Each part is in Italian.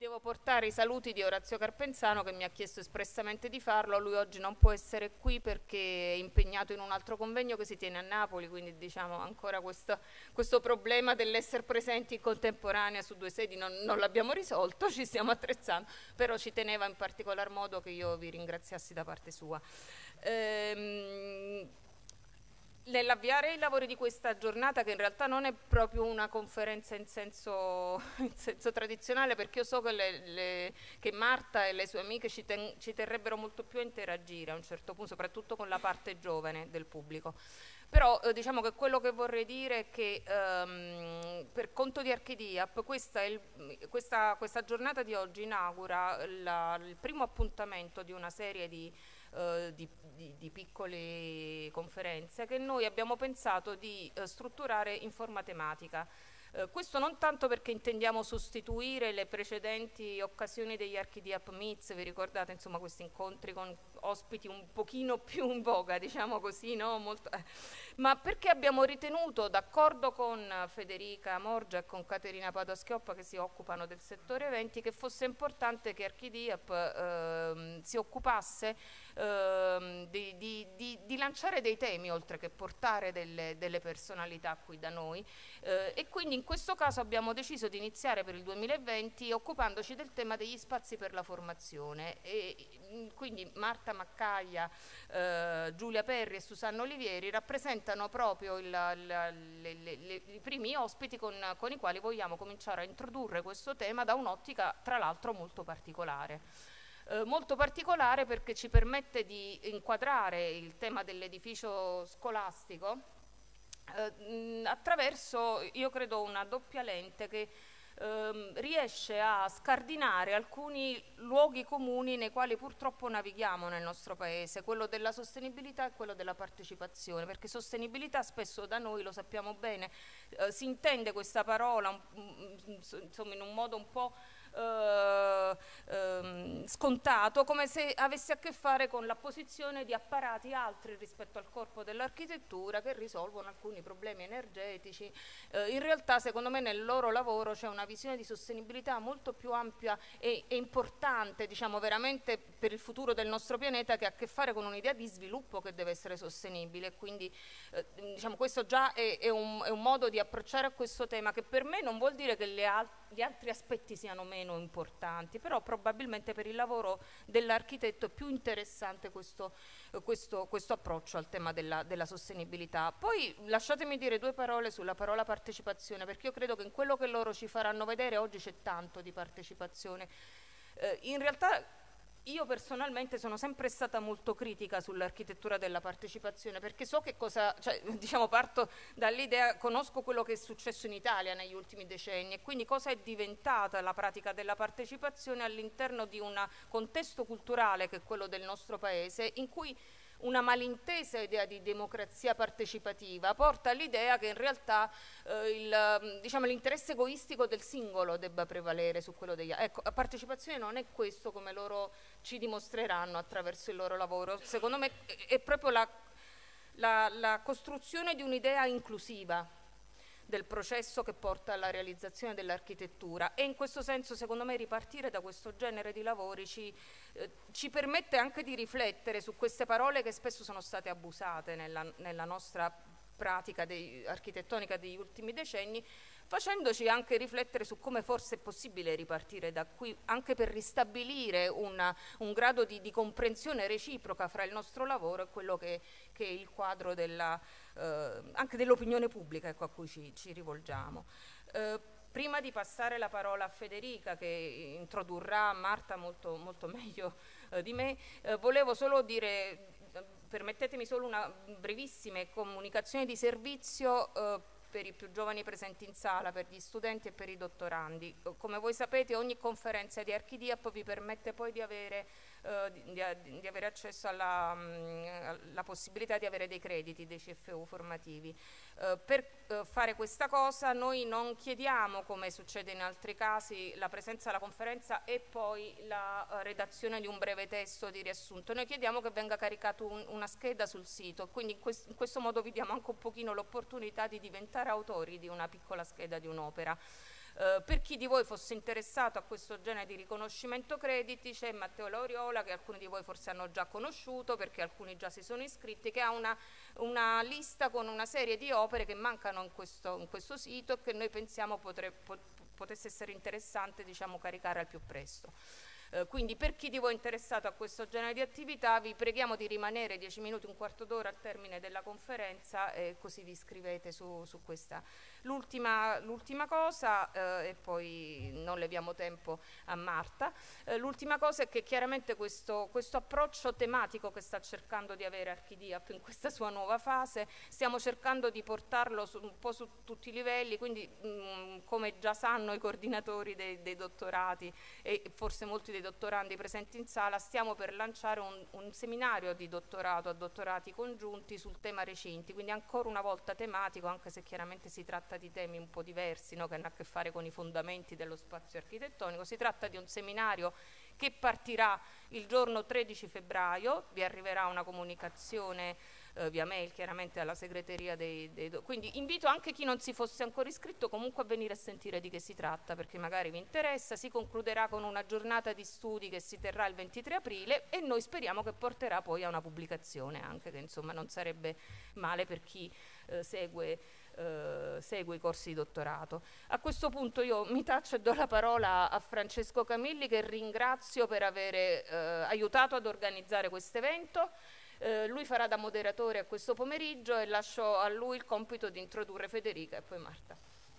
devo portare i saluti di Orazio Carpenzano, che mi ha chiesto espressamente di farlo. Lui oggi non può essere qui perché è impegnato in un altro convegno che si tiene a Napoli, quindi diciamo ancora questo problema dell'essere presenti in contemporanea su due sedi non l'abbiamo risolto, ci stiamo attrezzando, però ci teneva in particolar modo che io vi ringraziassi da parte sua. Nell'avviare i lavori di questa giornata, che in realtà non è proprio una conferenza in senso tradizionale, perché io so che Marta e le sue amiche ci terrebbero molto più a interagire a un certo punto, soprattutto con la parte giovane del pubblico. Però diciamo che quello che vorrei dire è che per conto di Archidiap questa giornata di oggi inaugura il primo appuntamento di una serie di piccole conferenze che noi abbiamo pensato di strutturare in forma tematica. Questo non tanto perché intendiamo sostituire le precedenti occasioni degli Archidiap Meets, vi ricordate, insomma, questi incontri con ospiti un pochino più in voga, diciamo così, no? Ma perché abbiamo ritenuto, d'accordo con Federica Morgia e con Caterina Padoa-Schioppa, che si occupano del settore eventi, che fosse importante che Archidiap si occupasse di lanciare dei temi, oltre che portare delle personalità qui da noi, e quindi in questo caso abbiamo deciso di iniziare per il 2020 occupandoci del tema degli spazi per la formazione, e quindi Marta Maccaglia, Giulia Perri e Susanna Olivieri rappresentano proprio i primi ospiti con i quali vogliamo cominciare a introdurre questo tema da un'ottica tra l'altro molto particolare. Molto particolare perché ci permette di inquadrare il tema dell'edificio scolastico attraverso, io credo, una doppia lente che riesce a scardinare alcuni luoghi comuni nei quali purtroppo navighiamo nel nostro paese, quello della sostenibilità e quello della partecipazione, perché sostenibilità spesso da noi, lo sappiamo bene, si intende questa parola insomma in un modo un po' scontato, come se avesse a che fare con la posizione di apparati altri rispetto al corpo dell'architettura che risolvono alcuni problemi energetici. In realtà secondo me nel loro lavoro c'è una visione di sostenibilità molto più ampia e importante, diciamo veramente per il futuro del nostro pianeta, che ha a che fare con un'idea di sviluppo che deve essere sostenibile. Quindi diciamo questo già è un modo di approcciare a questo tema, che per me non vuol dire che gli altri aspetti siano meno importanti, però probabilmente per il lavoro dell'architetto è più interessante questo approccio al tema della sostenibilità. Poi lasciatemi dire due parole sulla parola partecipazione, perché io credo che in quello che loro ci faranno vedere oggi c'è tanto di partecipazione. In realtà io personalmente sono sempre stata molto critica sull'architettura della partecipazione, perché so che cosa, cioè, diciamo, parto dall'idea, conosco quello che è successo in Italia negli ultimi decenni e quindi cosa è diventata la pratica della partecipazione all'interno di un contesto culturale che è quello del nostro paese, in cui una malintesa idea di democrazia partecipativa porta all'idea che in realtà diciamo, l'interesse egoistico del singolo debba prevalere su quello degli altri. Ecco, la partecipazione non è questo, come loro ci dimostreranno attraverso il loro lavoro. Secondo me è proprio la costruzione di un'idea inclusiva del processo che porta alla realizzazione dell'architettura, e in questo senso secondo me ripartire da questo genere di lavori ci permette anche di riflettere su queste parole che spesso sono state abusate nella nostra pratica architettonica degli ultimi decenni, facendoci anche riflettere su come forse è possibile ripartire da qui, anche per ristabilire un grado di comprensione reciproca fra il nostro lavoro e quello che è il quadro anche dell'opinione pubblica, ecco, a cui ci rivolgiamo. Prima di passare la parola a Federica, che introdurrà Marta molto, molto meglio di me, volevo solo dire, permettetemi solo una brevissima comunicazione di servizio per i più giovani presenti in sala, per gli studenti e per i dottorandi. Come voi sapete, ogni conferenza di Archidiap vi permette poi di avere accesso alla possibilità di avere dei crediti, dei CFU formativi. Per fare questa cosa noi non chiediamo, come succede in altri casi, la presenza alla conferenza e poi la redazione di un breve testo di riassunto. Noi chiediamo che venga caricato una scheda sul sito, quindi in questo modo vi diamo anche un pochino l'opportunità di diventare autori di una piccola scheda di un'opera. Per chi di voi fosse interessato a questo genere di riconoscimento crediti, c'è Matteo Lauriola, che alcuni di voi forse hanno già conosciuto perché alcuni già si sono iscritti, che ha una lista con una serie di opere che mancano in questo sito e che noi pensiamo potesse essere interessante, diciamo, caricare al più presto. Quindi per chi di voi è interessato a questo genere di attività vi preghiamo di rimanere 10 minuti, un quarto d'ora al termine della conferenza e così vi iscrivete su questa. L'ultima cosa, e poi non leviamo tempo a Marta, l'ultima cosa è che chiaramente questo approccio tematico che sta cercando di avere Archidiap in questa sua nuova fase, stiamo cercando di portarlo un po' su tutti i livelli, quindi come già sanno i coordinatori dei dottorati e forse molti dei dottorandi presenti in sala, stiamo per lanciare un seminario di dottorato a dottorati congiunti sul tema recinti, quindi ancora una volta tematico, anche se chiaramente si tratta di temi un po' diversi, no? Che hanno a che fare con i fondamenti dello spazio architettonico. Si tratta di un seminario che partirà il giorno 13 febbraio, vi arriverà una comunicazione via mail chiaramente alla segreteria quindi invito anche chi non si fosse ancora iscritto comunque a venire a sentire di che si tratta, perché magari vi interessa. Si concluderà con una giornata di studi che si terrà il 23 aprile e noi speriamo che porterà poi a una pubblicazione anche, che insomma non sarebbe male per chi segue i corsi di dottorato. A questo punto io mi taccio e do la parola a Francesco Camilli, che ringrazio per aver aiutato ad organizzare questo evento. Lui farà da moderatore a questo pomeriggio e lascio a lui il compito di introdurre Federica e poi Marta.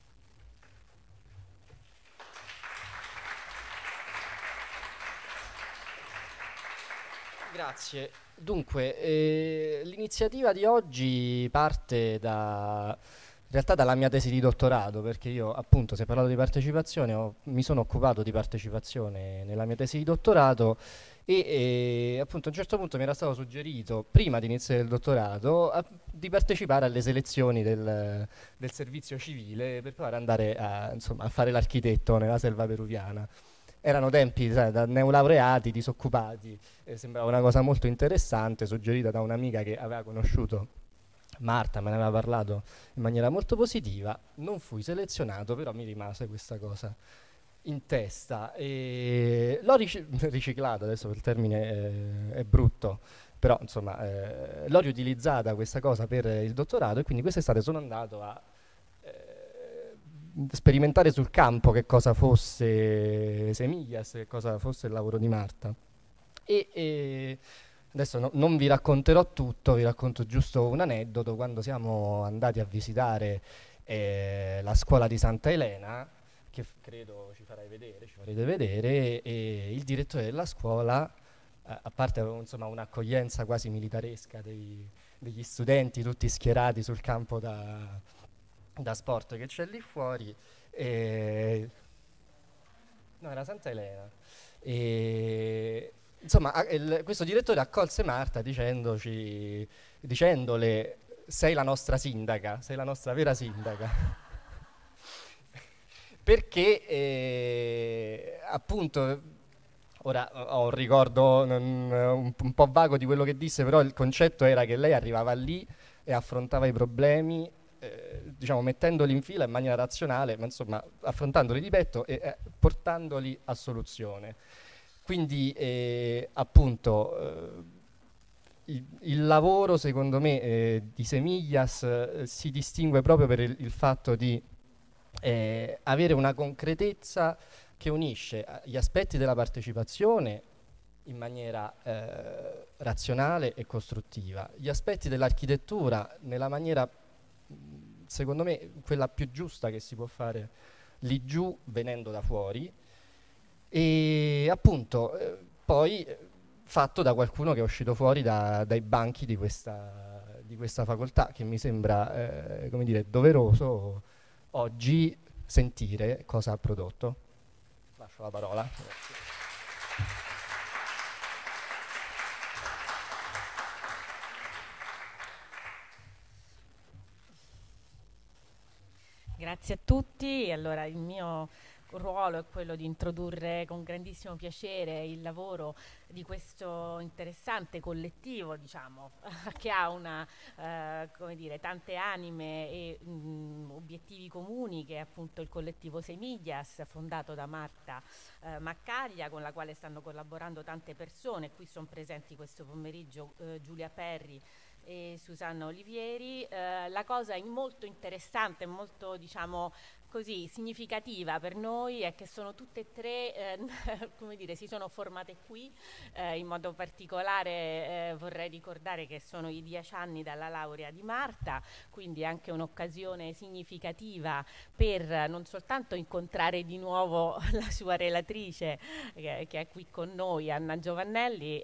Grazie. Dunque, l'iniziativa di oggi parte in realtà dalla mia tesi di dottorato, perché io appunto, si è parlato di partecipazione, mi sono occupato di partecipazione nella mia tesi di dottorato e appunto a un certo punto mi era stato suggerito, prima di iniziare il dottorato, di partecipare alle selezioni del servizio civile per provare ad andare a fare l'architetto nella selva peruviana. Erano tempi, sai, da neolaureati, disoccupati, sembrava una cosa molto interessante, suggerita da un'amica che aveva conosciuto Marta, me ne aveva parlato in maniera molto positiva. Non fui selezionato, però mi rimase questa cosa in testa e l'ho riciclato, adesso il termine è brutto, però insomma l'ho riutilizzata questa cosa per il dottorato e quindi quest'estate sono andato a sperimentare sul campo che cosa fosse Semillas, che cosa fosse il lavoro di Marta. E adesso non vi racconterò tutto, vi racconto giusto un aneddoto. Quando siamo andati a visitare la scuola di Santa Elena, che credo ci farete vedere, e il direttore della scuola, a parte insomma un'accoglienza quasi militaresca degli studenti tutti schierati sul campo da sport che c'è lì fuori, no, era Santa Elena, insomma questo direttore accolse Marta dicendole: sei la nostra sindaca, sei la nostra vera sindaca. Perché appunto, ora ho un ricordo un po' vago di quello che disse, però il concetto era che lei arrivava lì e affrontava i problemi, diciamo, mettendoli in fila in maniera razionale, ma insomma affrontandoli di petto e portandoli a soluzione. Quindi appunto il lavoro, secondo me, di Semillas si distingue proprio per il fatto di avere una concretezza che unisce gli aspetti della partecipazione in maniera razionale e costruttiva, gli aspetti dell'architettura nella maniera, secondo me, quella più giusta che si può fare lì giù venendo da fuori, e appunto poi fatto da qualcuno che è uscito fuori dai banchi di questa facoltà, che mi sembra come dire, doveroso oggi sentire cosa ha prodotto. Lascio la parola. Grazie. Grazie a tutti. Allora, il mio ruolo è quello di introdurre con grandissimo piacere il lavoro di questo interessante collettivo, diciamo, che ha una, come dire, tante anime e obiettivi comuni, che è appunto il collettivo Semillas, fondato da Marta Maccaglia, con la quale stanno collaborando tante persone. Qui sono presenti questo pomeriggio Giulia Perri e Susanna Olivieri. La cosa molto interessante, molto, diciamo così, significativa per noi è che sono tutte e tre, come dire, si sono formate qui. In modo particolare vorrei ricordare che sono i 10 anni dalla laurea di Marta, quindi anche un'occasione significativa per non soltanto incontrare di nuovo la sua relatrice che è qui con noi, Anna Giovannelli,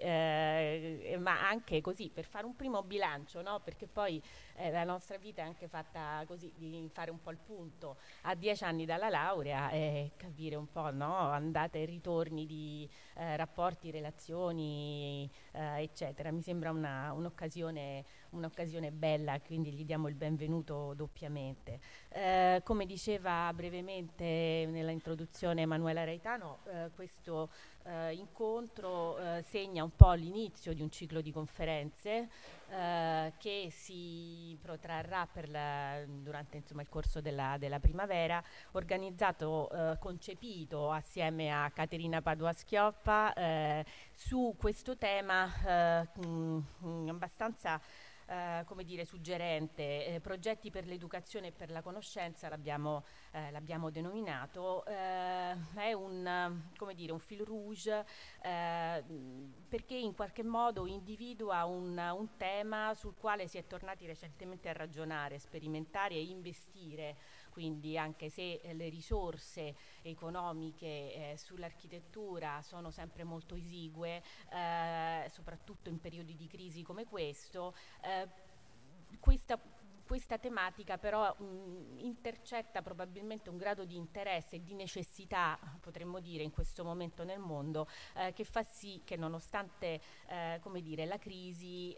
ma anche così per fare un primo bilancio, no? Perché poi la nostra vita è anche fatta così, di fare un po' il punto a 10 anni dalla laurea e capire un po', no? Andate e ritorni di rapporti, relazioni, eccetera. Mi sembra un'occasione bella, quindi gli diamo il benvenuto doppiamente. Come diceva brevemente nella introduzione Emanuela Reitano, questo incontro segna un po' l'inizio di un ciclo di conferenze che si protrarrà durante, insomma, il corso della primavera, organizzato, concepito assieme a Caterina Padua-Schioppa su questo tema abbastanza come dire, suggerente. Progetti per l'educazione e per la conoscenza l'abbiamo denominato. È come dire, un fil rouge perché in qualche modo individua un tema sul quale si è tornati recentemente a ragionare, sperimentare e investire. Quindi anche se le risorse economiche sull'architettura sono sempre molto esigue, soprattutto in periodi di crisi come questo, questa tematica però intercetta probabilmente un grado di interesse e di necessità, potremmo dire, in questo momento nel mondo, che fa sì che nonostante come dire, la crisi,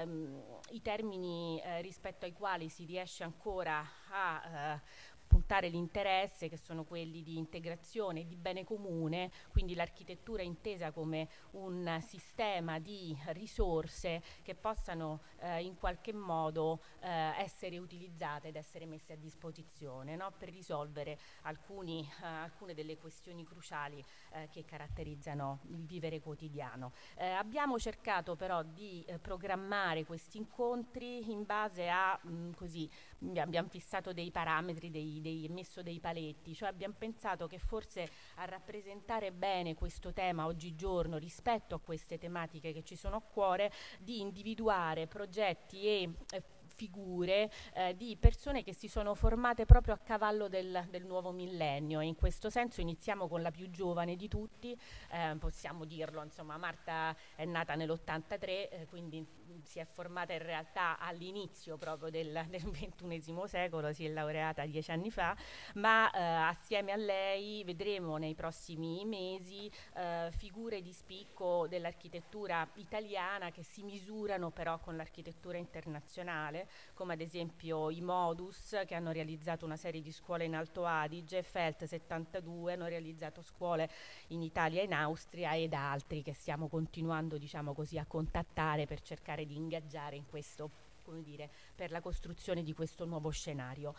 i termini rispetto ai quali si riesce ancora a puntare l'interesse, che sono quelli di integrazione, di bene comune, quindi l'architettura intesa come un sistema di risorse che possano in qualche modo essere utilizzate ed essere messe a disposizione, no? Per risolvere alcune delle questioni cruciali che caratterizzano il vivere quotidiano. Abbiamo cercato però di programmare questi incontri in base a così, abbiamo fissato dei parametri, messo dei paletti, cioè abbiamo pensato che forse a rappresentare bene questo tema oggigiorno rispetto a queste tematiche che ci sono a cuore, di individuare progetti e figure di persone che si sono formate proprio a cavallo del nuovo millennio, e in questo senso iniziamo con la più giovane di tutti, possiamo dirlo, insomma, Marta è nata nell'83, quindi si è formata in realtà all'inizio proprio del XXI secolo, si è laureata 10 anni fa, ma assieme a lei vedremo nei prossimi mesi figure di spicco dell'architettura italiana che si misurano però con l'architettura internazionale, come ad esempio i Modus, che hanno realizzato una serie di scuole in Alto Adige, Felt 72 hanno realizzato scuole in Italia e in Austria, ed altri che stiamo continuando, diciamo così, a contattare per cercare di ingaggiare in questo, come dire, per la costruzione di questo nuovo scenario.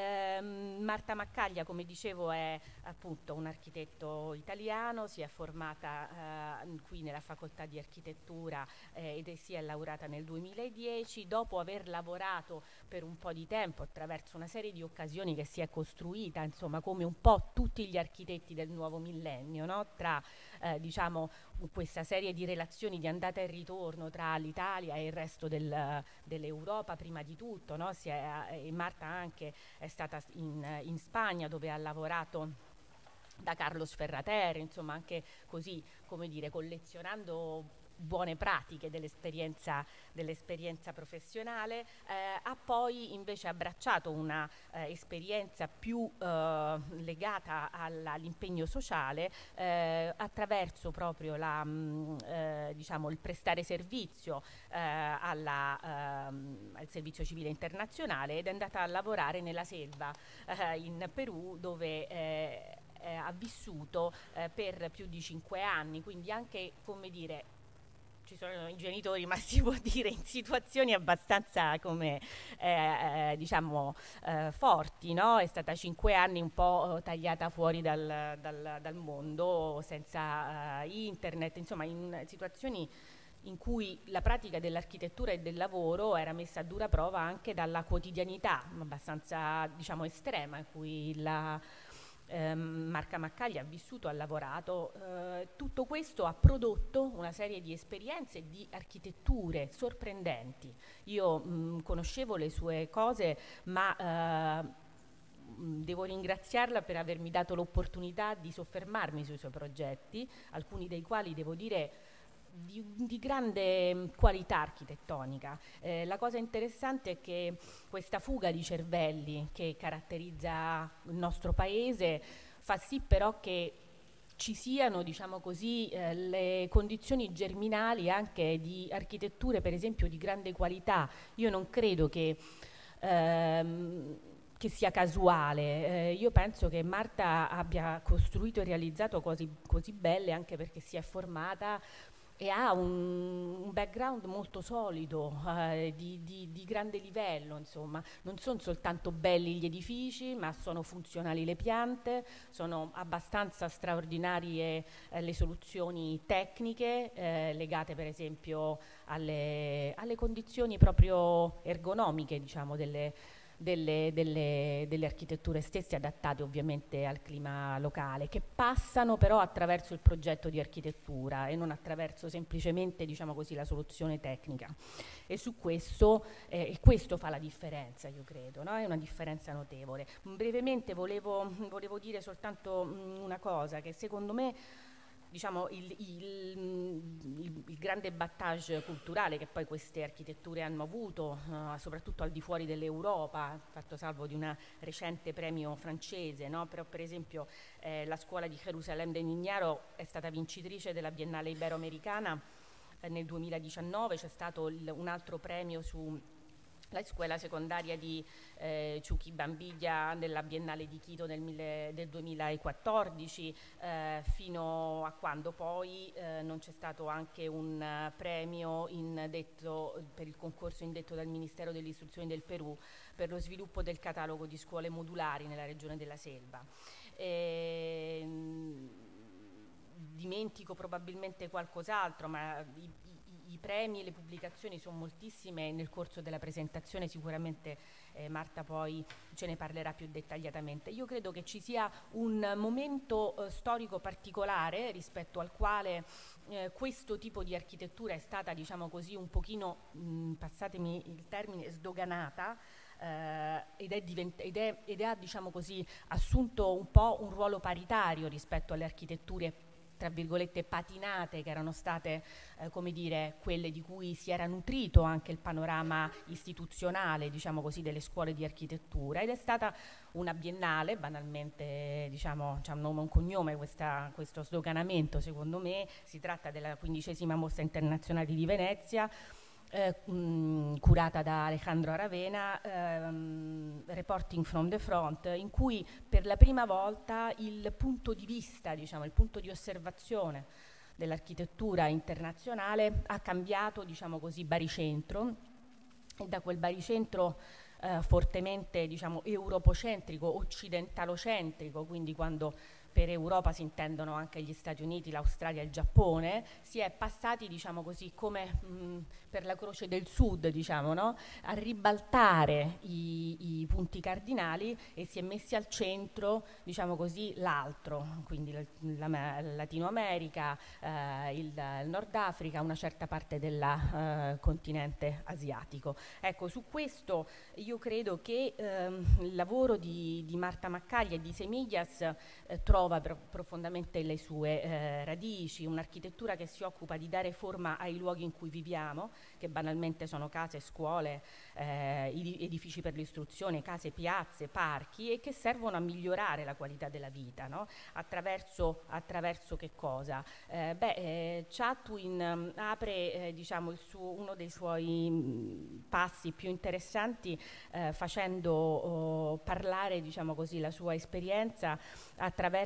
Marta Maccaglia, come dicevo, è appunto un architetto italiano, si è formata qui nella facoltà di architettura ed si è laureata nel 2010, dopo aver lavorato per un po' di tempo attraverso una serie di occasioni che si è costruita, insomma, come un po' tutti gli architetti del nuovo millennio, no? Tra diciamo questa serie di relazioni di andata e ritorno tra l'Italia e il resto dell'Europa prima di tutto, no? E Marta anche è stata in Spagna, dove ha lavorato da Carlos Ferrater, insomma, anche così, come dire, collezionando buone pratiche dell'esperienza professionale. Ha poi invece abbracciato una esperienza più legata all'impegno sociale attraverso proprio diciamo, il prestare servizio al servizio civile internazionale, ed è andata a lavorare nella selva in Perù, dove ha vissuto per più di 5 anni, quindi anche, come dire, ci sono i genitori, ma si può dire in situazioni abbastanza come diciamo forti, no? È stata 5 anni un po' tagliata fuori dal mondo, senza internet, insomma in situazioni in cui la pratica dell'architettura e del lavoro era messa a dura prova anche dalla quotidianità abbastanza, diciamo, estrema in cui la Marta Maccaglia ha vissuto, ha lavorato. Tutto questo ha prodotto una serie di esperienze e di architetture sorprendenti. Io conoscevo le sue cose, ma devo ringraziarla per avermi dato l'opportunità di soffermarmi sui suoi progetti, alcuni dei quali, devo dire, di grande qualità architettonica. La cosa interessante è che questa fuga di cervelli che caratterizza il nostro paese fa sì però che ci siano, diciamo così, le condizioni germinali anche di architetture, per esempio, di grande qualità. Io non credo che sia casuale. Io penso che Marta abbia costruito e realizzato cose così belle anche perché si è formata e ha un background molto solido, di grande livello, insomma. Non sono soltanto belli gli edifici, ma sono funzionali le piante, sono abbastanza straordinarie le soluzioni tecniche legate per esempio alle condizioni proprio ergonomiche, diciamo, delle architetture stesse, adattate ovviamente al clima locale, che passano però attraverso il progetto di architettura e non attraverso semplicemente, diciamo così, la soluzione tecnica. E su questo, questo fa la differenza, io credo, no? È una differenza notevole. Brevemente volevo dire soltanto una cosa, che secondo me, diciamo, il grande battage culturale che poi queste architetture hanno avuto, soprattutto al di fuori dell'Europa, fatto salvo di un recente premio francese, no? Però per esempio la scuola di Gerusalemme de Mignaro è stata vincitrice della Biennale Iberoamericana nel 2019, c'è stato un altro premio su la scuola secondaria di Chuquibambilla nella Biennale di Quito del 2014, fino a quando poi non c'è stato anche un premio per il concorso indetto dal Ministero dell'Istruzione del Perù per lo sviluppo del catalogo di scuole modulari nella regione della Selva. Dimentico probabilmente qualcos'altro, ma i premi e le pubblicazioni sono moltissime e nel corso della presentazione sicuramente Marta poi ce ne parlerà più dettagliatamente. Io credo che ci sia un momento storico particolare rispetto al quale questo tipo di architettura è stata, diciamo così, un pochino, passatemi il termine, sdoganata, ed ha, diciamo così, assunto un po' un ruolo paritario rispetto alle architetture tra virgolette patinate che erano state come dire quelle di cui si era nutrito anche il panorama istituzionale, diciamo così, delle scuole di architettura, ed è stata una biennale, banalmente, diciamo, c'ha un nome e un cognome questo sdoganamento. Secondo me si tratta della 15ª Mostra Internazionale di Venezia, curata da Alejandro Aravena, Reporting from the Front, in cui per la prima volta il punto di vista, diciamo, il punto di osservazione dell'architettura internazionale ha cambiato, diciamo così, baricentro, e da quel baricentro fortemente, diciamo, europocentrico, occidentalocentrico, quindi quando per Europa si intendono anche gli Stati Uniti, l'Australia e il Giappone, si è passati, diciamo così, come per la Croce del Sud, diciamo, no? A ribaltare i punti cardinali e si è messi al centro, diciamo così, l'altro, quindi la Latino America, il Nord Africa, una certa parte del continente asiatico. Ecco, su questo io credo che il lavoro di Marta Maccaglia e di Semillas trova profondamente le sue radici, un'architettura che si occupa di dare forma ai luoghi in cui viviamo, che banalmente sono case, scuole, edifici per l'istruzione, case, piazze, parchi, e che servono a migliorare la qualità della vita, no? Attraverso che cosa? Chatwin apre diciamo uno dei suoi passi più interessanti facendo parlare, diciamo così, la sua esperienza attraverso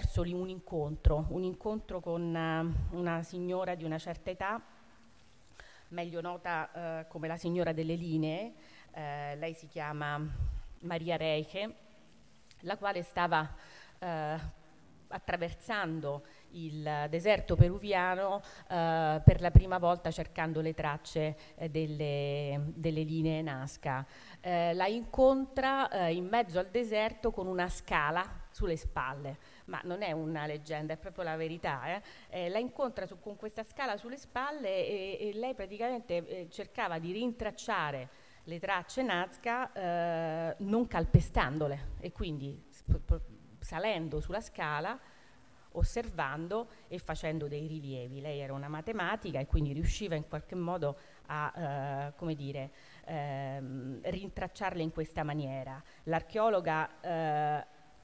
attraverso un incontro con una signora di una certa età, meglio nota come la signora delle linee. Lei si chiama Maria Reiche, la quale stava attraversando il deserto peruviano per la prima volta cercando le tracce delle linee Nazca. La incontra in mezzo al deserto con una scala sulle spalle, ma non è una leggenda, è proprio la verità. La incontra con questa scala sulle spalle e lei praticamente cercava di rintracciare le tracce Nazca non calpestandole, e quindi salendo sulla scala, osservando e facendo dei rilievi. Lei era una matematica e quindi riusciva in qualche modo a rintracciarle in questa maniera. L'archeologa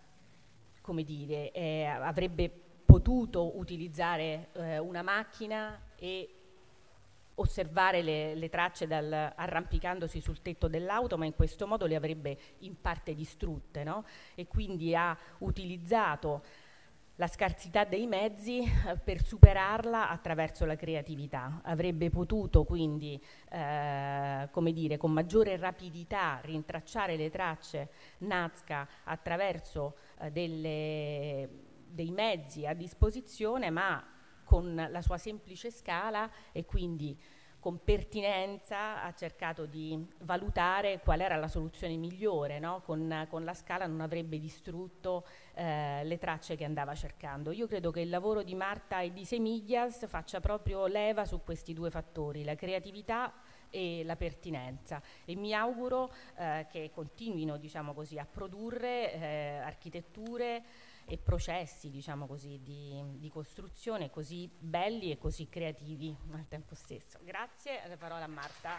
avrebbe potuto utilizzare una macchina e osservare le tracce arrampicandosi sul tetto dell'auto, ma in questo modo le avrebbe in parte distrutte, no? E quindi ha utilizzato la scarsità dei mezzi per superarla attraverso la creatività. Avrebbe potuto quindi, con maggiore rapidità rintracciare le tracce Nazca attraverso dei mezzi a disposizione, ma con la sua semplice scala e quindi con pertinenza ha cercato di valutare qual era la soluzione migliore, no? Con la scala non avrebbe distrutto le tracce che andava cercando. Io credo che il lavoro di Marta e di Semillas faccia proprio leva su questi due fattori, la creatività e la pertinenza, e mi auguro che continuino, diciamo così, a produrre architetture e processi, diciamo così, di costruzione così belli e così creativi al tempo stesso. Grazie, la parola a Marta.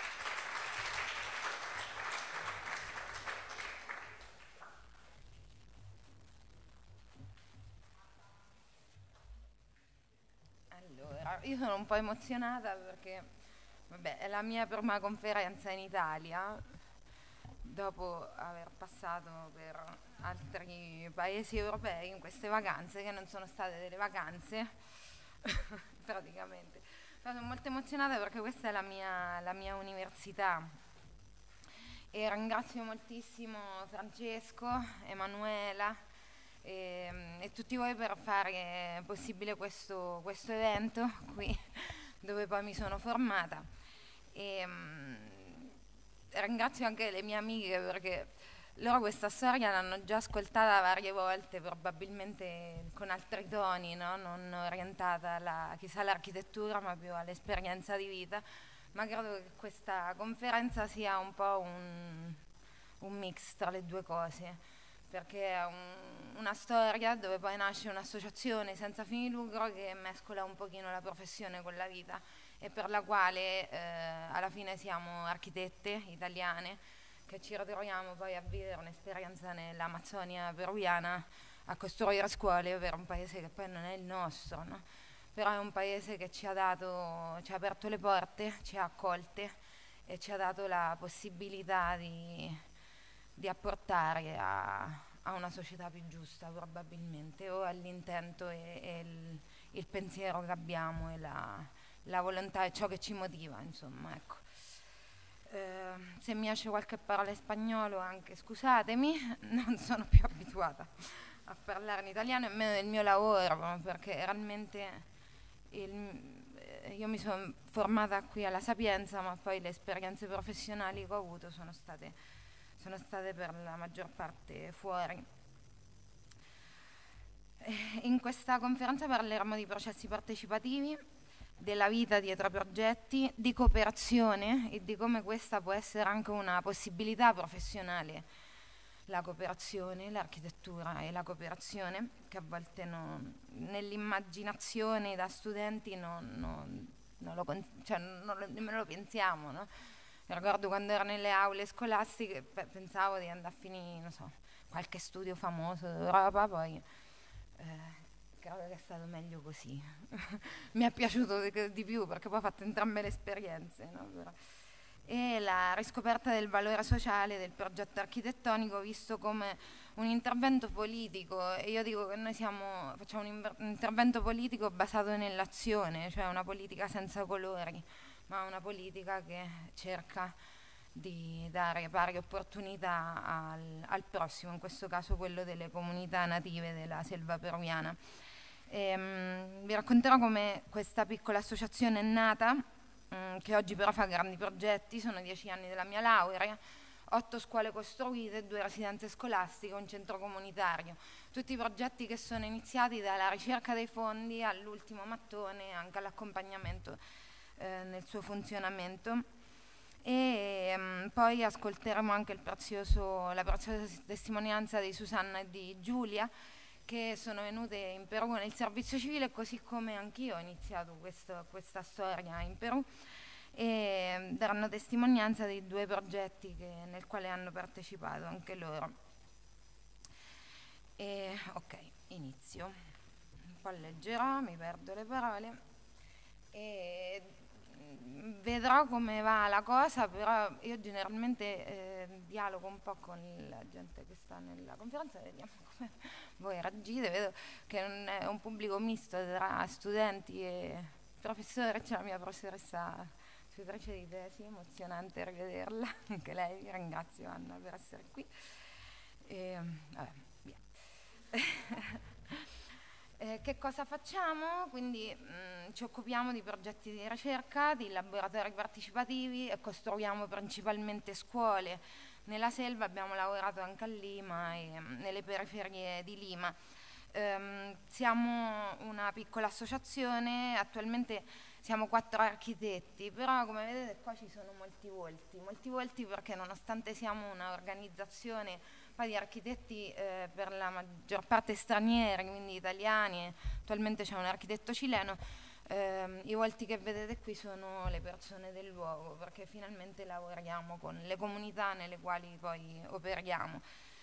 Allora, io sono un po' emozionata perché, vabbè, è la mia prima conferenza in Italia, dopo aver passato per altri paesi europei in queste vacanze, che non sono state delle vacanze praticamente. Però sono molto emozionata perché questa è la mia università, e ringrazio moltissimo Francesco, Emanuela e tutti voi per fare possibile questo evento qui, dove poi mi sono formata. Ringrazio anche le mie amiche, perché loro questa storia l'hanno già ascoltata varie volte, probabilmente con altri toni, no? Non orientata chissà all'architettura, ma più all'esperienza di vita. Ma credo che questa conferenza sia un po' un mix tra le due cose, perché è una storia dove poi nasce un'associazione senza fini di lucro che mescola un pochino la professione con la vita, e per la quale alla fine siamo architette italiane che ci ritroviamo poi a vivere un'esperienza nell'Amazzonia peruviana, a costruire scuole per un paese che poi non è il nostro, no? Però è un paese che ci ha aperto le porte, ci ha accolte e ci ha dato la possibilità di apportare a una società più giusta, probabilmente, o all'intento e il pensiero che abbiamo e la volontà e ciò che ci motiva, insomma, ecco. Se mi esce qualche parola in spagnolo anche scusatemi, non sono più abituata a parlare in italiano, nemmeno nel mio lavoro, perché realmente io mi sono formata qui alla Sapienza, ma poi le esperienze professionali che ho avuto sono state per la maggior parte fuori. In questa conferenza parleremo di processi partecipativi, della vita dietro ai progetti, di cooperazione e di come questa può essere anche una possibilità professionale, la cooperazione, l'architettura e la cooperazione, che a volte nell'immaginazione da studenti nemmeno lo pensiamo, no? Ricordo quando ero nelle aule scolastiche pensavo di andare a finire, non so, qualche studio famoso d'Europa, poi credo che è stato meglio così. Mi è piaciuto di più perché poi ho fatto entrambe le esperienze, no? e la riscoperta del valore sociale del progetto architettonico visto come un intervento politico. E io dico che noi facciamo un intervento politico basato nell'azione, cioè una politica senza colori, ma una politica che cerca di dare pari opportunità al prossimo, in questo caso quello delle comunità native della selva peruviana. Vi racconterò come questa piccola associazione è nata, che oggi però fa grandi progetti. Sono 10 anni della mia laurea, 8 scuole costruite, 2 residenze scolastiche, un centro comunitario. Tutti i progetti che sono iniziati dalla ricerca dei fondi all'ultimo mattone, anche all'accompagnamento nel suo funzionamento. E poi ascolteremo anche la preziosa testimonianza di Susanna e di Giulia, che sono venute in Perù nel servizio civile, così come anch'io ho iniziato questa storia in Perù, e daranno testimonianza dei 2 progetti nel quale hanno partecipato anche loro. Ok, inizio. Un po' leggerò, mi perdo le parole e vedrò come va la cosa, però io generalmente dialogo un po' con la gente che sta nella conferenza, vediamo come voi reagite. Vedo che è un pubblico misto tra studenti e professori. C'è la mia professoressa tutrice di tesi, emozionante rivederla, anche lei. Ringrazio Anna per essere qui. Vabbè, via. Che cosa facciamo? Quindi ci occupiamo di progetti di ricerca, di laboratori partecipativi e costruiamo principalmente scuole. Nella selva abbiamo lavorato anche a Lima e nelle periferie di Lima. Siamo una piccola associazione, attualmente siamo 4 architetti, però come vedete qua ci sono molti volti perché nonostante siamo un'organizzazione di architetti per la maggior parte stranieri, quindi italiani, attualmente c'è un architetto cileno, i volti che vedete qui sono le persone del luogo, perché finalmente lavoriamo con le comunità nelle quali poi operiamo.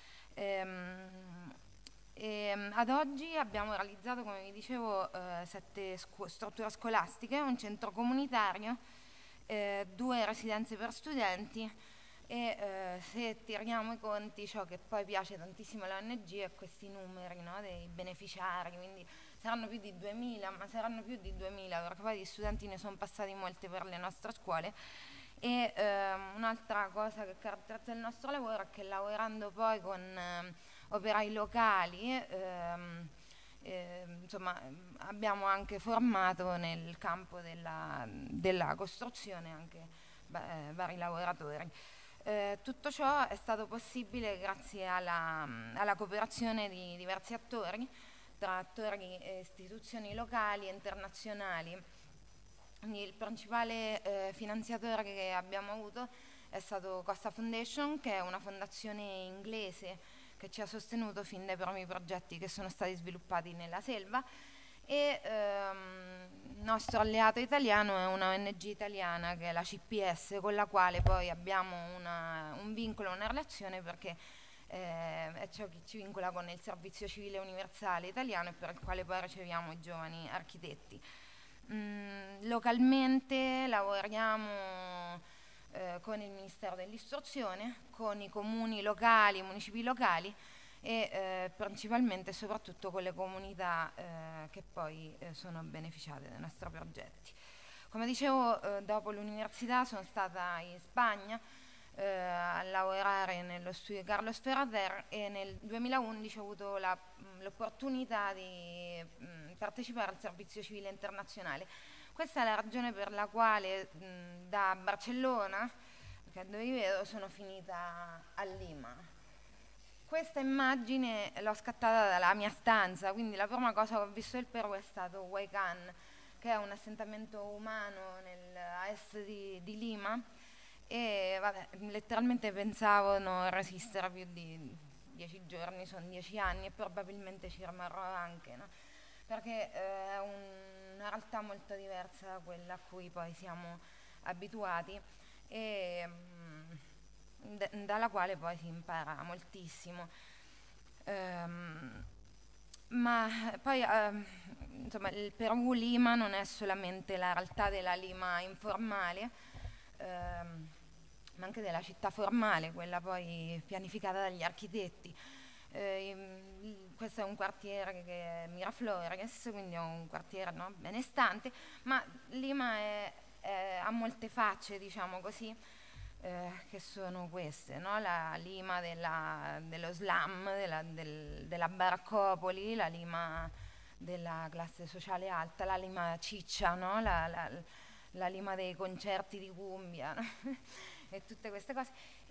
Ad oggi abbiamo realizzato, come vi dicevo, 7 strutture scolastiche, un centro comunitario, 2 residenze per studenti e se tiriamo i conti, ciò che poi piace tantissimo alle ONG è questi numeri, no, dei beneficiari, quindi saranno più di 2000, ma saranno più di 2000 perché poi di studenti ne sono passati molti per le nostre scuole. E un'altra cosa che caratterizza il nostro lavoro è che lavorando poi con operai locali, insomma, abbiamo anche formato nel campo della costruzione anche vari lavoratori. Tutto ciò è stato possibile grazie alla cooperazione di diversi attori, tra attori e istituzioni locali e internazionali. Quindi il principale finanziatore che abbiamo avuto è stato Costa Foundation, che è una fondazione inglese che ci ha sostenuto fin dai primi progetti che sono stati sviluppati nella selva, e il nostro alleato italiano è una ONG italiana che è la CPS, con la quale poi abbiamo un vincolo, una relazione, perché è ciò che ci vincola con il servizio civile universale italiano e per il quale poi riceviamo i giovani architetti. Localmente lavoriamo con il Ministero dell'Istruzione, con i comuni locali, i municipi locali e principalmente e soprattutto con le comunità che poi sono beneficiate dai nostri progetti. Come dicevo, dopo l'università sono stata in Spagna a lavorare nello studio Carlos Ferrater e nel 2011 ho avuto l'opportunità di partecipare al servizio civile internazionale. Questa è la ragione per la quale da Barcellona, che è dove vi vedo, sono finita a Lima. Questa immagine l'ho scattata dalla mia stanza, quindi la prima cosa che ho visto del Perù è stato Huaycan, che è un assentamento umano a est di Lima, e vabbè, letteralmente pensavo non resistere più di 10 giorni, sono 10 anni e probabilmente ci rimarrò anche, no? Perché è una realtà molto diversa da quella a cui poi siamo abituati e dalla quale poi si impara moltissimo. Ma poi insomma, il Perù Lima non è solamente la realtà della Lima informale, ma anche della città formale, quella poi pianificata dagli architetti. Questo è un quartiere che è Miraflores, quindi è un quartiere, no, benestante, ma Lima ha molte facce, diciamo così, che sono queste, no? La Lima dello slum, della baraccopoli, la Lima della classe sociale alta, la Lima ciccia, no? La Lima dei concerti di cumbia, no? E tutte queste cose.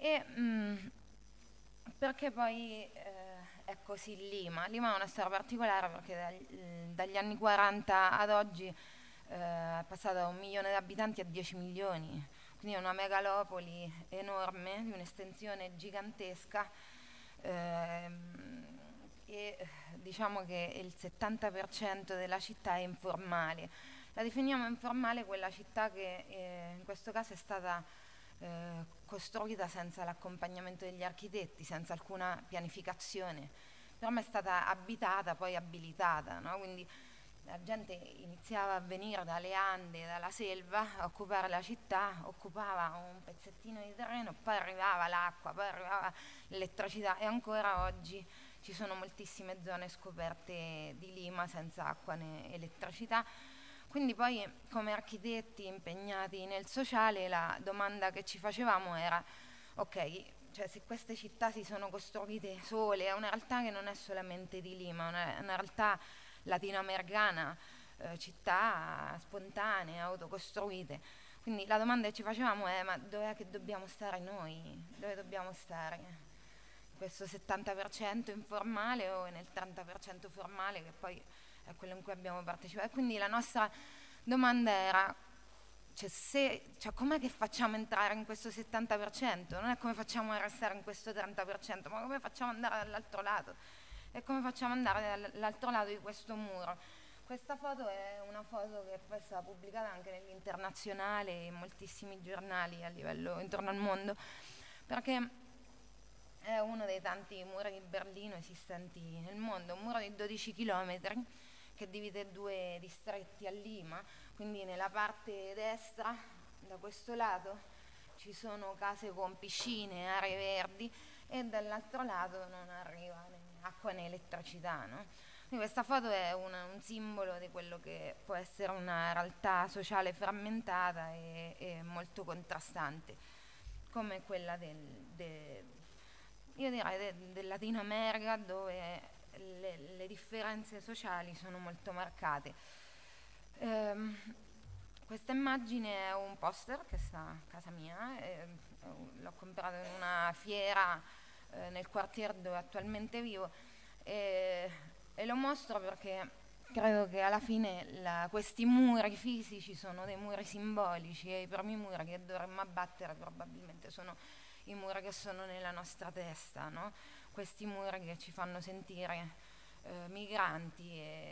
Perché poi è così Lima? Lima è una storia particolare perché dagli anni 40 ad oggi è passato da 1 milione di abitanti a 10 milioni, quindi è una megalopoli enorme, di un'estensione gigantesca, e diciamo che il 70% della città è informale. La definiamo informale quella città che in questo caso è stata costruita senza l'accompagnamento degli architetti, senza alcuna pianificazione, però è stata abitata, poi abilitata, no? Quindi la gente iniziava a venire dalle Ande, dalla selva, a occupare la città, occupava un pezzettino di terreno, poi arrivava l'acqua, poi arrivava l'elettricità, e ancora oggi ci sono moltissime zone scoperte di Lima senza acqua né elettricità. Quindi poi, come architetti impegnati nel sociale, la domanda che ci facevamo era: ok, cioè se queste città si sono costruite sole, è una realtà che non è solamente di Lima, è una realtà latinoamericana, città spontanee, autocostruite. Quindi la domanda che ci facevamo è: ma dov'è che dobbiamo stare noi? Dove dobbiamo stare? Questo 70% informale o nel 30% formale, che poi è quello in cui abbiamo partecipato? E quindi la nostra domanda era: cioè com'è che facciamo entrare in questo 70%? Non è come facciamo a restare in questo 30%, ma come facciamo ad andare dall'altro lato? E come facciamo ad andare dall'altro lato di questo muro? Questa foto è una foto che poi è stata pubblicata anche nell'Internazionale e in moltissimi giornali a livello intorno al mondo, perché è uno dei tanti muri di Berlino esistenti nel mondo, un muro di 12 chilometri che divide 2 distretti a Lima. Quindi nella parte destra, da questo lato, ci sono case con piscine, aree verdi, e dall'altro lato non arriva né acqua né elettricità, no? Quindi questa foto è un simbolo di quello che può essere una realtà sociale frammentata e molto contrastante, come quella io direi del Latino America, dove le differenze sociali sono molto marcate. Questa immagine è un poster che sta a casa mia, l'ho comprato in una fiera nel quartiere dove attualmente vivo, e lo mostro perché credo che alla fine questi muri fisici sono dei muri simbolici, e i primi muri che dovremmo abbattere probabilmente sono i muri che sono nella nostra testa, no? Questi muri che ci fanno sentire migranti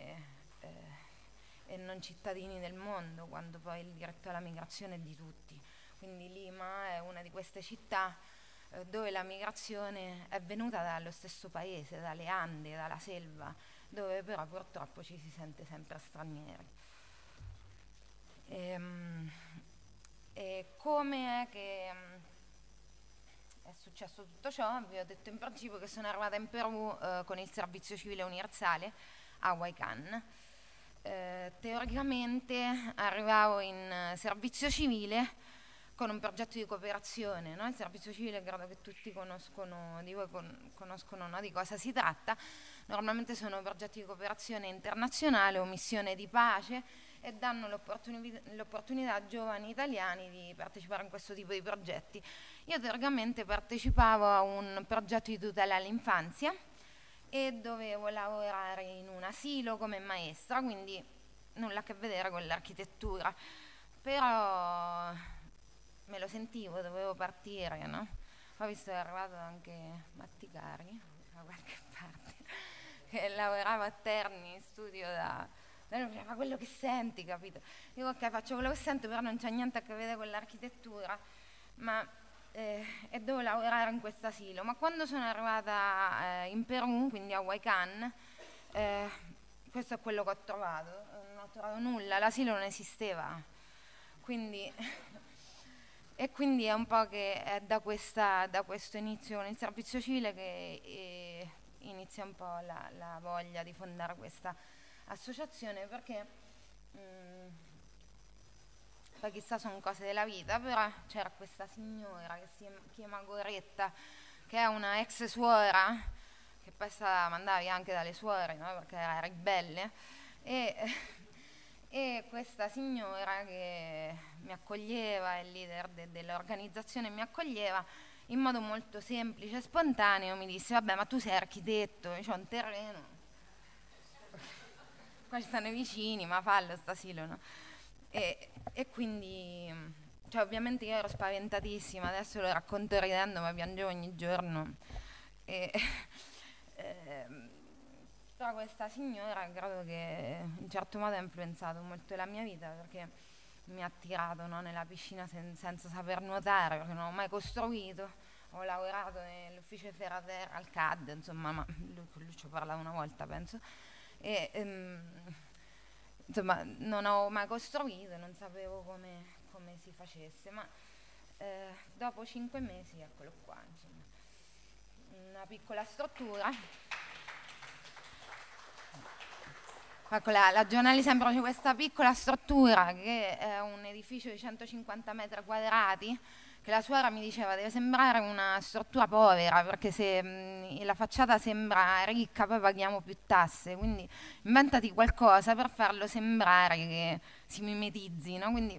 e non cittadini del mondo, quando poi il diritto alla migrazione è di tutti. Quindi Lima è una di queste città dove la migrazione è venuta dallo stesso paese, dalle Ande, dalla selva, dove però purtroppo ci si sente sempre stranieri. E come è che è successo tutto ciò? Vi ho detto in principio che sono arrivata in Perù con il servizio civile universale a Huaycan. Teoricamente arrivavo in servizio civile con un progetto di cooperazione, no? Il servizio civile credo che tutti conoscono, no? Di cosa si tratta. Normalmente sono progetti di cooperazione internazionale o missione di pace, e danno l'opportunità a giovani italiani di partecipare in questo tipo di progetti. Io teoricamente partecipavo a un progetto di tutela all'infanzia e dovevo lavorare in un asilo come maestra, quindi nulla a che vedere con l'architettura, però me lo sentivo, dovevo partire, no? Ho visto che è arrivato anche Matticari da qualche parte, che lavorava a Terni in studio fa quello che senti, capito? Dico ok, faccio quello che sento, però non c'è niente a che vedere con l'architettura, e devo lavorare in questo asilo. Ma quando sono arrivata in Perù, quindi a Huaycan, questo è quello che ho trovato. Non ho trovato nulla, l'asilo non esisteva, quindi E quindi è un po' che è da questo inizio con il servizio civile che inizia un po' la voglia di fondare questa associazione, perché poi chissà, sono cose della vita, però c'era questa signora che si chiama Goretta, che è una ex suora, che poi è stata mandata via anche dalle suore, no? Perché era ribelle, e questa signora che mi accoglieva, il leader dell'organizzazione mi accoglieva in modo molto semplice e spontaneo, mi disse: vabbè, ma tu sei architetto, io ho un terreno, qua ci stanno i vicini, ma fallo stasilo, no? E quindi, cioè, ovviamente io ero spaventatissima, adesso lo racconto ridendo, ma piangevo ogni giorno. Però questa signora credo che in certo modo ha influenzato molto la mia vita, perché mi ha tirato, no, nella piscina senza saper nuotare, perché non ho mai costruito. Ho lavorato nell'ufficio di Ferraterra al CAD, insomma, ma con lui ci ho parlato una volta, penso. Insomma, non ho mai costruito, non sapevo come si facesse, ma dopo 5 mesi, eccolo qua, insomma, una piccola struttura. Ecco, la giornale sempre c'è questa piccola struttura che è un edificio di 150 metri quadrati, che la suora mi diceva deve sembrare una struttura povera, perché se la facciata sembra ricca poi paghiamo più tasse, quindi inventati qualcosa per farlo sembrare che si mimetizzi, no? Quindi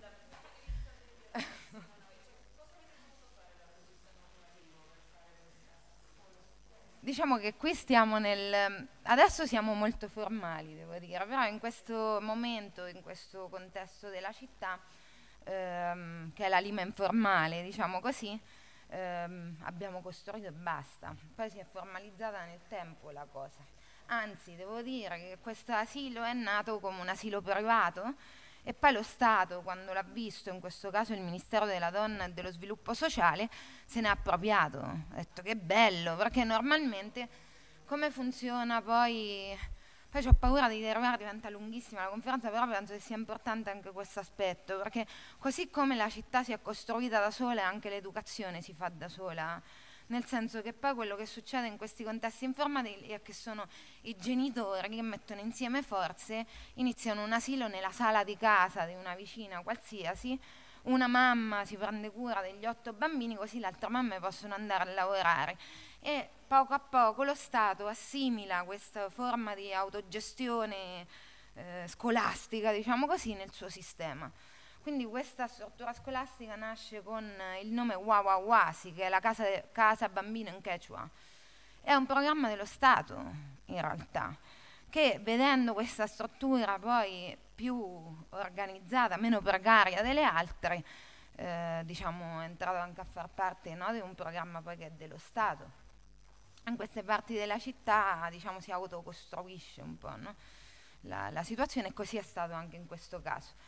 diciamo che qui stiamo adesso siamo molto formali, devo dire, però in questo momento, in questo contesto della città, che è la Lima informale, diciamo così, abbiamo costruito e basta. Poi si è formalizzata nel tempo la cosa. Anzi, devo dire che questo asilo è nato come un asilo privato, e poi lo Stato, quando l'ha visto, in questo caso il Ministero della Donna e dello Sviluppo Sociale, se n'è appropriato. Ha detto che bello, perché normalmente come funziona poi ho paura di derivare, diventa lunghissima la conferenza, però penso che sia importante anche questo aspetto, perché così come la città si è costruita da sola, anche l'educazione si fa da sola, nel senso che poi quello che succede in questi contesti informali è che sono i genitori che mettono insieme forze, iniziano un asilo nella sala di casa di una vicina qualsiasi, una mamma si prende cura degli 8 bambini, così le altre mamme possono andare a lavorare, e poco a poco lo Stato assimila questa forma di autogestione scolastica, diciamo così, nel suo sistema. Quindi questa struttura scolastica nasce con il nome Wawawasi, che è la casa bambino in Quechua. È un programma dello Stato, in realtà, che vedendo questa struttura poi più organizzata, meno precaria delle altre, diciamo, è entrato anche a far parte, no, di un programma poi che è dello Stato. In queste parti della città, diciamo, si autocostruisce un po', no, la situazione, e così è stato anche in questo caso.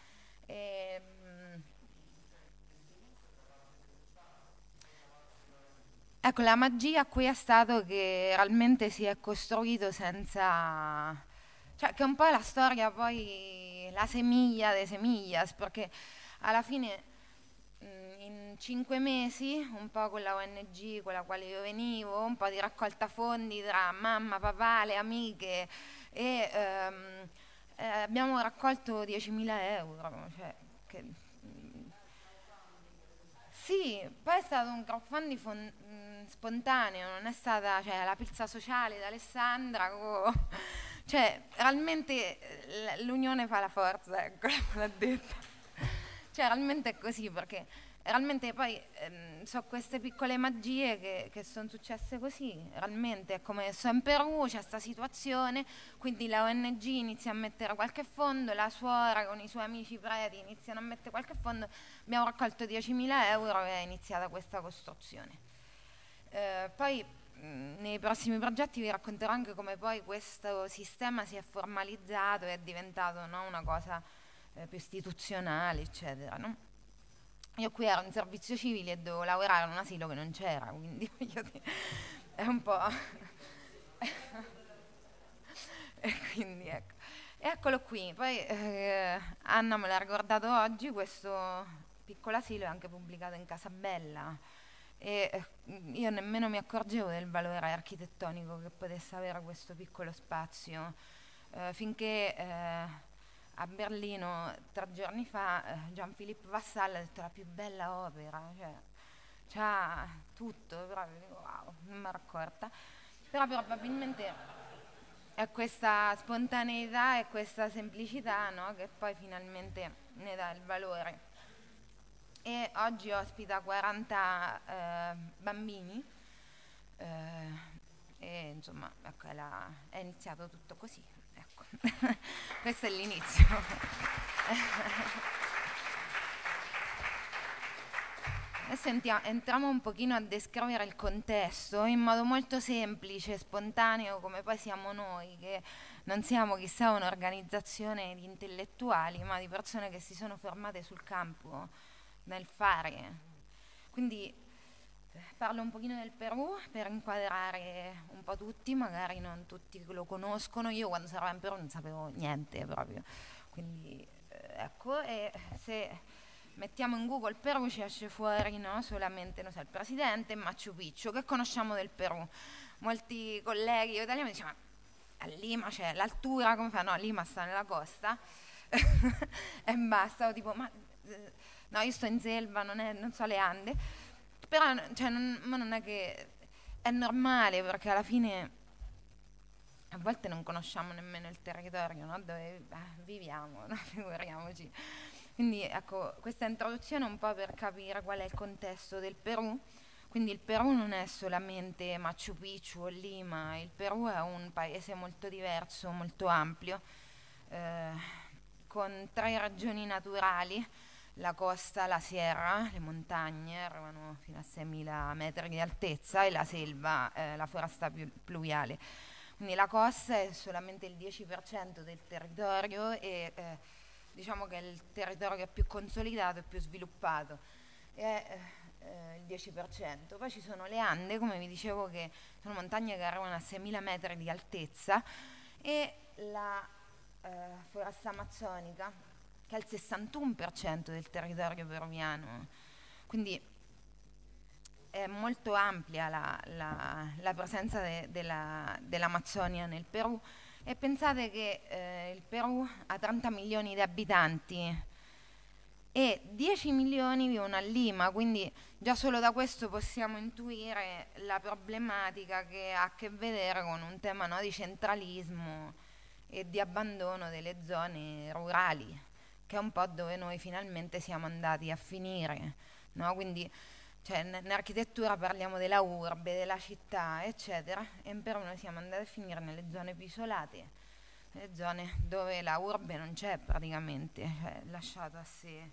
Ecco, la magia qui è stato che realmente si è costruito senza, cioè che un po' è la storia poi, la semiglia dei semillas, perché alla fine in 5 mesi, un po' con la ONG con la quale io venivo, un po' di raccolta fondi tra mamma, papà, le amiche, e abbiamo raccolto 10.000 euro, cioè, sì, poi è stato un crowdfunding spontaneo, non è stata, cioè, la pizza sociale d'Alessandra, cioè realmente l'unione fa la forza, ecco, l'ha detto. Cioè realmente è così, perché realmente poi so queste piccole magie che sono successe così, realmente è come so in Perù, c'è questa situazione, quindi la ONG inizia a mettere qualche fondo, la suora con i suoi amici preti iniziano a mettere qualche fondo, abbiamo raccolto 10.000 euro e è iniziata questa costruzione. Poi nei prossimi progetti vi racconterò anche come poi questo sistema si è formalizzato e è diventato, no, una cosa più istituzionale, eccetera, no? Io qui ero in servizio civile e dovevo lavorare in un asilo che non c'era, quindi è un po'... e quindi ecco. E eccolo qui, poi Anna me l'ha ricordato oggi, questo piccolo asilo è anche pubblicato in Casabella, e io nemmeno mi accorgevo del valore architettonico che potesse avere questo piccolo spazio, finché a Berlino 3 giorni fa Jean-Philippe Vassal ha detto la più bella opera, cioè c'ha tutto, proprio dico, wow, non mi ero accorta. Però probabilmente è questa spontaneità e questa semplicità, no, che poi finalmente ne dà il valore. E oggi ospita 40 bambini, e insomma, ecco, è iniziato tutto così, ecco. Questo è l'inizio. Adesso entriamo un pochino a descrivere il contesto in modo molto semplice, spontaneo, come poi siamo noi, che non siamo chissà un'organizzazione di intellettuali, ma di persone che si sono formate sul campo, nel fare. Quindi parlo un pochino del Perù per inquadrare un po' tutti, magari non tutti lo conoscono. Io quando sarò in Perù non sapevo niente proprio, quindi ecco, e se mettiamo in Google Perù ci esce fuori, no, solamente, non so, il presidente e Machu Picchu. Che conosciamo del Perù? Molti colleghi italiani mi dicono: ma a Lima c'è l'altura, come fa? No, Lima sta nella costa e basta. O tipo, ma no, io sto in selva, non so le Ande, però cioè, non è che è normale, perché alla fine a volte non conosciamo nemmeno il territorio, no, dove viviamo, no? Figuriamoci. Quindi ecco, questa introduzione è un po' per capire qual è il contesto del Perù. Quindi il Perù non è solamente Machu Picchu o Lima, il Perù è un paese molto diverso, molto ampio, con 3 regioni naturali: la costa, la sierra, le montagne arrivano fino a 6.000 metri di altezza, e la selva, la foresta pluviale. Quindi la costa è solamente il 10% del territorio, e diciamo che è il territorio che è più consolidato e più sviluppato, è il 10%. Poi ci sono le Ande, come vi dicevo, che sono montagne che arrivano a 6.000 metri di altezza, e la foresta amazzonica, che è il 61% del territorio peruviano. Quindi è molto ampia la presenza dell'Amazzonia nel Perù. E pensate che il Perù ha 30 milioni di abitanti e 10 milioni vivono a Lima, quindi già solo da questo possiamo intuire la problematica che ha a che vedere con un tema, no, di centralismo e di abbandono delle zone rurali, che è un po' dove noi finalmente siamo andati a finire, no? Quindi cioè, in architettura parliamo della urbe, della città, eccetera, e in Perù noi siamo andati a finire nelle zone più isolate, nelle zone dove la urbe non c'è praticamente, cioè lasciato a sé.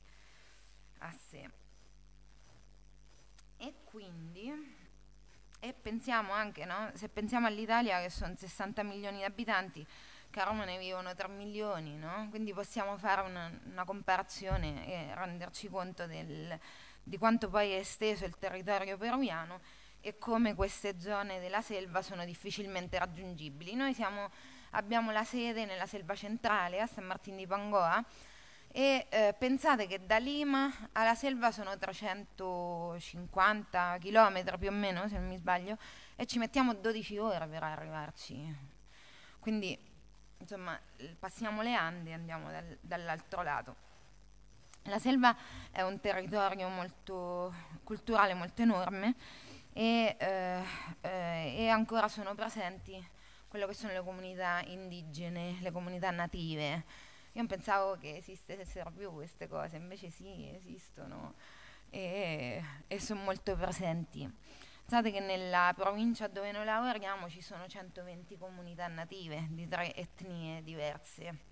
E quindi, e pensiamo anche, no? Se pensiamo all'Italia, che sono 60 milioni di abitanti, che a Roma ne vivono 3 milioni, no? Quindi possiamo fare una comparazione e renderci conto di quanto poi è esteso il territorio peruviano e come queste zone della selva sono difficilmente raggiungibili. Noi abbiamo la sede nella selva centrale, a San Martín di Pangoa, e pensate che da Lima alla selva sono 350 chilometri più o meno, se non mi sbaglio, e ci mettiamo 12 ore per arrivarci. Quindi, insomma, passiamo le Ande e andiamo dall'altro lato. La selva è un territorio molto culturale, molto enorme, e ancora sono presenti quello che sono le comunità indigene, le comunità native. Io non pensavo che esistessero più queste cose, invece sì, esistono e sono molto presenti. Pensate che nella provincia dove noi lavoriamo ci sono 120 comunità native di 3 etnie diverse.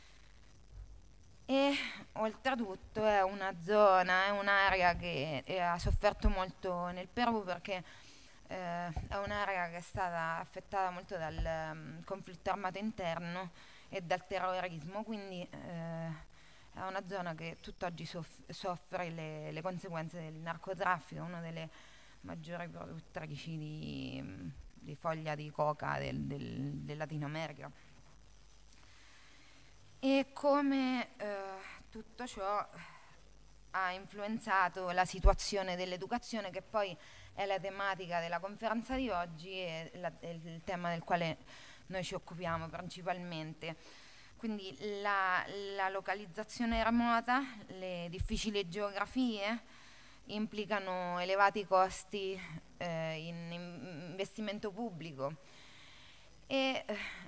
E oltretutto è una zona, è un'area che ha sofferto molto nel Perù, perché è un'area che è stata affettata molto dal conflitto armato interno e dal terrorismo, quindi è una zona che tutt'oggi soffre le conseguenze del narcotraffico, una delle maggiori produttrici di foglia di coca del Latino America. E come tutto ciò ha influenzato la situazione dell'educazione, che poi è la tematica della conferenza di oggi e il tema del quale noi ci occupiamo principalmente. Quindi la localizzazione remota, le difficili geografie implicano elevati costi in investimento pubblico e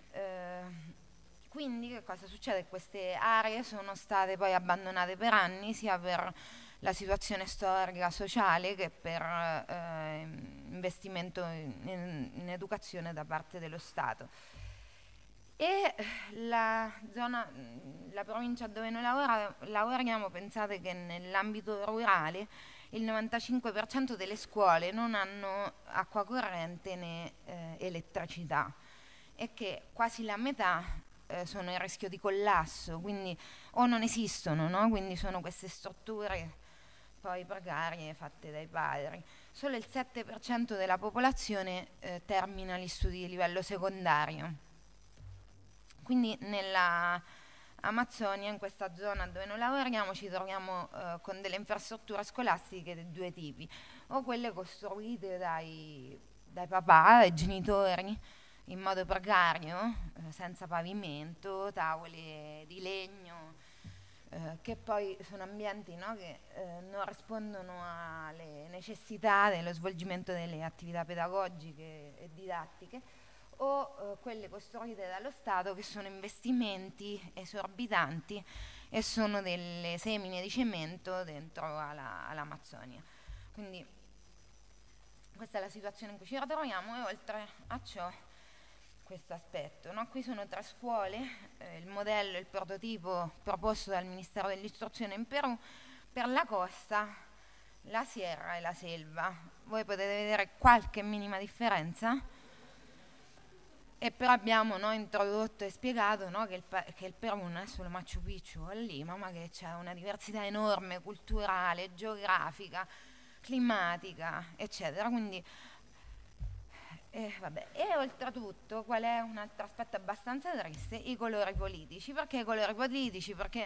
quindi che cosa succede? Queste aree sono state poi abbandonate per anni, sia per la situazione storica, sociale, che per investimento in educazione da parte dello Stato. E la provincia dove noi lavoriamo, pensate che nell'ambito rurale il 95% delle scuole non hanno acqua corrente né elettricità, e che quasi la metà sono in rischio di collasso, quindi o non esistono, no? Quindi sono queste strutture poi precarie fatte dai padri. Solo il 7% della popolazione termina gli studi di livello secondario. Quindi nella Amazzonia, in questa zona dove noi lavoriamo, ci troviamo con delle infrastrutture scolastiche di due tipi: o quelle costruite dai papà, dai genitori, in modo precario, senza pavimento, tavole di legno, che poi sono ambienti, no, che non rispondono alle necessità dello svolgimento delle attività pedagogiche e didattiche, o quelle costruite dallo Stato, che sono investimenti esorbitanti e sono delle semine di cemento dentro all'Amazzonia. Quindi questa è la situazione in cui ci ritroviamo, e oltre a ciò questo aspetto, no? Qui sono 3 scuole, il modello, il prototipo proposto dal Ministero dell'Istruzione in Perù per la costa, la sierra e la selva. Voi potete vedere qualche minima differenza, e però abbiamo, no, introdotto e spiegato, no, che il Perù non è solo Machu Picchu o Lima, ma che c'è una diversità enorme, culturale, geografica, climatica, eccetera. Quindi vabbè. E oltretutto, qual è un altro aspetto abbastanza triste? I colori politici. Perché i colori politici? Perché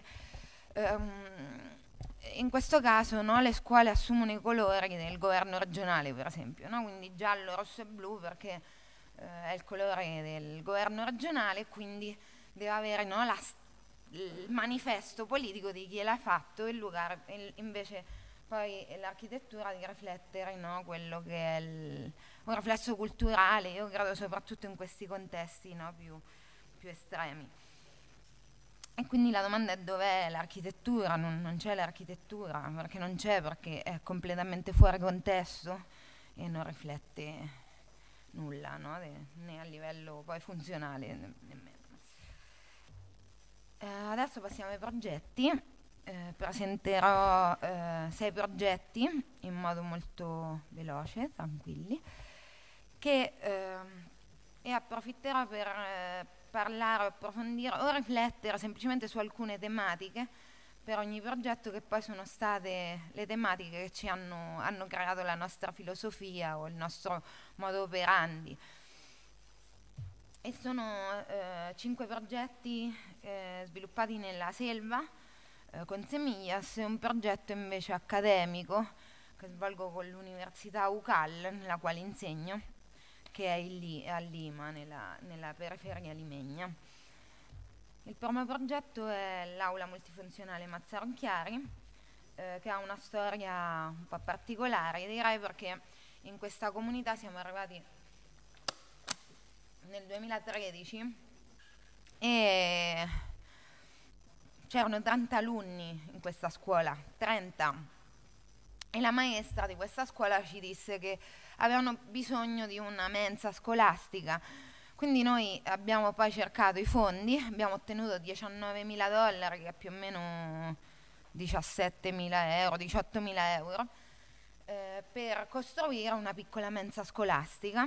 in questo caso, no, le scuole assumono i colori del governo regionale, per esempio, no? Quindi giallo, rosso e blu, perché è il colore del governo regionale, quindi deve avere, no, il manifesto politico di chi l'ha fatto, invece poi l'architettura di riflettere, no, quello che è un riflesso culturale, io credo soprattutto in questi contesti, no, più estremi. E quindi la domanda è: dov'è l'architettura? Non c'è l'architettura, perché non c'è, perché è completamente fuori contesto e non riflette nulla, no? Né a livello poi funzionale nemmeno. Adesso passiamo ai progetti. Presenterò 6 progetti in modo molto veloce, tranquilli, e approfitterò per parlare, approfondire o riflettere semplicemente su alcune tematiche per ogni progetto, che poi sono state le tematiche che ci hanno creato la nostra filosofia o il nostro modo operandi. E sono 5 progetti sviluppati nella selva con Semillas, e un progetto invece accademico che svolgo con l'Università UCAL, nella quale insegno, che è a Lima, nella periferia limeña. Il primo progetto è l'Aula Multifunzionale Mazzaro Chiari, che ha una storia un po' particolare, direi, perché in questa comunità siamo arrivati nel 2013 e c'erano 30 alunni in questa scuola, 30, e la maestra di questa scuola ci disse che avevano bisogno di una mensa scolastica. Quindi noi abbiamo poi cercato i fondi, abbiamo ottenuto $19.000, che è più o meno 17.000 euro, 18.000 euro, per costruire una piccola mensa scolastica.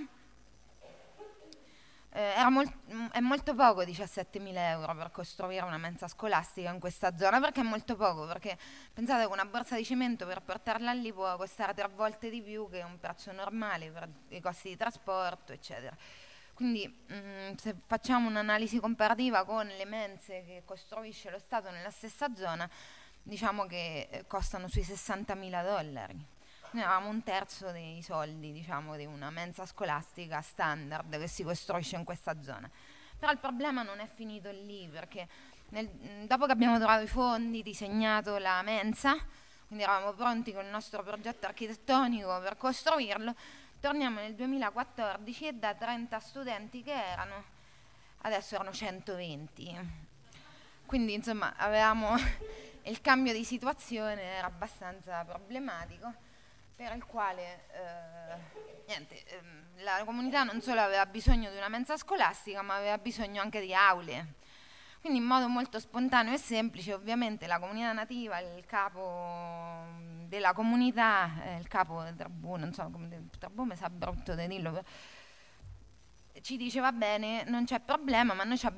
È molto poco 17.000 euro per costruire una mensa scolastica in questa zona. Perché è molto poco? Perché pensate che una borsa di cemento per portarla lì può costare 3 volte di più che un prezzo normale per i costi di trasporto, eccetera. Quindi se facciamo un'analisi comparativa con le mense che costruisce lo Stato nella stessa zona, diciamo che costano sui $60.000. Noi avevamo un terzo dei soldi, diciamo, di una mensa scolastica standard che si costruisce in questa zona. Però il problema non è finito lì, perché dopo che abbiamo trovato i fondi, disegnato la mensa, quindi eravamo pronti con il nostro progetto architettonico per costruirlo, torniamo nel 2014 e da 30 studenti che erano, adesso erano 120. Quindi insomma avevamo il cambio di situazione era abbastanza problematico, per il quale la comunità non solo aveva bisogno di una mensa scolastica, ma aveva bisogno anche di aule. Quindi in modo molto spontaneo e semplice, ovviamente la comunità nativa, il capo della comunità, il capo del Trabù, non so come Trabù mi sa brutto di dirlo, ci dice va bene, non c'è problema, ma noi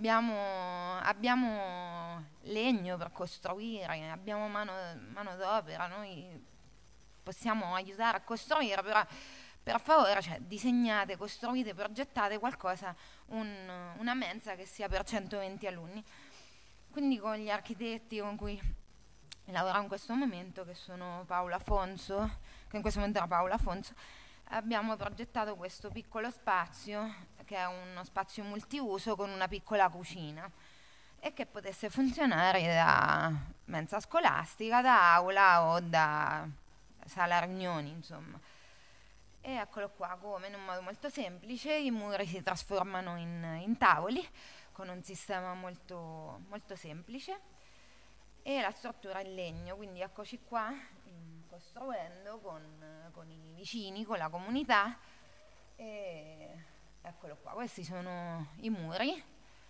abbiamo legno per costruire, abbiamo mano d'opera, noi possiamo aiutare a costruire, però per favore, cioè, disegnate, costruite, progettate qualcosa, una mensa che sia per 120 alunni. Quindi con gli architetti con cui lavoro in questo momento, che sono Paola Afonso, che in questo momento era Paola Afonso, abbiamo progettato questo piccolo spazio, che è uno spazio multiuso con una piccola cucina, e che potesse funzionare da mensa scolastica, da aula o da sala riunioni, insomma. E eccolo qua, come in un modo molto semplice i muri si trasformano in tavoli con un sistema molto, molto semplice, e la struttura è in legno, quindi eccoci qua costruendo con i vicini, con la comunità, e eccolo qua, questi sono i muri,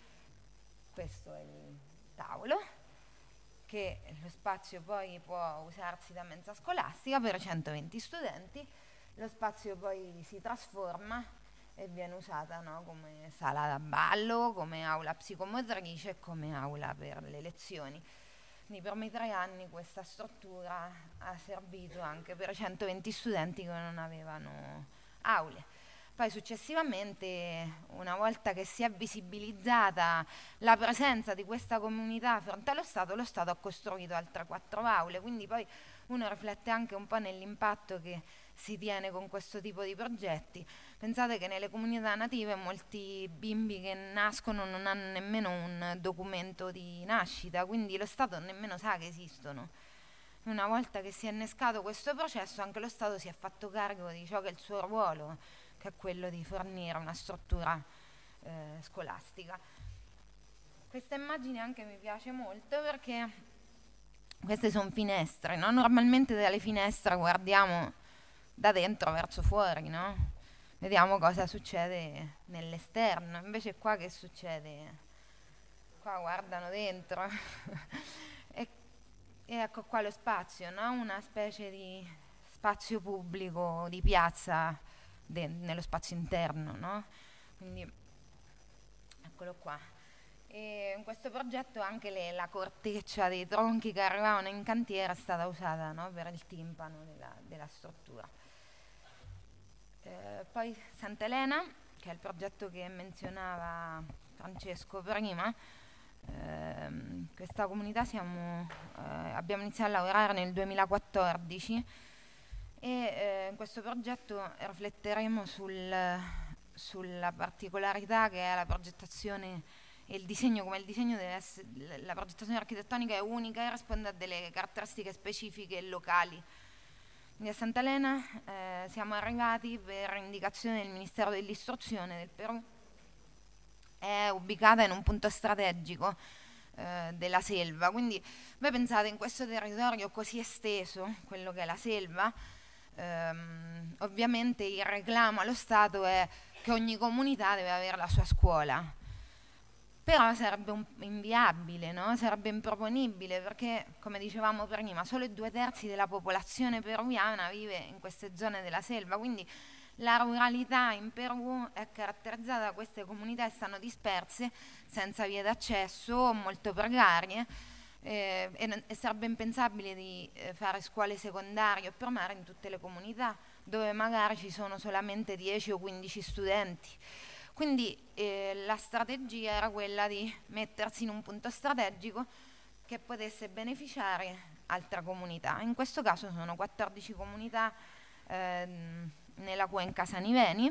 questo è il tavolo, che lo spazio poi può usarsi da mensa scolastica per 120 studenti. Lo spazio poi si trasforma e viene usata, no, come sala da ballo, come aula psicomotrice, come aula per le lezioni. Quindi per i 3 anni questa struttura ha servito anche per 120 studenti che non avevano aule. Poi successivamente, una volta che si è visibilizzata la presenza di questa comunità fronte allo Stato, lo Stato ha costruito altre 4 aule, quindi poi uno riflette anche un po' nell'impatto che si tiene con questo tipo di progetti. Pensate che nelle comunità native molti bimbi che nascono non hanno nemmeno un documento di nascita, quindi lo Stato nemmeno sa che esistono. Una volta che si è innescato questo processo, anche lo Stato si è fatto carico di ciò che è il suo ruolo, che è quello di fornire una struttura scolastica. Questa immagine anche mi piace molto perché queste sono finestre, no? Normalmente dalle finestre guardiamo da dentro verso fuori, no? Vediamo cosa succede nell'esterno, invece qua che succede? Qua guardano dentro e ecco qua lo spazio, no? Una specie di spazio pubblico, di piazza nello spazio interno, no? Quindi eccolo qua. E in questo progetto anche la corteccia dei tronchi che arrivavano in cantiere è stata usata, no, per il timpano della struttura. Poi Sant'Elena, che è il progetto che menzionava Francesco prima, questa comunità abbiamo iniziato a lavorare nel 2014 e in questo progetto rifletteremo sulla particolarità che è la progettazione e il disegno, come il disegno deve essere, la progettazione architettonica è unica e risponde a delle caratteristiche specifiche locali. Quindi a Sant'Elena siamo arrivati per indicazione del Ministero dell'Istruzione del Perù, è ubicata in un punto strategico della selva, quindi voi pensate in questo territorio così esteso, quello che è la selva, ovviamente il reclamo allo Stato è che ogni comunità deve avere la sua scuola. Però sarebbe inviabile, no? Sarebbe improponibile perché, come dicevamo prima, solo i 2/3 della popolazione peruviana vive in queste zone della selva, quindi la ruralità in Perù è caratterizzata da queste comunità che stanno disperse, senza vie d'accesso, molto precarie, e sarebbe impensabile di fare scuole secondarie o primarie in tutte le comunità, dove magari ci sono solamente 10 o 15 studenti. Quindi la strategia era quella di mettersi in un punto strategico che potesse beneficiare altre comunità. In questo caso sono 14 comunità nella cuenca Saniveni,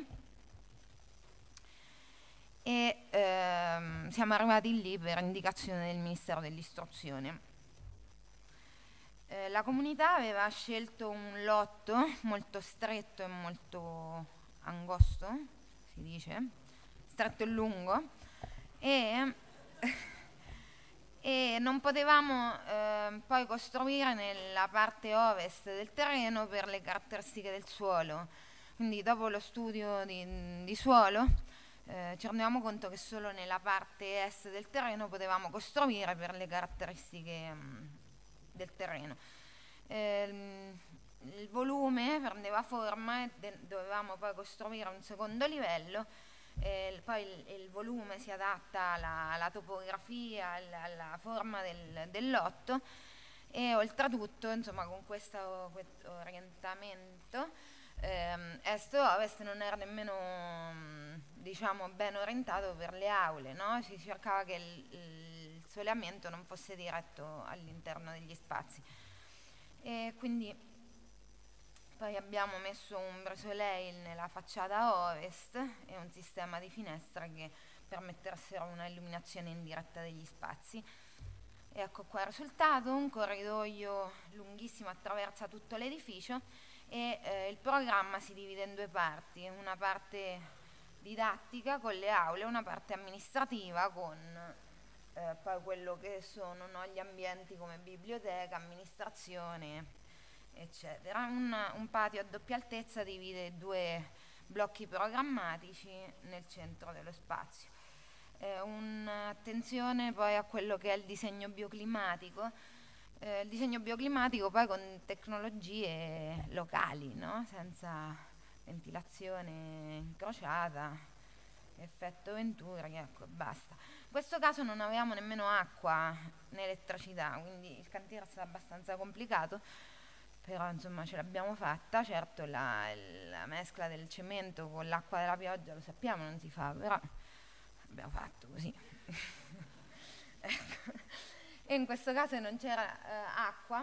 e siamo arrivati lì per indicazione del Ministero dell'Istruzione. La comunità aveva scelto un lotto molto stretto e molto angosto, si dice, stretto e lungo, e non potevamo poi costruire nella parte ovest del terreno per le caratteristiche del suolo. Quindi dopo lo studio di suolo ci rendevamo conto che solo nella parte est del terreno potevamo costruire per le caratteristiche del terreno. Il volume prendeva forma e dovevamo poi costruire un secondo livello. Poi il volume si adatta alla topografia, alla forma del lotto, e oltretutto, insomma, con questo orientamento est-ovest non era nemmeno diciamo ben orientato per le aule, no? Si cercava che il soleamento non fosse diretto all'interno degli spazi, e quindi poi abbiamo messo un bresoleil nella facciata ovest e un sistema di finestre che permettessero una illuminazione indiretta degli spazi. E ecco qua il risultato: un corridoio lunghissimo attraversa tutto l'edificio, e il programma si divide in due parti: una parte didattica con le aule, una parte amministrativa con poi quello che sono, no, gli ambienti come biblioteca, amministrazione, eccetera. Un patio a doppia altezza divide due blocchi programmatici nel centro dello spazio. Un'attenzione poi a quello che è il disegno bioclimatico. Il disegno bioclimatico poi con tecnologie locali, no? Senza ventilazione incrociata, effetto Venturi, ecco, basta. In questo caso non avevamo nemmeno acqua né elettricità, quindi il cantiere è stato abbastanza complicato, però insomma ce l'abbiamo fatta. Certo la mescla del cemento con l'acqua della pioggia lo sappiamo non si fa, però abbiamo fatto così. Ecco. E in questo caso non c'era acqua,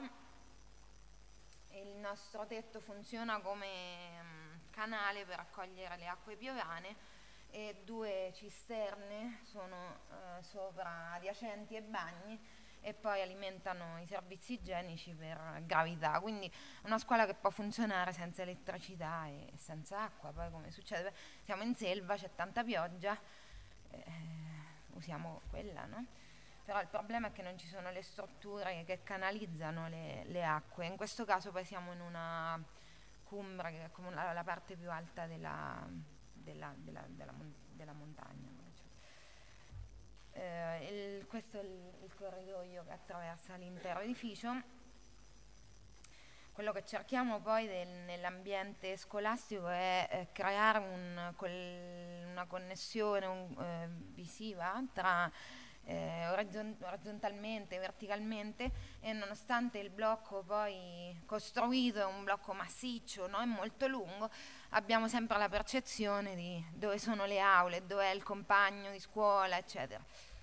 il nostro tetto funziona come canale per raccogliere le acque piovane, e due cisterne sono sopra adiacenti ai bagni, e poi alimentano i servizi igienici per gravità. Quindi una scuola che può funzionare senza elettricità e senza acqua. Poi, come succede, siamo in selva, c'è tanta pioggia, usiamo quella, no? Però il problema è che non ci sono le strutture che canalizzano le acque. In questo caso poi siamo in una cumbra che è come la parte più alta della montagna. Questo è il corridoio che attraversa l'intero edificio. Quello che cerchiamo poi nell'ambiente scolastico è creare una connessione visiva tra orizzontalmente, verticalmente, e nonostante il blocco poi costruito è un blocco massiccio, no? È molto lungo, abbiamo sempre la percezione di dove sono le aule, dove è il compagno di scuola, eccetera.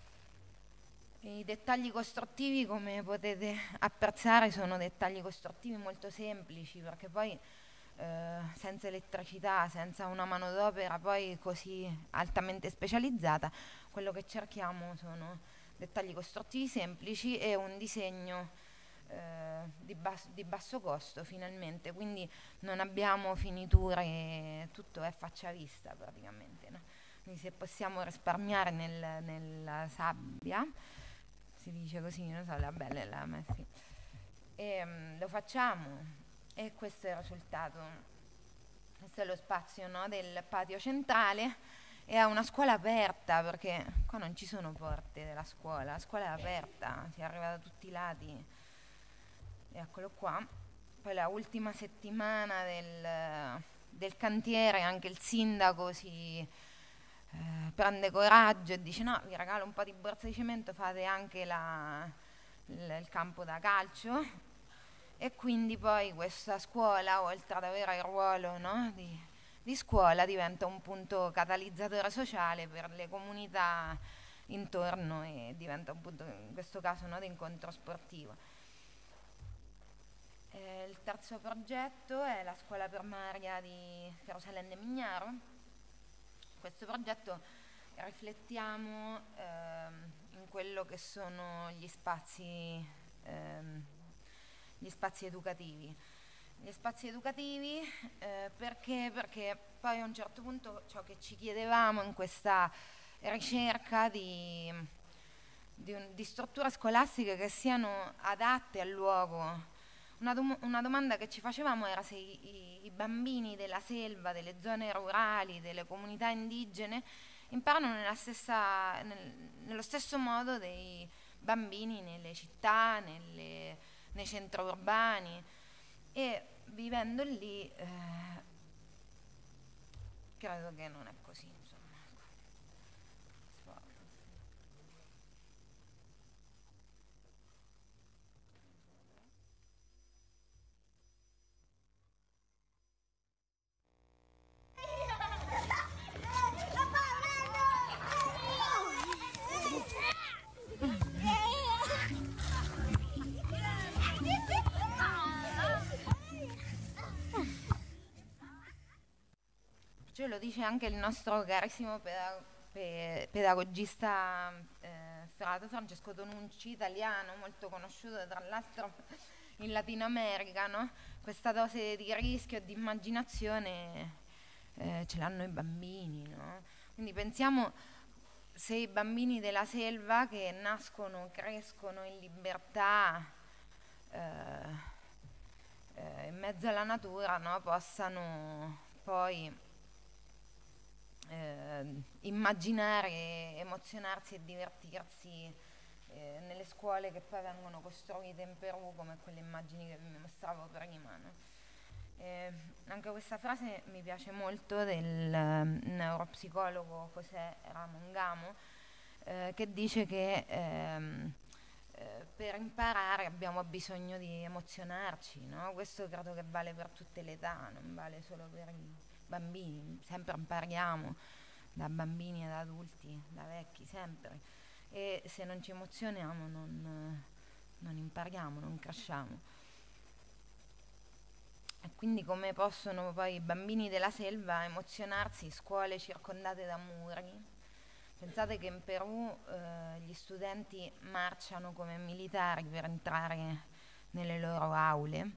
I dettagli costruttivi, come potete apprezzare, sono dettagli costruttivi molto semplici, perché poi senza elettricità, senza una manodopera poi così altamente specializzata, quello che cerchiamo sono dettagli costruttivi semplici e un disegno di basso costo, finalmente. Quindi non abbiamo finiture, tutto è faccia vista praticamente, no? Quindi se possiamo risparmiare nella sabbia, si dice così, non so, la bella, sì. Lo facciamo, e questo è il risultato. Questo è lo spazio, no, del patio centrale. È una scuola aperta, perché qua non ci sono porte della scuola, la scuola è aperta, si arriva da tutti i lati. Eccolo qua. Poi la ultima settimana del cantiere anche il sindaco si prende coraggio e dice: no, vi regalo un po' di borsa di cemento, fate anche il campo da calcio. E quindi poi questa scuola, oltre ad avere il ruolo, no, di scuola, diventa un punto catalizzatore sociale per le comunità intorno, e diventa un punto, in questo caso, no, di incontro sportivo. Il terzo progetto è la scuola primaria di Gerusalemme Mignaro. Questo progetto riflettiamo in quello che sono gli spazi educativi. Gli spazi educativi perché poi a un certo punto ciò che ci chiedevamo in questa ricerca di strutture scolastiche che siano adatte al luogo. Una domanda che ci facevamo era se i bambini della selva, delle zone rurali, delle comunità indigene imparano nello stesso modo dei bambini nelle città, nei centri urbani, e vivendo lì credo che non è così. Lo dice anche il nostro carissimo pedagogista Francesco Tonucci, italiano, molto conosciuto tra l'altro in Latino America, no? Questa dose di rischio e di immaginazione ce l'hanno i bambini, no? Quindi pensiamo, se i bambini della selva che nascono, crescono in libertà in mezzo alla natura, no? Possano poi immaginare, emozionarsi e divertirsi nelle scuole che poi vengono costruite in Perù, come quelle immagini che vi mostravo prima, no? Anche questa frase mi piace molto del neuropsicologo José Ramón Gamo, che dice che per imparare abbiamo bisogno di emozionarci, no? Questo credo che vale per tutte le età, non vale solo per i bambini, sempre impariamo da bambini ad adulti, da vecchi, sempre, e se non ci emozioniamo non impariamo, non cresciamo. E quindi come possono poi i bambini della selva emozionarsi in scuole circondate da muri? Pensate che in Perù gli studenti marciano come militari per entrare nelle loro aule.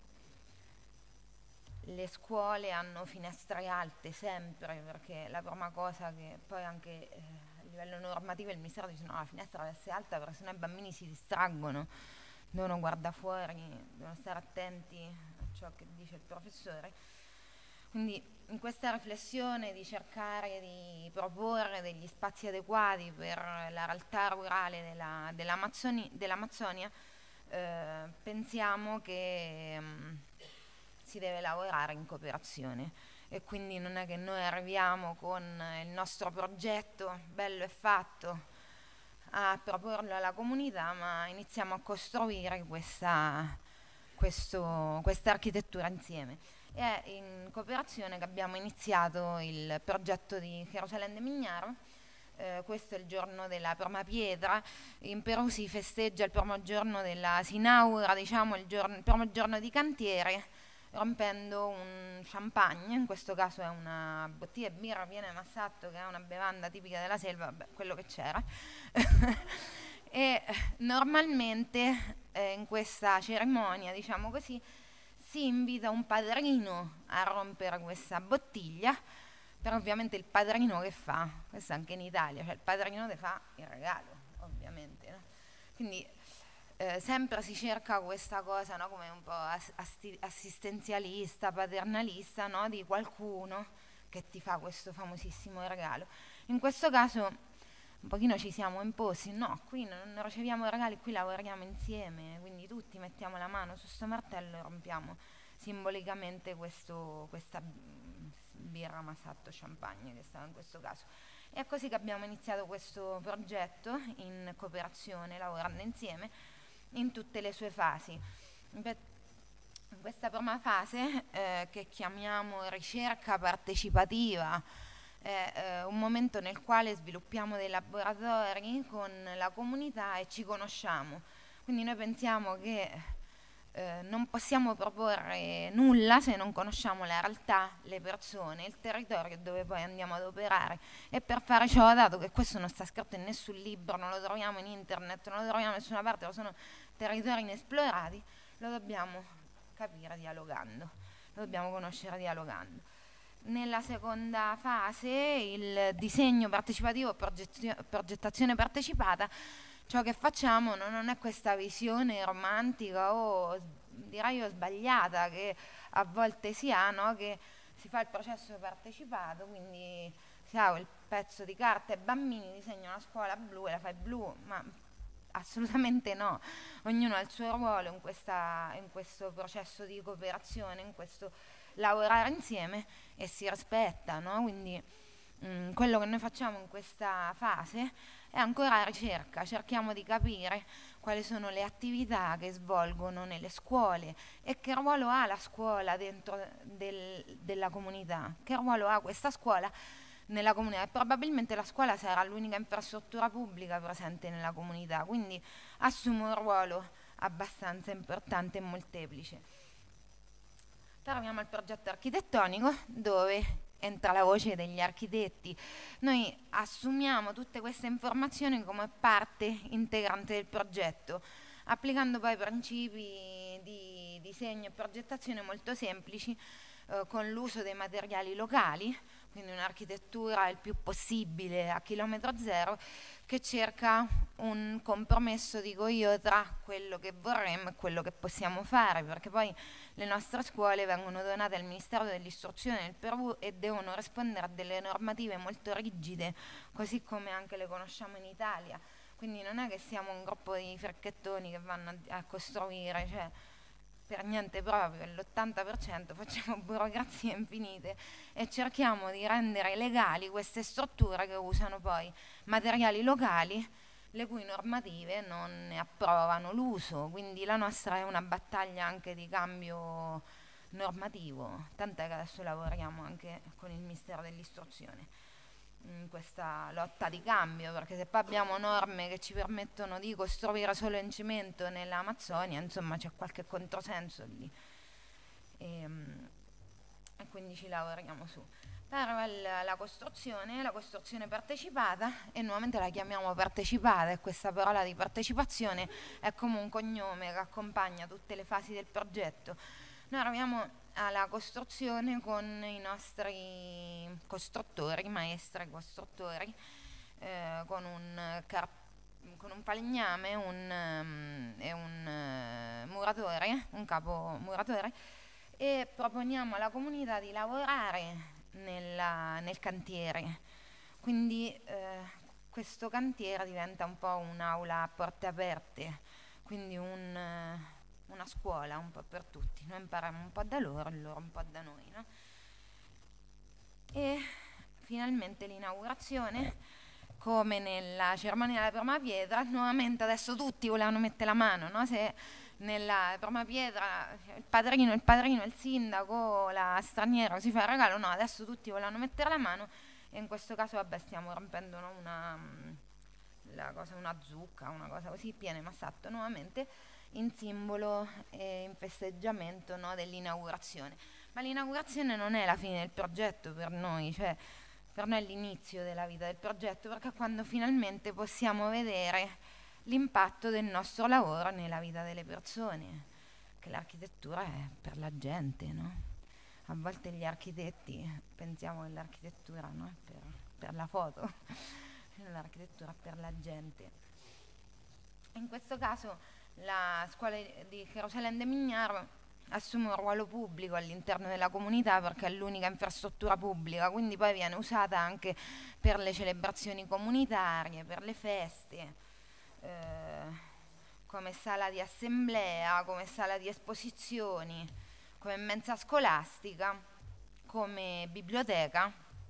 Le scuole hanno finestre alte sempre, perché la prima cosa che poi anche a livello normativo il Ministero dice no, la finestra deve essere alta perché sennò i bambini si distraggono, devono guardare fuori, devono stare attenti a ciò che dice il professore. Quindi in questa riflessione di cercare di proporre degli spazi adeguati per la realtà rurale dell'Amazzonia, pensiamo che si deve lavorare in cooperazione, e quindi non è che noi arriviamo con il nostro progetto bello e fatto a proporlo alla comunità, ma iniziamo a costruire questa architettura insieme. È in cooperazione che abbiamo iniziato il progetto di Gerusalemme Mignaro. Questo è il giorno della prima pietra. In Perù si festeggia il primo giorno si inaugura, diciamo, il primo giorno di cantiere, rompendo un champagne, in questo caso è una bottiglia di birra piena di Massatto, che è una bevanda tipica della selva, vabbè, quello che c'era. E normalmente in questa cerimonia, diciamo così, si invita un padrino a rompere questa bottiglia, però ovviamente il padrino che fa? Questo anche in Italia, cioè il padrino ti fa il regalo, ovviamente, no? Quindi sempre si cerca questa cosa, no? Come un po' assistenzialista, paternalista, no? Di qualcuno che ti fa questo famosissimo regalo. In questo caso un pochino ci siamo imposti, no, qui non riceviamo regali, qui lavoriamo insieme, quindi tutti mettiamo la mano su sto martello e rompiamo simbolicamente questa birra Massatto Champagne, che stava in questo caso. E è così che abbiamo iniziato questo progetto in cooperazione, lavorando insieme in tutte le sue fasi. In questa prima fase, che chiamiamo ricerca partecipativa, è un momento nel quale sviluppiamo dei laboratori con la comunità e ci conosciamo. Quindi noi pensiamo che non possiamo proporre nulla se non conosciamo la realtà, le persone, il territorio dove poi andiamo ad operare, e per fare ciò, dato che questo non sta scritto in nessun libro, non lo troviamo in internet, non lo troviamo da nessuna parte, sono territori inesplorati, lo dobbiamo capire dialogando, lo dobbiamo conoscere dialogando. Nella seconda fase, il disegno partecipativo, progettazione partecipata, ciò che facciamo non è questa visione romantica o direi io sbagliata che a volte si ha, no? Che si fa il processo partecipato, quindi si ha il pezzo di carta e bambini disegna una scuola blu e la fai blu, ma assolutamente no, ognuno ha il suo ruolo in questo processo di cooperazione, in questo lavorare insieme, e si rispetta, no? Quindi quello che noi facciamo in questa fase è ancora ricerca, cerchiamo di capire quali sono le attività che svolgono nelle scuole e che ruolo ha la scuola dentro della comunità, che ruolo ha questa scuola nella comunità, e probabilmente la scuola sarà l'unica infrastruttura pubblica presente nella comunità, quindi assume un ruolo abbastanza importante e molteplice. Arriviamo al progetto architettonico, dove entra la voce degli architetti. Noi assumiamo tutte queste informazioni come parte integrante del progetto, applicando poi principi di disegno e progettazione molto semplici, con l'uso dei materiali locali, quindi un'architettura il più possibile a chilometro zero, che cerca un compromesso, dico io, tra quello che vorremmo e quello che possiamo fare, perché poi le nostre scuole vengono donate al Ministero dell'Istruzione del Perù e devono rispondere a delle normative molto rigide, così come anche le conosciamo in Italia, quindi non è che siamo un gruppo di fricchettoni che vanno a costruire, cioè per niente proprio, l'80% facciamo burocrazie infinite e cerchiamo di rendere legali queste strutture che usano poi materiali locali le cui normative non ne approvano l'uso, quindi la nostra è una battaglia anche di cambio normativo, tant'è che adesso lavoriamo anche con il Ministero dell'Istruzione in questa lotta di cambio, perché se poi abbiamo norme che ci permettono di costruire solo in cemento nell'Amazzonia, insomma c'è qualche controsenso lì, e quindi ci lavoriamo su. La costruzione partecipata, e nuovamente la chiamiamo partecipata, e questa parola di partecipazione è come un cognome che accompagna tutte le fasi del progetto. Noi arriviamo alla costruzione con i nostri costruttori, maestri costruttori, con un falegname e un muratore, un capo muratore, e proponiamo alla comunità di lavorare nel cantiere. Quindi questo cantiere diventa un po' un'aula a porte aperte, quindi una scuola un po' per tutti, noi impariamo un po' da loro e loro un po' da noi, no? E finalmente l'inaugurazione, come nella cerimonia della prima pietra, nuovamente adesso tutti volevano mettere la mano, no? Se nella prima pietra il padrino, il sindaco, la straniera si fa il regalo, no, adesso tutti volevano mettere la mano, e in questo caso vabbè stiamo rompendo, no, una zucca, una cosa così, piene massato nuovamente, in simbolo e in festeggiamento, no, dell'inaugurazione. Ma l'inaugurazione non è la fine del progetto per noi, cioè per noi è l'inizio della vita del progetto, perché quando finalmente possiamo vedere l'impatto del nostro lavoro nella vita delle persone, che l'architettura è per la gente, no? A volte gli architetti pensiamo che l'architettura, no, è per la foto, l'architettura è per la gente. In questo caso la scuola di Jerusalem de Mignaro assume un ruolo pubblico all'interno della comunità, perché è l'unica infrastruttura pubblica, quindi poi viene usata anche per le celebrazioni comunitarie, per le feste, come sala di assemblea, come sala di esposizioni, come mensa scolastica, come biblioteca,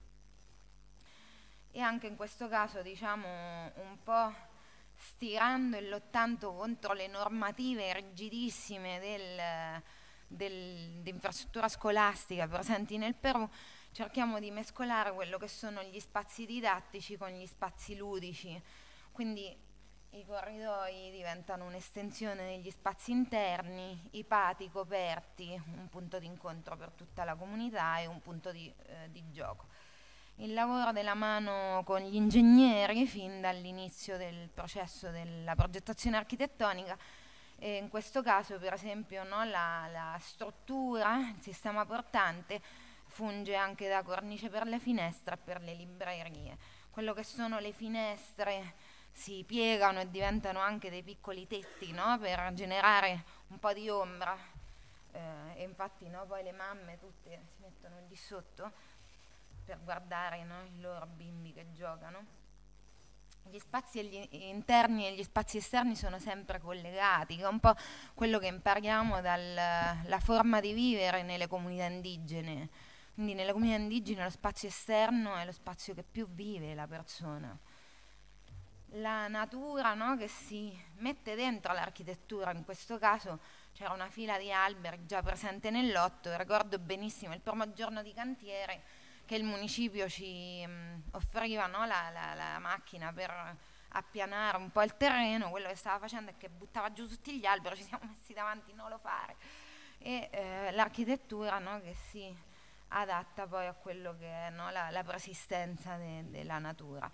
e anche in questo caso, diciamo, un po' stirando e lottando contro le normative rigidissime dell'infrastruttura scolastica presenti nel Perù, cerchiamo di mescolare quello che sono gli spazi didattici con gli spazi ludici, quindi I corridoi diventano un'estensione degli spazi interni, i pati coperti, un punto di incontro per tutta la comunità e un punto di gioco. Il lavoro della mano con gli ingegneri fin dall'inizio del processo della progettazione architettonica, e in questo caso per esempio, no, la struttura, il sistema portante funge anche da cornice per le finestre e per le librerie. Quello che sono le finestre si piegano e diventano anche dei piccoli tetti, no? Per generare un po' di ombra, e infatti, no, poi le mamme tutte si mettono lì sotto per guardare, no, i loro bimbi che giocano. Gli spazi interni e gli spazi esterni sono sempre collegati, che è un po' quello che impariamo dalla forma di vivere nelle comunità indigene. Quindi nelle comunità indigene lo spazio esterno è lo spazio che più vive la persona. La natura, no, che si mette dentro l'architettura, in questo caso c'era una fila di alberi già presente nel lotto. Ricordo benissimo il primo giorno di cantiere che il municipio ci offriva, no, la macchina per appianare un po' il terreno. Quello che stava facendo è che buttava giù tutti gli alberi, ci siamo messi davanti, non lo fare. E l'architettura, no, che si adatta poi a quello che è, no, la persistenza della natura.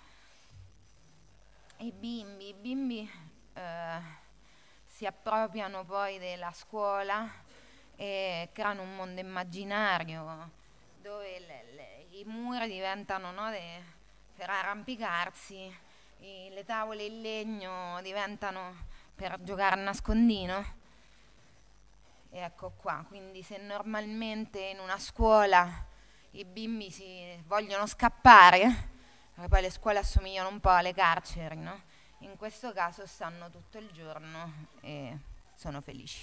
I bimbi si appropriano poi della scuola e creano un mondo immaginario dove i muri diventano, no, per arrampicarsi, le tavole in legno diventano per giocare a nascondino. E ecco qua, quindi se normalmente in una scuola i bimbi si vogliono scappare, perché poi le scuole assomigliano un po' alle carceri, no? In questo caso stanno tutto il giorno e sono felici.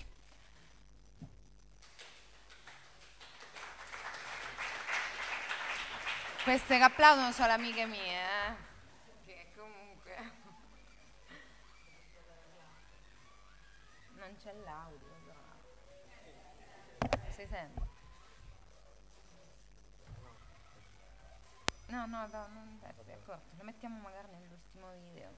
Queste che applaudono sono amiche mie, che comunque non c'è l'audio, però si sente. No, non è accorto, lo mettiamo magari nell'ultimo video.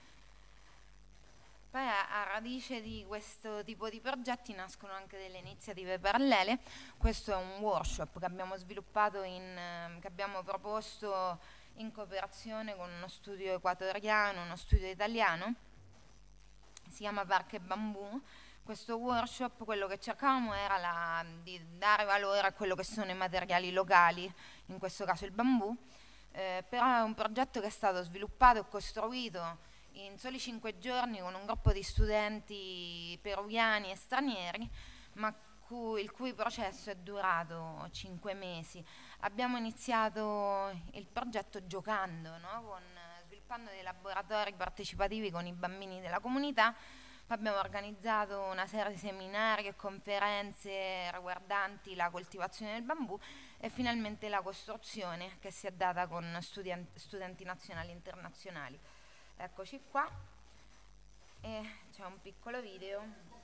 Poi a radice di questo tipo di progetti nascono anche delle iniziative parallele. Questo è un workshop che abbiamo sviluppato, che abbiamo proposto in cooperazione con uno studio equatoriano, uno studio italiano, si chiama Parche Bambù. Questo workshop, quello che cercavamo era di dare valore a quello che sono i materiali locali, in questo caso il bambù, però è un progetto che è stato sviluppato e costruito in soli 5 giorni con un gruppo di studenti peruviani e stranieri, ma il cui processo è durato 5 mesi. Abbiamo iniziato il progetto giocando, no? Sviluppando dei laboratori partecipativi con i bambini della comunità. Abbiamo organizzato una serie di seminari e conferenze riguardanti la coltivazione del bambù e finalmente la costruzione, che si è data con studenti nazionali e internazionali. Eccoci qua, e c'è un piccolo video.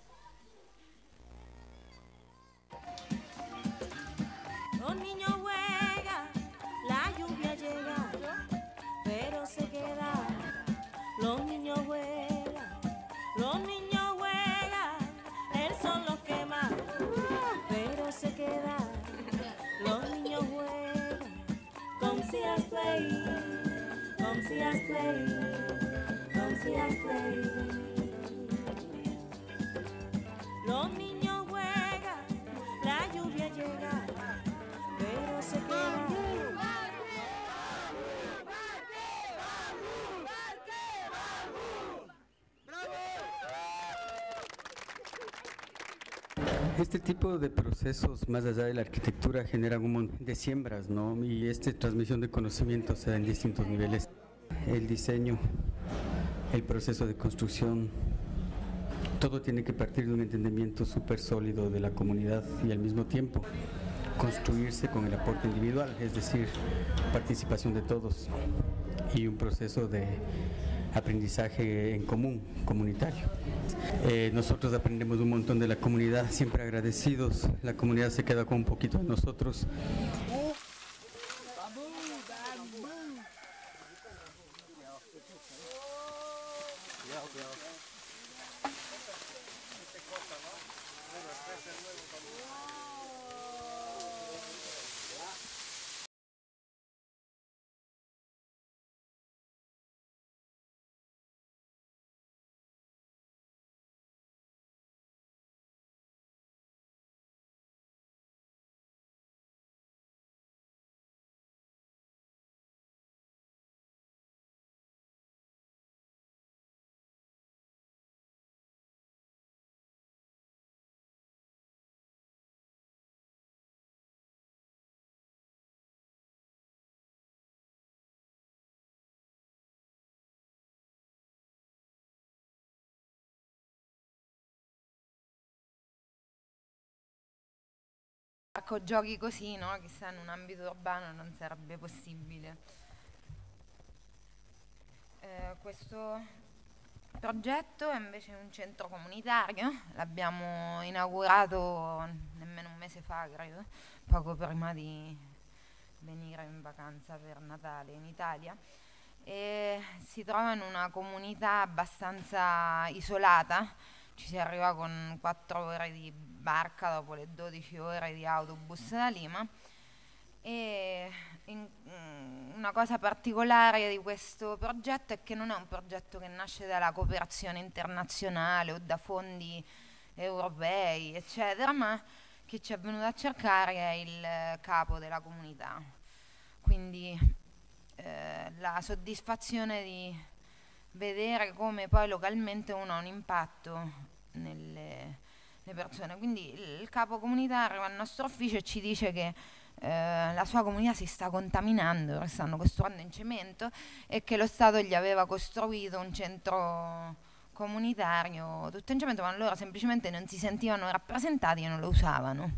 Los niños juegan, la lluvia llega, pero se queda. Los niños juegan, el sol los quema, pero se queda. Los niños juegan, come see us play, come see us play. Los niños juegan, la lluvia llega, pero se queda. Este tipo de procesos, más allá de la arquitectura, generan un montón de siembras, ¿no? Y esta transmisión de conocimiento se da en distintos niveles. El diseño, el proceso de construcción, todo tiene que partir de un entendimiento súper sólido de la comunidad y al mismo tiempo construirse con el aporte individual, es decir, participación de todos y un proceso de aprendizaje en común, comunitario. Nosotros aprendemos un montón de la comunidad, siempre agradecidos, la comunidad se queda con un poquito de nosotros. Yeah, Ecco, giochi così, no? Chissà in un ambito urbano non sarebbe possibile. Questo progetto è invece un centro comunitario, l'abbiamo inaugurato nemmeno un mese fa, credo, poco prima di venire in vacanza per Natale in Italia, e si trova in una comunità abbastanza isolata. Ci si arriva con 4 ore di barca dopo le 12 ore di autobus da Lima. E una cosa particolare di questo progetto è che non è un progetto che nasce dalla cooperazione internazionale o da fondi europei, eccetera, ma chi ci è venuto a cercare è il capo della comunità. Quindi la soddisfazione di vedere come poi localmente uno ha un impatto nelle persone. Quindi il capo comunitario al nostro ufficio ci dice che la sua comunità si sta contaminando perché stanno costruendo in cemento e che lo Stato gli aveva costruito un centro comunitario tutto in cemento, ma loro semplicemente non si sentivano rappresentati e non lo usavano,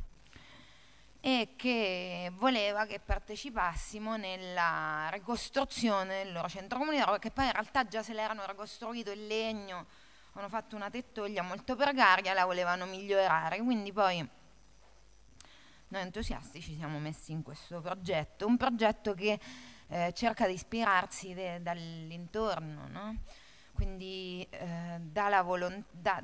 e che voleva che partecipassimo nella ricostruzione del loro centro comunitario, perché poi in realtà già se l'erano ricostruito in legno, hanno fatto una tettoglia molto precaria, la volevano migliorare. Quindi poi noi entusiasti ci siamo messi in questo progetto, un progetto che cerca di ispirarsi dall'intorno, no? Quindi dalla volontà,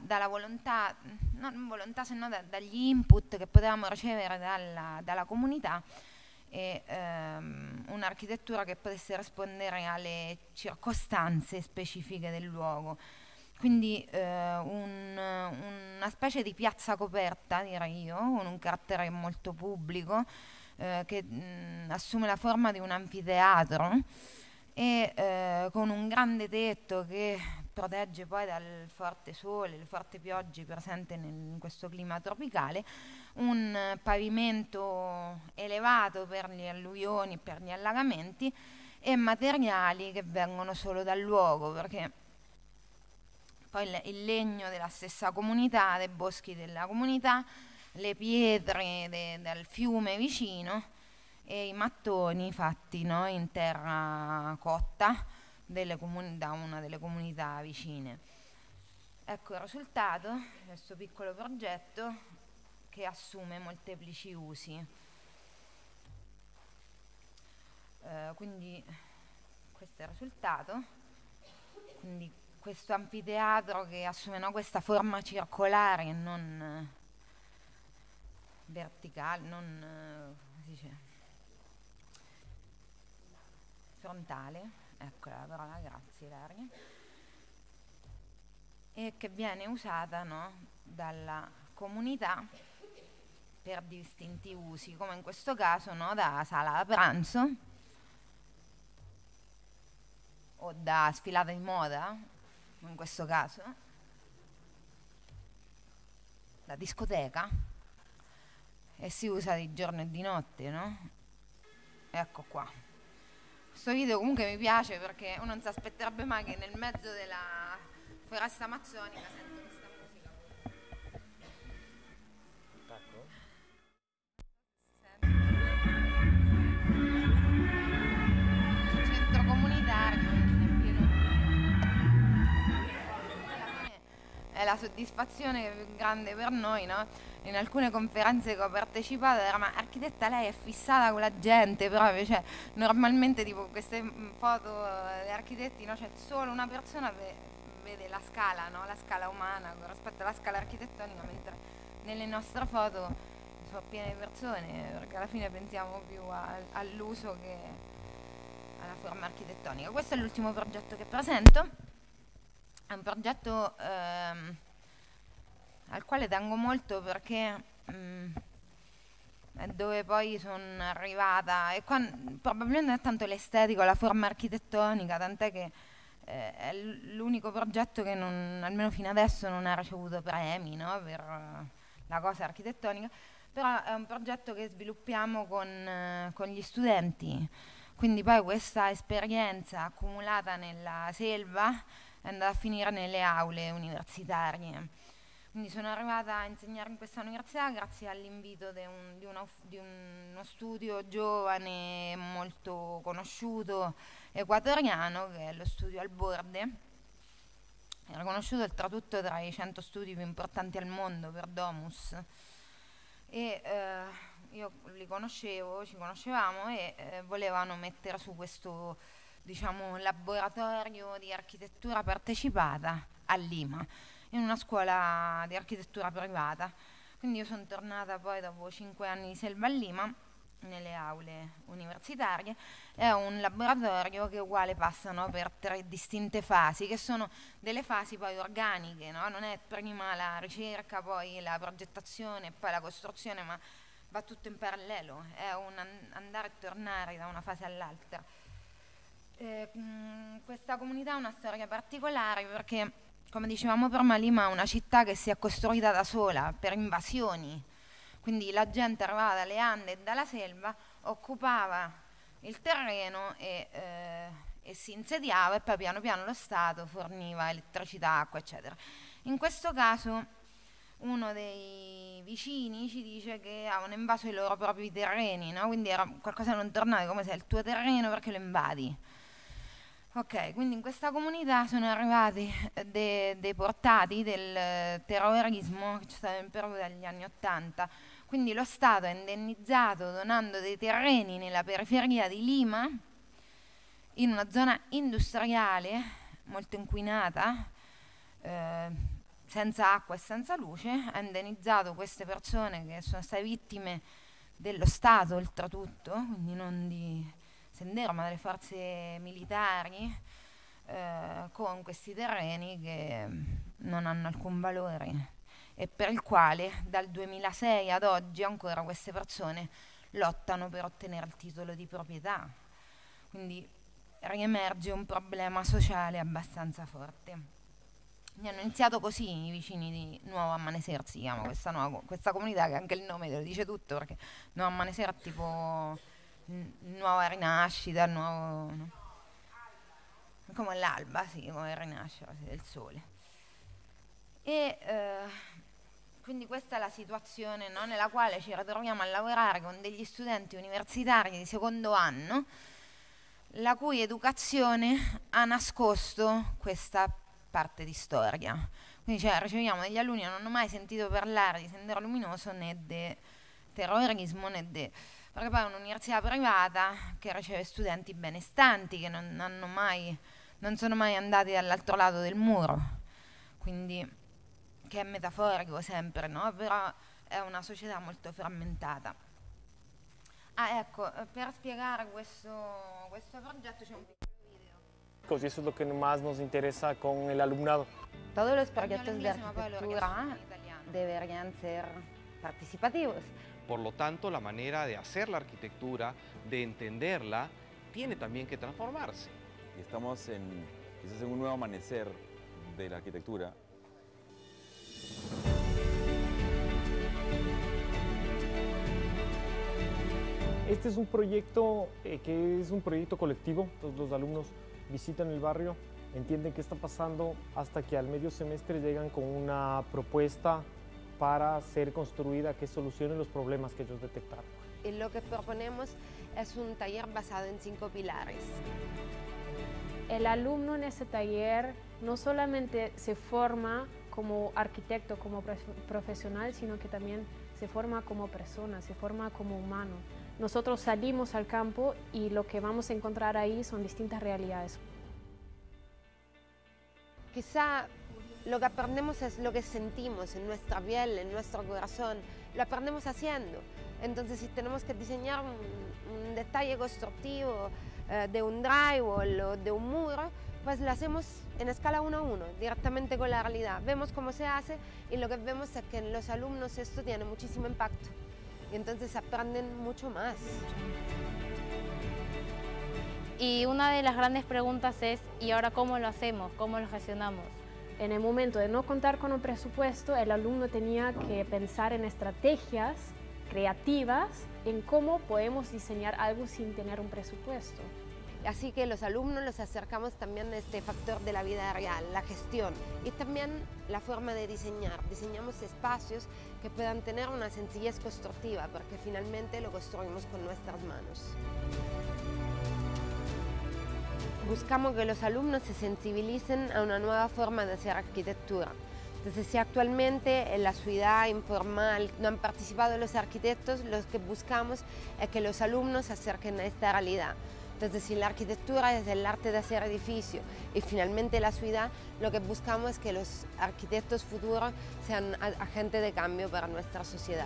non volontà, se no dagli input che potevamo ricevere dalla comunità, e un'architettura che potesse rispondere alle circostanze specifiche del luogo. Quindi una specie di piazza coperta, direi io, con un carattere molto pubblico, che assume la forma di un anfiteatro, e con un grande tetto che protegge poi dal forte sole, le forti piogge presenti in questo clima tropicale, un pavimento elevato per gli alluvioni, per gli allagamenti, e materiali che vengono solo dal luogo, perché poi il legno della stessa comunità, dei boschi della comunità, le pietre del fiume vicino e i mattoni fatti, no, in terra cotta da una delle comunità vicine. Ecco il risultato di questo piccolo progetto che assume molteplici usi. Quindi questo è il risultato. Quindi questo anfiteatro che assume, no, questa forma circolare e non verticale, non come si dice, frontale, ecco la parola, grazie Ilaria, e che viene usata, no, dalla comunità per distinti usi, come in questo caso, no, da sala da pranzo o da sfilata di moda, in questo caso la discoteca, e si usa di giorno e di notte, no? Ecco qua. Questo video comunque mi piace perché uno non si aspetterebbe mai che nel mezzo della foresta amazzonica sento questa musica. Centro comunitario in pieno. È la soddisfazione più grande per noi, no? In alcune conferenze che ho partecipato era: ma architetta, lei è fissata con la gente proprio, cioè normalmente tipo queste foto di architetti, no, c'è solo una persona vede la scala, no? La scala umana rispetto alla scala architettonica, mentre nelle nostre foto sono piene di persone, perché alla fine pensiamo più all'uso che alla forma architettonica. Questo è l'ultimo progetto che presento, è un progetto al quale tengo molto perché è dove poi sono arrivata, e qua probabilmente non è tanto l'estetica o la forma architettonica, tant'è che è l'unico progetto che almeno fino adesso non ha ricevuto premi, no, per la cosa architettonica, però è un progetto che sviluppiamo con gli studenti, quindi poi questa esperienza accumulata nella selva è andata a finire nelle aule universitarie. Quindi sono arrivata a insegnare in questa università grazie all'invito di uno studio giovane, molto conosciuto, equatoriano, che è lo studio Alborde. È riconosciuto oltretutto tra i 100 studi più importanti al mondo per Domus. E io li conoscevo, ci conoscevamo e volevano mettere su questo, diciamo, laboratorio di architettura partecipata a Lima, in una scuola di architettura privata. Quindi io sono tornata poi dopo 5 anni di Selva a Lima, nelle aule universitarie. È un laboratorio che uguale passano per 3 distinte fasi, che sono delle fasi poi organiche, no? Non è prima la ricerca, poi la progettazione e poi la costruzione, ma va tutto in parallelo, è un andare e tornare da una fase all'altra. Questa comunità ha una storia particolare perché, come dicevamo prima, Lima è una città che si è costruita da sola per invasioni, quindi la gente arrivava dalle Ande e dalla selva, occupava il terreno e si insediava, e poi piano piano lo Stato forniva elettricità, acqua, eccetera. In questo caso uno dei vicini ci dice che avevano invaso i loro propri terreni, no? Quindi era qualcosa non tornava, come se è il tuo terreno perché lo invadi. Ok, quindi in questa comunità sono arrivati dei portati del terrorismo che c'è stato in Perù dagli anni '80, quindi lo Stato ha indennizzato donando dei terreni nella periferia di Lima, in una zona industriale molto inquinata, senza acqua e senza luce. Ha indennizzato queste persone che sono state vittime dello Stato oltretutto, quindi non di Sendero ma delle forze militari, con questi terreni che non hanno alcun valore e per il quale dal 2006 ad oggi ancora queste persone lottano per ottenere il titolo di proprietà. Quindi riemerge un problema sociale abbastanza forte. Mi hanno iniziato così i vicini di Nuovo Amanecer, si chiama questa comunità, che anche il nome te lo dice tutto, perché Nuovo Amanecer è tipo nuova rinascita, nuovo, no? Come l'alba, sì, come rinascita del sole. E quindi questa è la situazione, no, nella quale ci ritroviamo a lavorare con degli studenti universitari di secondo anno, la cui educazione ha nascosto questa parte di storia. Quindi riceviamo degli alunni che non hanno mai sentito parlare di Sendero Luminoso, né di terrorismo, perché poi è un'università privata che riceve studenti benestanti che non sono mai andati dall'altro lato del muro, quindi che è metaforico sempre, no? Però è una società molto frammentata. Ecco, per spiegare questo progetto c'è un piccolo video. Eso es lo que más nos interesa con el alumnado. Todos los proyectos de arquitectura deberían ser participativos. Por lo tanto, la manera de hacer la arquitectura, de entenderla, tiene también que transformarse. Y estamos quizás en un nuevo amanecer de la arquitectura. Este es un proyecto que es un proyecto colectivo. Todos los alumnos visitan el barrio, entienden qué está pasando, hasta que al medio semestre llegan con una propuesta para ser construida que solucione los problemas que ellos detectaron. Y lo que proponemos es un taller basado en 5 pilares. El alumno en ese taller no solamente se forma como arquitecto, como profesional, sino que también se forma como persona, se forma como humano. Nosotros salimos al campo y lo que vamos a encontrar ahí son distintas realidades. Quizá lo que aprendemos es lo que sentimos en nuestra piel, en nuestro corazón, lo aprendemos haciendo. Entonces, si tenemos que diseñar un detalle constructivo de un drywall o de un muro, pues lo hacemos en escala 1 a 1, directamente con la realidad. Vemos cómo se hace y lo que vemos es que en los alumnos esto tiene muchísimo impacto y entonces aprenden mucho más. Y una de las grandes preguntas es, ¿y ahora cómo lo hacemos? ¿Cómo lo gestionamos? En el momento de no contar con un presupuesto, el alumno tenía que pensar en estrategias creativas en cómo podemos diseñar algo sin tener un presupuesto. Así que los alumnos los acercamos también a este factor de la vida real, la gestión y también la forma de diseñar. Diseñamos espacios que puedan tener una sencillez constructiva porque finalmente lo construimos con nuestras manos. Buscamos que los alumnos se sensibilicen a una nueva forma de hacer arquitectura. Entonces, si actualmente en la ciudad informal no han participado los arquitectos, lo que buscamos es que los alumnos se acerquen a esta realidad. Entonces, si la arquitectura es el arte de hacer edificios y finalmente la ciudad, lo que buscamos es que los arquitectos futuros sean agentes de cambio para nuestra sociedad.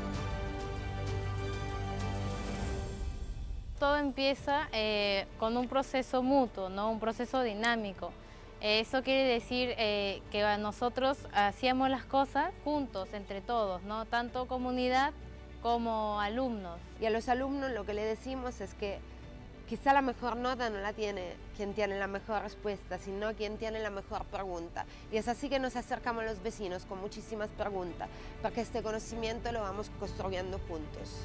Todo empieza con un proceso mutuo, ¿no? Un proceso dinámico. Eso quiere decir que nosotros hacíamos las cosas juntos, entre todos, ¿no? Tanto comunidad como alumnos. Y a los alumnos lo que le decimos es que quizá la mejor nota no la tiene quien tiene la mejor respuesta, sino quien tiene la mejor pregunta. Y es así que nos acercamos a los vecinos con muchísimas preguntas, porque este conocimiento lo vamos construyendo juntos.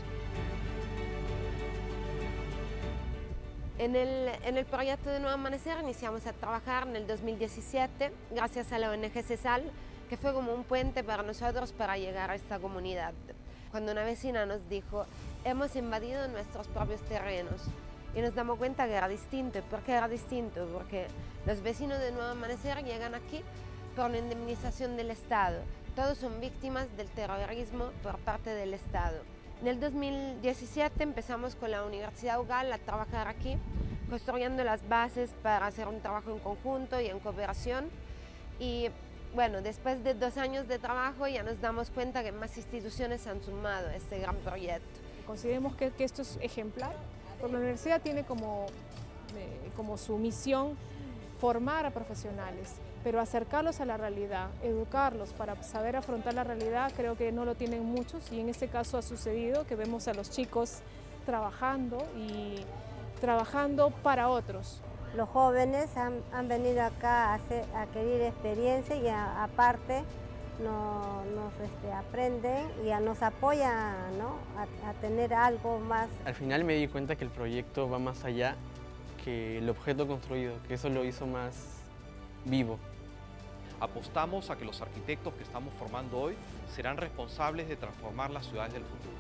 En el proyecto de Nuevo Amanecer iniciamos a trabajar en el 2017 gracias a la ONG CESAL, que fue como un puente para nosotros para llegar a esta comunidad. Cuando una vecina nos dijo, hemos invadido nuestros propios terrenos, y nos damos cuenta que era distinto. ¿Por qué era distinto? Porque los vecinos de Nuevo Amanecer llegan aquí por una indemnización del Estado. Todos son víctimas del terrorismo por parte del Estado. En el 2017 empezamos con la Universidad UGAL a trabajar aquí, construyendo las bases para hacer un trabajo en conjunto y en cooperación. Y bueno, después de 2 años de trabajo ya nos damos cuenta que más instituciones se han sumado a este gran proyecto. Consideremos que esto es ejemplar, porque la universidad tiene como su misión formar a profesionales, pero acercarlos a la realidad, educarlos para saber afrontar la realidad, creo que no lo tienen muchos, y en este caso ha sucedido que vemos a los chicos trabajando y trabajando para otros. Los jóvenes han venido acá a adquirir experiencia y aparte nos aprenden y nos apoyan, ¿no? a tener algo más. Al final me di cuenta que el proyecto va más allá que el objeto construido, que eso lo hizo más vivo. Apostamos a que los arquitectos que estamos formando hoy serán responsables de transformar las ciudades del futuro.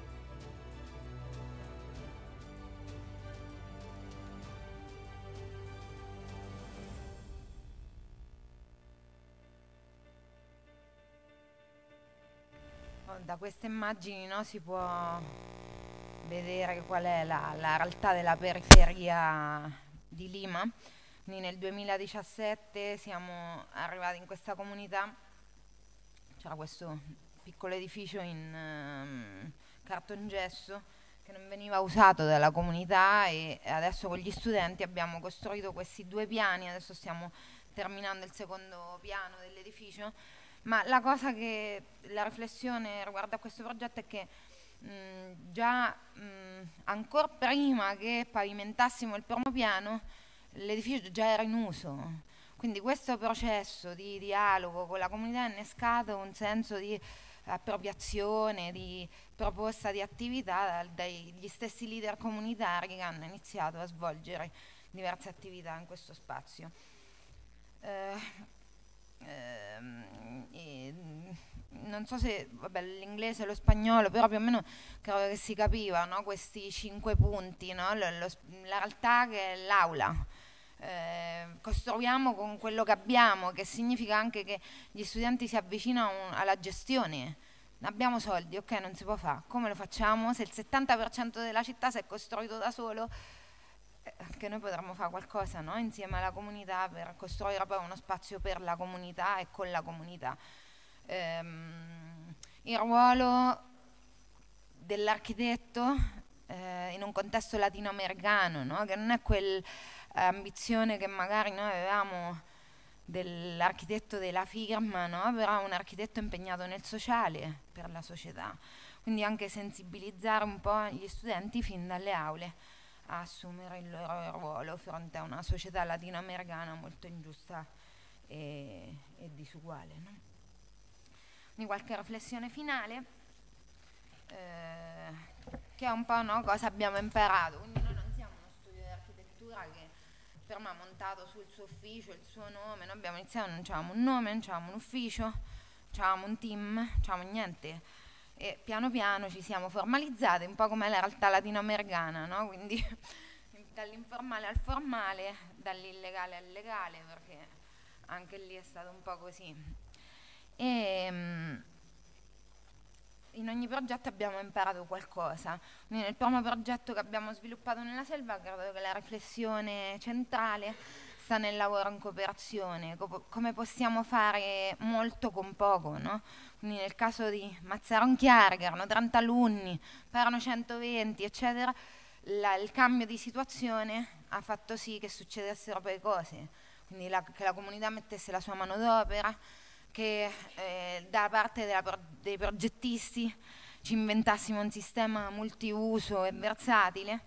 Da queste immagini, no, si può vedere qual è la realtà della periferia di Lima. Quindi nel 2017 siamo arrivati in questa comunità, c'era questo piccolo edificio in cartongesso che non veniva usato dalla comunità, e adesso con gli studenti abbiamo costruito questi 2 piani, adesso stiamo terminando il secondo piano dell'edificio. Ma la riflessione riguardo a questo progetto è che ancora prima che pavimentassimo il primo piano, l'edificio già era in uso. Quindi questo processo di dialogo con la comunità ha innescato un senso di appropriazione, di proposta di attività dagli stessi leader comunitari che hanno iniziato a svolgere diverse attività in questo spazio. Non so se l'inglese o lo spagnolo, però più o meno credo che si capiva, no? Questi 5 punti, no? La realtà che è l'aula. Costruiamo con quello che abbiamo, che significa anche che gli studenti si avvicinano alla gestione. Abbiamo soldi, ok, non si può fare. Come lo facciamo? Se il 70% della città si è costruito da solo, anche noi potremmo fare qualcosa, no? Insieme alla comunità, per costruire poi uno spazio per la comunità e con la comunità. Il ruolo dell'architetto in un contesto latinoamericano, no? Che non è quell'ambizione che magari noi avevamo dell'architetto della firma, no? Però un architetto impegnato nel sociale per la società, quindi anche sensibilizzare un po' gli studenti fin dalle aule a assumere il loro ruolo fronte a una società latinoamericana molto ingiusta e disuguale, no? Quindi qualche riflessione finale, che è un po', no, cosa abbiamo imparato. Quindi noi non siamo uno studio di architettura architettura che per me ha montato sul suo ufficio il suo nome. Noi abbiamo iniziato, non c'avevamo un nome, non c'avevamo un ufficio, non c'avevamo un team, non c'avevamo niente, e piano piano ci siamo formalizzati, un po' come la realtà latinoamericana, no? Quindi dall'informale al formale, dall'illegale al legale, perché anche lì è stato un po' così. E in ogni progetto abbiamo imparato qualcosa. Quindi nel primo progetto che abbiamo sviluppato nella selva, credo che la riflessione centrale sta nel lavoro in cooperazione, come possiamo fare molto con poco, no? Quindi nel caso di Mazzaronchiare, che erano 30 alunni, poi erano 120, eccetera, il cambio di situazione ha fatto sì che succedessero poi cose, quindi che la comunità mettesse la sua manodopera, che da parte dei progettisti ci inventassimo un sistema multiuso e versatile.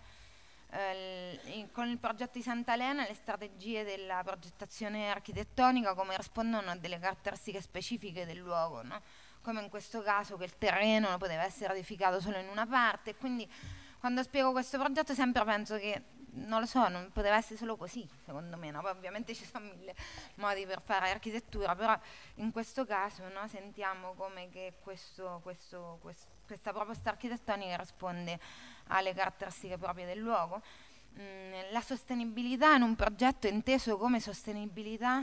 Con il progetto di Sant'Elena le strategie della progettazione architettonica come rispondono a delle caratteristiche specifiche del luogo, no? Come in questo caso che il terreno non poteva essere edificato solo in una parte, quindi quando spiego questo progetto sempre penso che, non lo so, non poteva essere solo così, secondo me, no? Poi ovviamente ci sono mille modi per fare architettura, però in questo caso, no, sentiamo come che questa proposta architettonica risponde alle caratteristiche proprie del luogo. La sostenibilità in un progetto è inteso come sostenibilità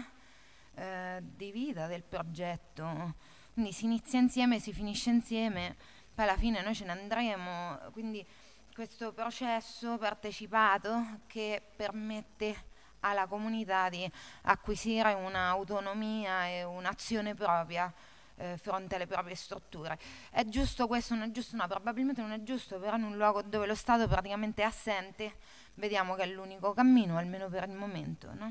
di vita del progetto, quindi si inizia insieme, si finisce insieme, poi alla fine noi ce ne andremo, quindi questo processo partecipato che permette alla comunità di acquisire un'autonomia e un'azione propria fronte alle proprie strutture. È giusto questo? Non è giusto? No, probabilmente non è giusto, però in un luogo dove lo Stato praticamente è assente vediamo che è l'unico cammino, almeno per il momento, no?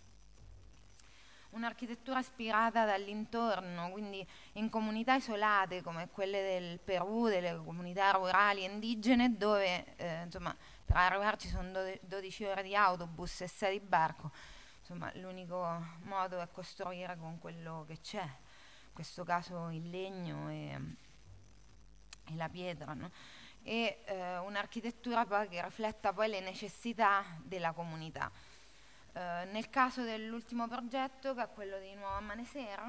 Un'architettura ispirata dall'intorno, quindi in comunità isolate come quelle del Perù, delle comunità rurali e indigene, dove insomma, per arrivarci sono 12 ore di autobus e 6 di barco, insomma l'unico modo è costruire con quello che c'è, in questo caso il legno e la pietra, no? E un'architettura poi che rifletta poi le necessità della comunità. Nel caso dell'ultimo progetto, che è quello di Nuovo Ammanesera,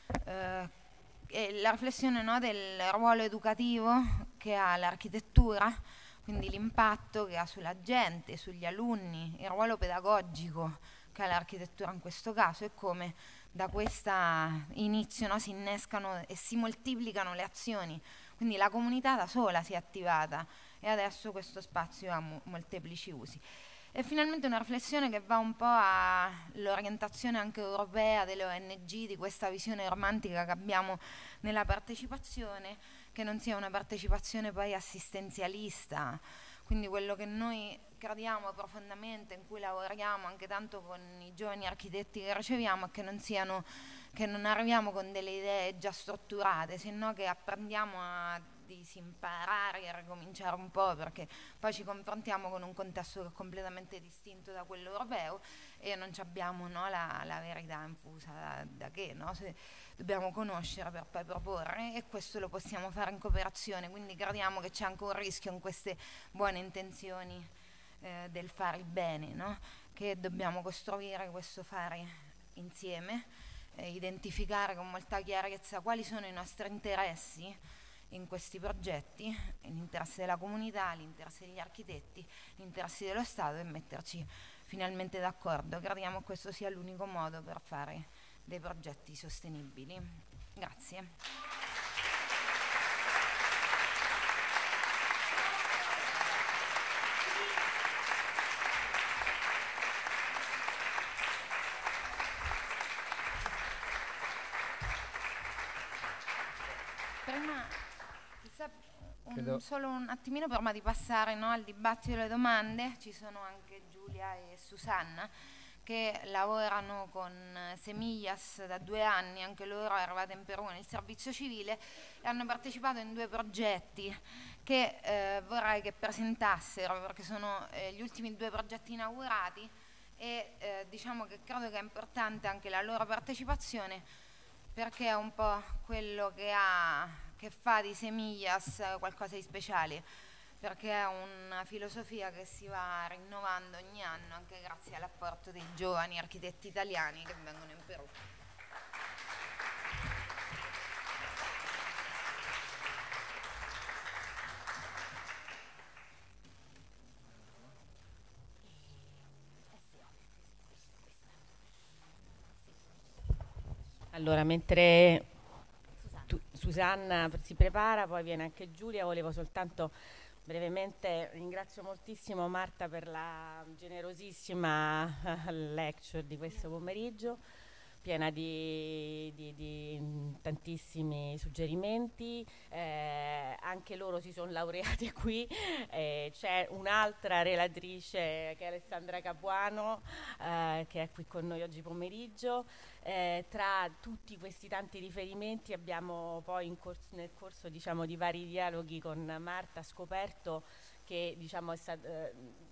la riflessione, no, del ruolo educativo che ha l'architettura, quindi l'impatto che ha sulla gente, sugli alunni, il ruolo pedagogico che ha l'architettura in questo caso, e come da questa inizio, no, si innescano e si moltiplicano le azioni, quindi la comunità da sola si è attivata e adesso questo spazio ha molteplici usi. E finalmente una riflessione che va un po' all'orientazione anche europea delle ONG, di questa visione romantica che abbiamo nella partecipazione, che non sia una partecipazione poi assistenzialista, quindi quello che noi crediamo profondamente, in cui lavoriamo anche tanto con i giovani architetti che riceviamo, è che non arriviamo con delle idee già strutturate, sino che apprendiamo a disimparare e a ricominciare un po', perché poi ci confrontiamo con un contesto che è completamente distinto da quello europeo e non abbiamo, no, la verità infusa da che, no? Dobbiamo conoscere per poi proporre, e questo lo possiamo fare in cooperazione, quindi crediamo che c'è anche un rischio in queste buone intenzioni del fare il bene, no? Che dobbiamo costruire questo fare insieme, identificare con molta chiarezza quali sono i nostri interessi in questi progetti, l'interesse della comunità, l'interesse degli architetti, l'interesse dello Stato, e metterci finalmente d'accordo. Crediamo che questo sia l'unico modo per fare dei progetti sostenibili. Grazie. Solo un attimino prima di passare, no, al dibattito delle domande, ci sono anche Giulia e Susanna che lavorano con Semillas da 2 anni, anche loro arrivate in Perù nel servizio civile, e hanno partecipato in 2 progetti che vorrei che presentassero, perché sono gli ultimi 2 progetti inaugurati, e diciamo che credo che è importante anche la loro partecipazione, perché è un po' quello che fa di Semillas qualcosa di speciale. perché è una filosofia che si va rinnovando ogni anno anche grazie all'apporto dei giovani architetti italiani che vengono in Perù. Allora, mentre Susanna si prepara, poi viene anche Giulia, volevo soltanto brevemente, ringrazio moltissimo Marta per la generosissima lecture di questo pomeriggio, piena di tantissimi suggerimenti, anche loro si sono laureati qui, c'è un'altra relatrice che è Alessandra Capuano, che è qui con noi oggi pomeriggio. Tra tutti questi tanti riferimenti abbiamo poi nel corso diciamo, di vari dialoghi con Marta scoperto che diciamo, è stato...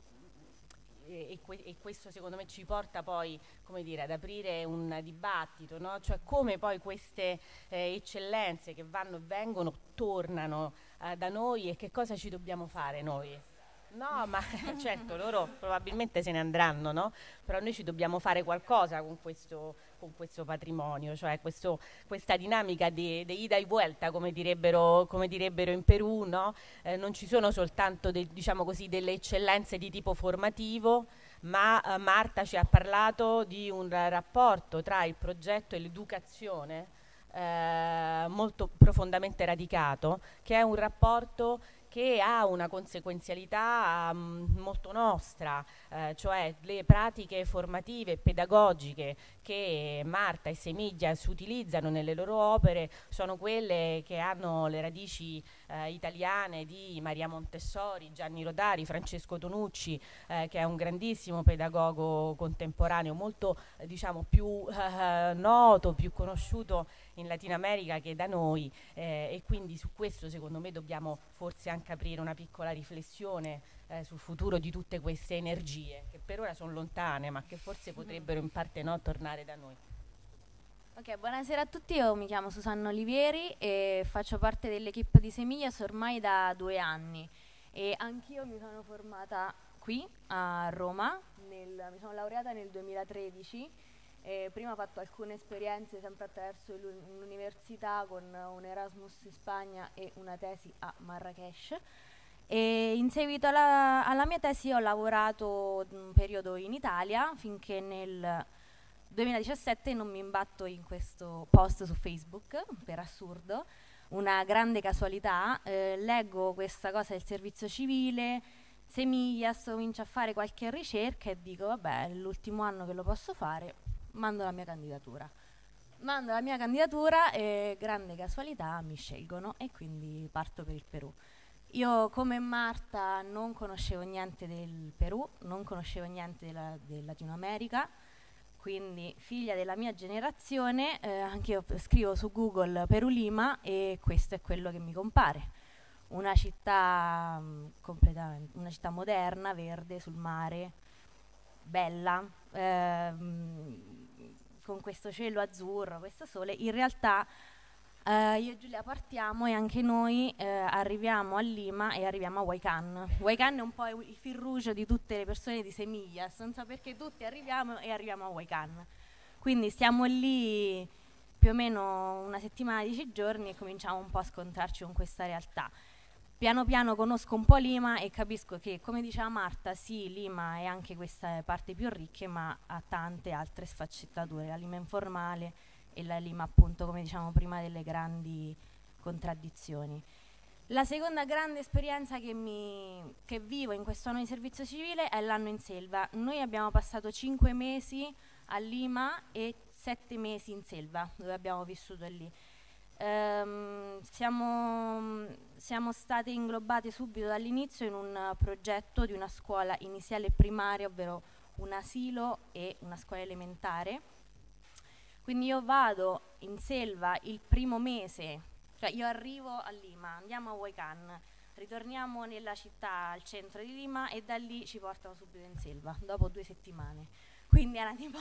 E questo secondo me ci porta poi, come dire, ad aprire un dibattito, no? Cioè come poi queste eccellenze che vanno e vengono tornano da noi e che cosa ci dobbiamo fare noi? No, ma certo, loro probabilmente se ne andranno, no? Però noi ci dobbiamo fare qualcosa con questo patrimonio, cioè questa dinamica di ida e vuelta, come direbbero in Perù, no? Non ci sono soltanto diciamo così, delle eccellenze di tipo formativo, ma Marta ci ha parlato di un rapporto tra il progetto e l'educazione molto profondamente radicato, che è un rapporto che ha una conseguenzialità molto nostra, cioè le pratiche formative e pedagogiche che Marta e Semillas utilizzano nelle loro opere sono quelle che hanno le radici italiane di Maria Montessori, Gianni Rodari, Francesco Tonucci, che è un grandissimo pedagogo contemporaneo, molto diciamo più noto, più conosciuto in Latino America che da noi, e quindi su questo secondo me dobbiamo forse anche aprire una piccola riflessione sul futuro di tutte queste energie che per ora sono lontane ma che forse potrebbero in parte no, tornare da noi. Ok, buonasera a tutti, io mi chiamo Susanna Olivieri e faccio parte dell'equipe di Semillas ormai da 2 anni e anch'io mi sono formata qui a Roma, mi sono laureata nel 2013. Prima ho fatto alcune esperienze sempre attraverso l'università con un Erasmus in Spagna e una tesi a Marrakech e in seguito alla mia tesi ho lavorato un periodo in Italia finché nel 2017 non mi imbatto in questo post su Facebook, per assurdo, una grande casualità, leggo questa cosa del servizio civile, Semillas, comincio a fare qualche ricerca e dico vabbè è l'ultimo anno che lo posso fare, mando la mia candidatura e grande casualità mi scelgono e quindi parto per il Perù. Io come Marta non conoscevo niente del Perù, non conoscevo niente del Latino America, quindi figlia della mia generazione, anche io scrivo su Google Perù Lima e questo è quello che mi compare. Una città completamente, una città moderna, verde, sul mare, bella, con questo cielo azzurro, questo sole. In realtà io e Giulia partiamo e anche noi arriviamo a Lima e arriviamo a Huaycán. Huaycán è un po' il fil rouge di tutte le persone di Semillas, non so perché tutti arriviamo a Huaycán. Quindi stiamo lì più o meno una settimana, 10 giorni e cominciamo un po' a scontrarci con questa realtà. Piano piano conosco un po' Lima e capisco che, come diceva Marta, sì, Lima è anche questa parte più ricche, ma ha tante altre sfaccettature, la Lima informale e la Lima, appunto, come diciamo prima, delle grandi contraddizioni. La seconda grande esperienza che vivo in questo anno di servizio civile è l'anno in selva. Noi abbiamo passato 5 mesi a Lima e 7 mesi in selva, dove abbiamo vissuto lì. Siamo state inglobate subito dall'inizio in un progetto di una scuola iniziale e primaria, ovvero un asilo e una scuola elementare. Quindi io vado in selva il primo mese, cioè io arrivo a Lima, andiamo a Huaycán, ritorniamo nella città al centro di Lima e da lì ci portano subito in selva, dopo 2 settimane. Quindi era tipo...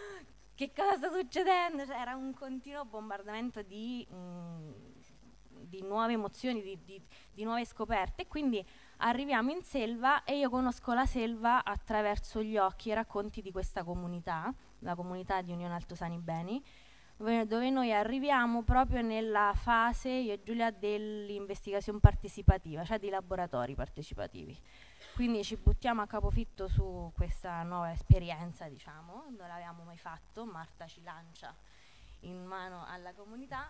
che cosa sta succedendo? Cioè, era un continuo bombardamento di di nuove emozioni, di nuove scoperte, e quindi arriviamo in selva e io conosco la selva attraverso gli occhi e i racconti di questa comunità, la comunità di Unione Altosani Beni, dove noi arriviamo proprio nella fase, io e Giulia, dell'investigazione partecipativa, cioè di laboratori partecipativi. Quindi ci buttiamo a capofitto su questa nuova esperienza, diciamo, non l'avevamo mai fatto, Marta ci lancia in mano alla comunità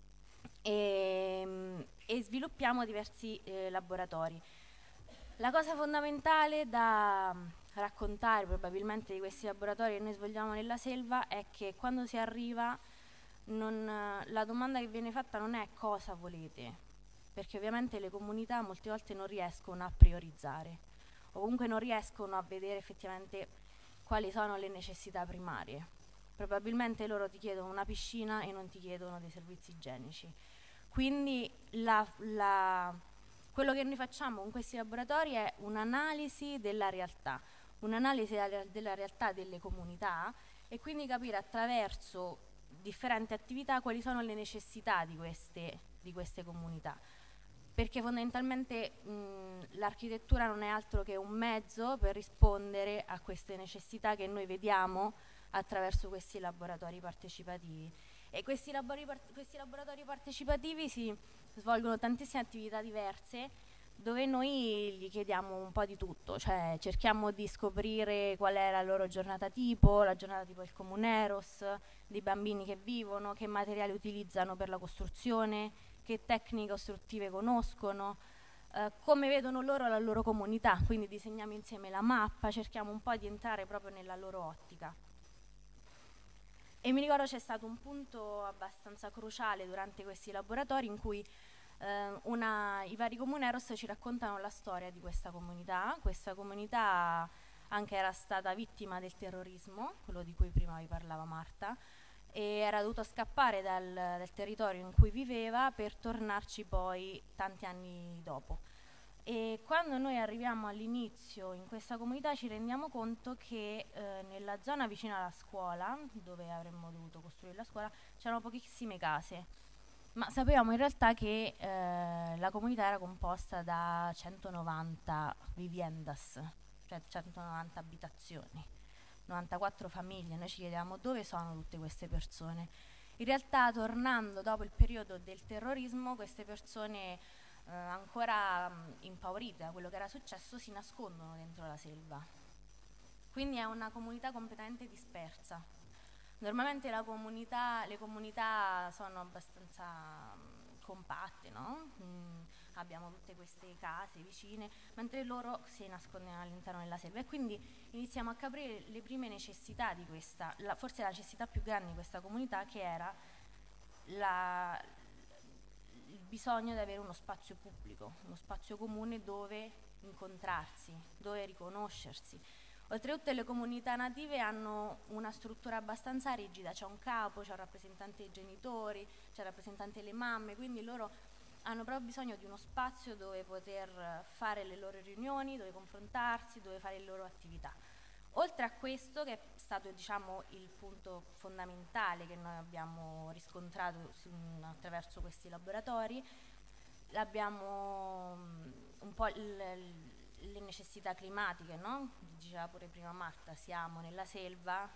e sviluppiamo diversi laboratori. La cosa fondamentale da raccontare probabilmente di questi laboratori che noi svolgiamo nella selva è che quando si arriva la domanda che viene fatta non è cosa volete, perché ovviamente le comunità molte volte non riescono a priorizzare o comunque non riescono a vedere effettivamente quali sono le necessità primarie. Probabilmente loro ti chiedono una piscina e non ti chiedono dei servizi igienici. Quindi quello che noi facciamo con questi laboratori è un'analisi della realtà, un'analisi della realtà delle comunità, e quindi capire attraverso differenti attività quali sono le necessità di queste comunità. Perché fondamentalmente l'architettura non è altro che un mezzo per rispondere a queste necessità che noi vediamo attraverso questi laboratori partecipativi. E questi laboratori partecipativi si svolgono tantissime attività diverse, dove noi gli chiediamo un po' di tutto, cioè cerchiamo di scoprire qual è la loro giornata tipo, la giornata tipo del Comuneros, dei bambini che vivono, che materiali utilizzano per la costruzione, che tecniche costruttive conoscono, come vedono loro la loro comunità, quindi disegniamo insieme la mappa, cerchiamo un po' di entrare proprio nella loro ottica. E mi ricordo c'è stato un punto abbastanza cruciale durante questi laboratori in cui i vari Comuneros ci raccontano la storia di questa comunità. Questa comunità anche era stata vittima del terrorismo, quello di cui prima vi parlava Marta, e era dovuto scappare dal territorio in cui viveva per tornarci poi tanti anni dopo. E quando noi arriviamo all'inizio in questa comunità ci rendiamo conto che nella zona vicina alla scuola, dove avremmo dovuto costruire la scuola, c'erano pochissime case, ma sapevamo in realtà che la comunità era composta da 190 viviendas, cioè 190 abitazioni, 94 famiglie. Noi ci chiedevamo dove sono tutte queste persone. In realtà, tornando dopo il periodo del terrorismo, queste persone ancora impaurite da quello che era successo si nascondono dentro la selva. Quindi è una comunità completamente dispersa. Normalmente le comunità sono abbastanza compatte, no? Abbiamo tutte queste case vicine, mentre loro si nascondono all'interno della selva, e quindi iniziamo a capire le prime necessità di questa, forse la necessità più grande di questa comunità, che era il bisogno di avere uno spazio pubblico, uno spazio comune dove incontrarsi, dove riconoscersi. Oltretutto le comunità native hanno una struttura abbastanza rigida, c'è un capo, c'è un rappresentante dei genitori, c'è un rappresentante delle mamme, quindi loro hanno proprio bisogno di uno spazio dove poter fare le loro riunioni, dove confrontarsi, dove fare le loro attività. Oltre a questo, che è stato, diciamo, il punto fondamentale che noi abbiamo riscontrato attraverso questi laboratori, abbiamo un po' le necessità climatiche, no? Diceva pure prima Marta, siamo nella selva,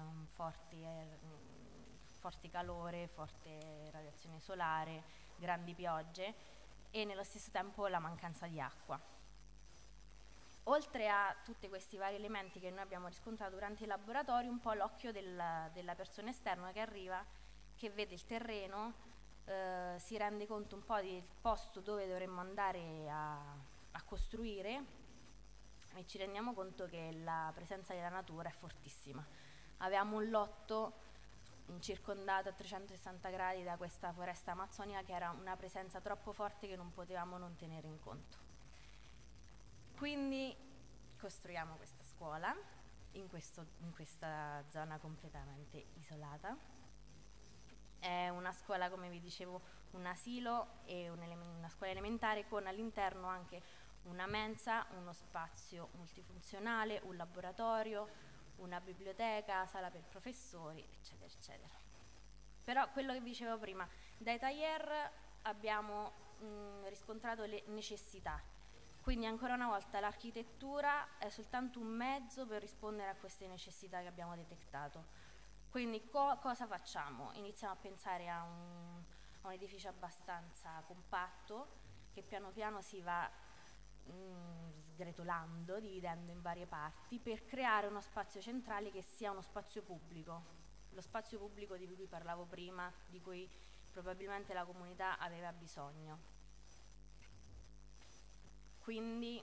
forte calore, forte radiazione solare, grandi piogge e nello stesso tempo la mancanza di acqua. Oltre a tutti questi vari elementi che noi abbiamo riscontrato durante i laboratori, un po' l'occhio della persona esterna che arriva, che vede il terreno, si rende conto un po' del posto dove dovremmo andare a costruire, e ci rendiamo conto che la presenza della natura è fortissima. Avevamo un lotto circondato a 360 gradi da questa foresta amazzonica, che era una presenza troppo forte che non potevamo non tenere in conto. Quindi costruiamo questa scuola in questa zona completamente isolata. È una scuola, come vi dicevo, un asilo e una scuola elementare, con all'interno anche una mensa, uno spazio multifunzionale, un laboratorio, una biblioteca, sala per professori, eccetera, eccetera. Però quello che vi dicevo prima, dai taglier abbiamo riscontrato le necessità. Quindi ancora una volta l'architettura è soltanto un mezzo per rispondere a queste necessità che abbiamo detettato. Quindi cosa facciamo? Iniziamo a pensare a un edificio abbastanza compatto che piano piano si va sgretolando, dividendo in varie parti per creare uno spazio centrale che sia uno spazio pubblico. Lo spazio pubblico di cui parlavo prima, di cui probabilmente la comunità aveva bisogno. Quindi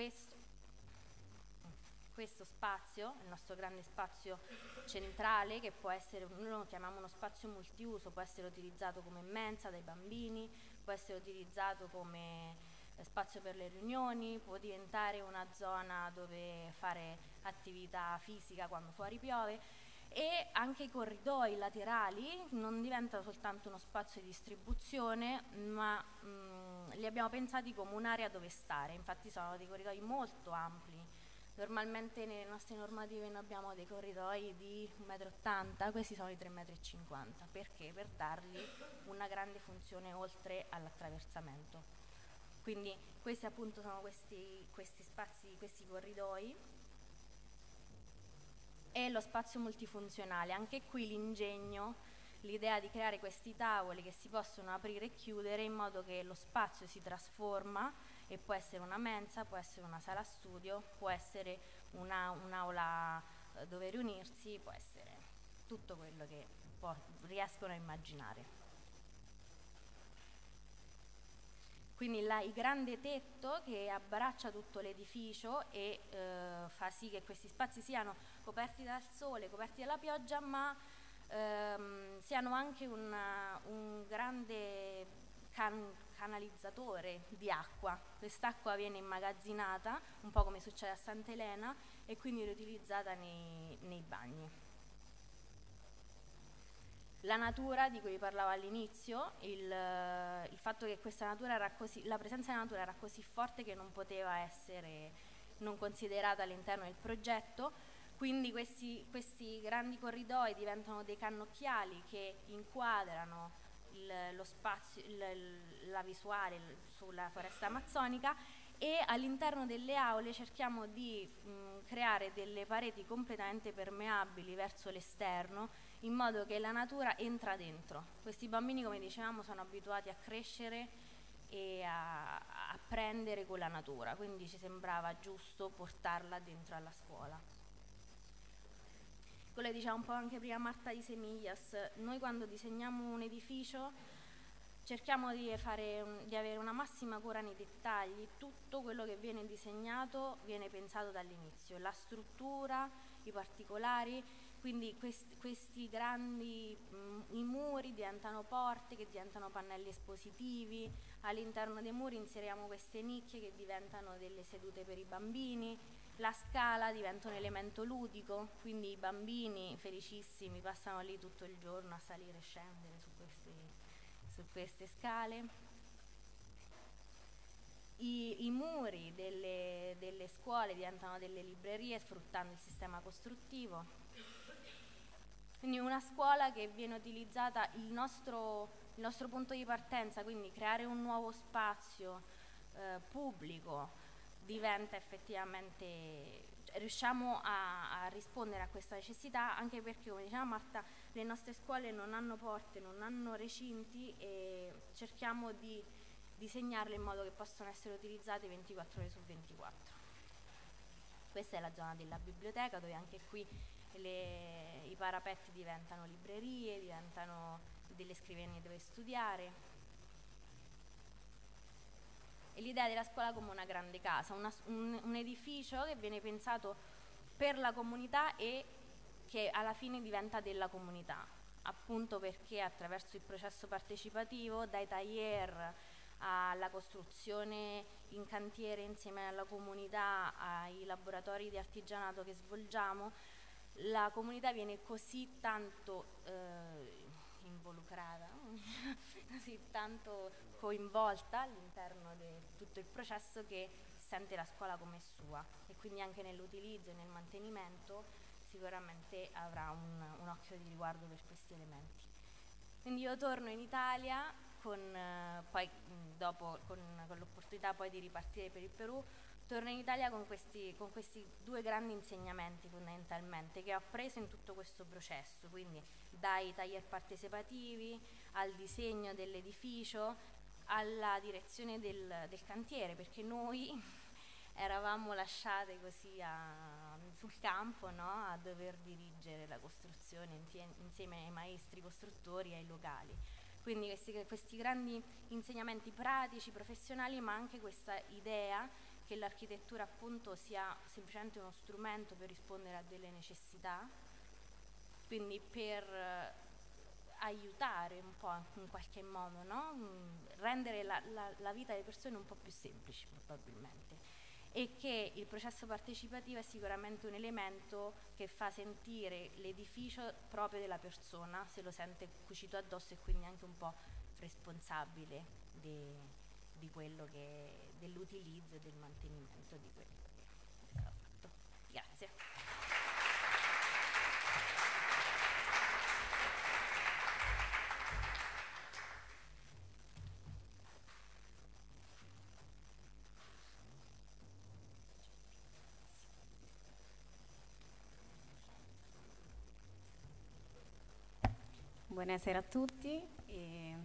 questo spazio, il nostro grande spazio centrale, che può essere, noi lo chiamiamo uno spazio multiuso, può essere utilizzato come mensa dai bambini, può essere utilizzato come spazio per le riunioni, può diventare una zona dove fare attività fisica quando fuori piove, e anche i corridoi laterali non diventano soltanto uno spazio di distribuzione, ma li abbiamo pensati come un'area dove stare. Infatti sono dei corridoi molto ampli. Normalmente nelle nostre normative noi abbiamo dei corridoi di 1,80 m, questi sono di 3,50 m. Perché? Per dargli una grande funzione oltre all'attraversamento. Quindi questi appunto sono questi spazi, questi corridoi. E lo spazio multifunzionale, anche qui l'ingegno, l'idea di creare questi tavoli che si possono aprire e chiudere in modo che lo spazio si trasforma e può essere una mensa, può essere una sala studio, può essere un'aula dove riunirsi, può essere tutto quello che riescono a immaginare. Quindi il grande tetto che abbraccia tutto l'edificio e fa sì che questi spazi siano coperti dal sole, coperti dalla pioggia, ma siano anche un grande canalizzatore di acqua. Quest'acqua viene immagazzinata, un po' come succede a Sant'Elena, e quindi riutilizzata nei bagni. La natura di cui vi parlavo all'inizio, il fatto che questa natura era così, la presenza della natura era così forte che non poteva essere non considerata all'interno del progetto, quindi questi grandi corridoi diventano dei cannocchiali che inquadrano lo spazio, la visuale sulla foresta amazzonica, e all'interno delle aule cerchiamo di creare delle pareti completamente permeabili verso l'esterno, in modo che la natura entra dentro. Questi bambini, come dicevamo, sono abituati a crescere e a apprendere con la natura, quindi ci sembrava giusto portarla dentro alla scuola. Quello che diceva un po' anche prima Marta di Semillas, noi quando disegniamo un edificio cerchiamo di avere una massima cura nei dettagli. Tutto quello che viene disegnato viene pensato dall'inizio, la struttura, i particolari, quindi questi grandi i muri diventano porte che diventano pannelli espositivi, all'interno dei muri inseriamo queste nicchie che diventano delle sedute per i bambini, la scala diventa un elemento ludico, quindi i bambini felicissimi passano lì tutto il giorno a salire e scendere su queste scale. I muri delle scuole diventano delle librerie sfruttando il sistema costruttivo. Quindi una scuola che viene utilizzata, il nostro punto di partenza, quindi creare un nuovo spazio pubblico, diventa effettivamente, riusciamo a rispondere a questa necessità, anche perché, come diceva Marta, le nostre scuole non hanno porte, non hanno recinti, e cerchiamo di disegnarle in modo che possano essere utilizzate 24 ore su 24. Questa è la zona della biblioteca, dove anche qui i parapetti diventano librerie, diventano delle scrivanie dove studiare. E l'idea della scuola come una grande casa, un edificio che viene pensato per la comunità e che alla fine diventa della comunità, appunto perché attraverso il processo partecipativo, dai taglier alla costruzione in cantiere insieme alla comunità, ai laboratori di artigianato che svolgiamo, la comunità viene così tanto involucrata, così tanto coinvolta all'interno di tutto il processo, che sente la scuola come sua, e quindi anche nell'utilizzo e nel mantenimento sicuramente avrà un occhio di riguardo per questi elementi. Quindi io torno in Italia poi dopo con l'opportunità poi di ripartire per il Perù, torno in Italia con questi 2 grandi insegnamenti fondamentalmente che ho preso in tutto questo processo, quindi dai taglier partecipativi al disegno dell'edificio alla direzione del cantiere, perché noi eravamo lasciate così sul campo, no? A dover dirigere la costruzione insieme ai maestri costruttori e ai locali. Quindi questi grandi insegnamenti pratici, professionali, ma anche questa idea che l'architettura appunto sia semplicemente uno strumento per rispondere a delle necessità, quindi per aiutare un po' in qualche modo, no? Rendere la vita delle persone un po' più semplici probabilmente, e che il processo partecipativo è sicuramente un elemento che fa sentire l'edificio proprio della persona, se lo sente cucito addosso e quindi anche un po' responsabile di quello dell'utilizzo e del mantenimento di quello che è stato fatto. Grazie. Buonasera a tutti, è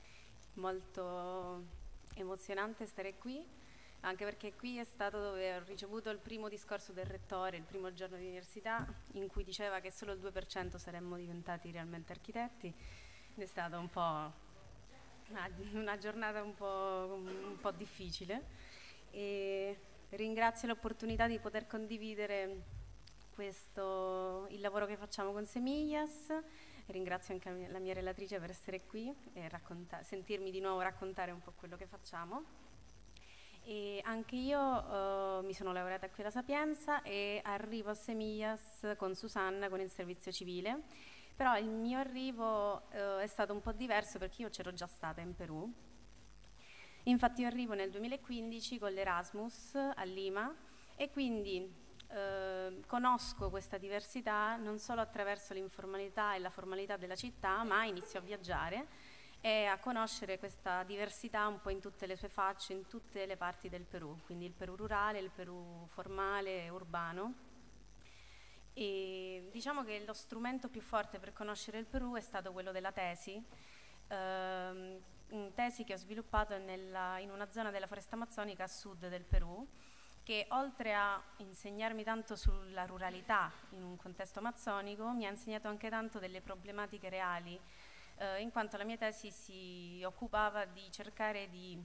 molto emozionante stare qui, anche perché qui è stato dove ho ricevuto il primo discorso del rettore, il primo giorno di università, in cui diceva che solo il 2% saremmo diventati realmente architetti, ed è stata un po' una giornata un po' difficile, e ringrazio l'opportunità di poter condividere il lavoro che facciamo con Semillas. Ringrazio anche la mia relatrice per essere qui e sentirmi di nuovo raccontare un po' quello che facciamo. E anche io mi sono laureata qui alla Sapienza e arrivo a Semillas con Susanna con il servizio civile, però il mio arrivo è stato un po' diverso perché io c'ero già stata in Perù. Infatti io arrivo nel 2015 con l'Erasmus a Lima e quindi conosco questa diversità non solo attraverso l'informalità e la formalità della città, ma inizio a viaggiare e a conoscere questa diversità un po' in tutte le sue facce, in tutte le parti del Perù, quindi il Perù rurale, il Perù formale, urbano. E diciamo che lo strumento più forte per conoscere il Perù è stato quello della tesi, tesi che ho sviluppato in una zona della foresta amazzonica a sud del Perù, che oltre a insegnarmi tanto sulla ruralità in un contesto amazzonico, mi ha insegnato anche tanto delle problematiche reali, in quanto la mia tesi si occupava di cercare di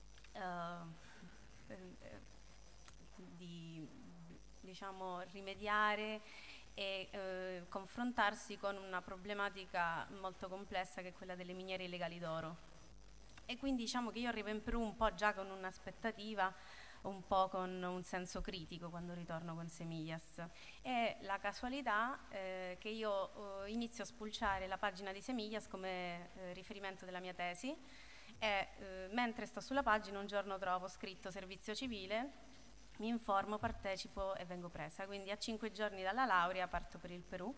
diciamo, rimediare e confrontarsi con una problematica molto complessa che è quella delle miniere illegali d'oro. E quindi diciamo che io arrivo in Perù un po' già con un'aspettativa, un po' con un senso critico quando ritorno con Semillas. E la casualità che io inizio a spulciare la pagina di Semillas come riferimento della mia tesi e mentre sto sulla pagina un giorno trovo scritto servizio civile, mi informo, partecipo e vengo presa. Quindi a 5 giorni dalla laurea parto per il Perù.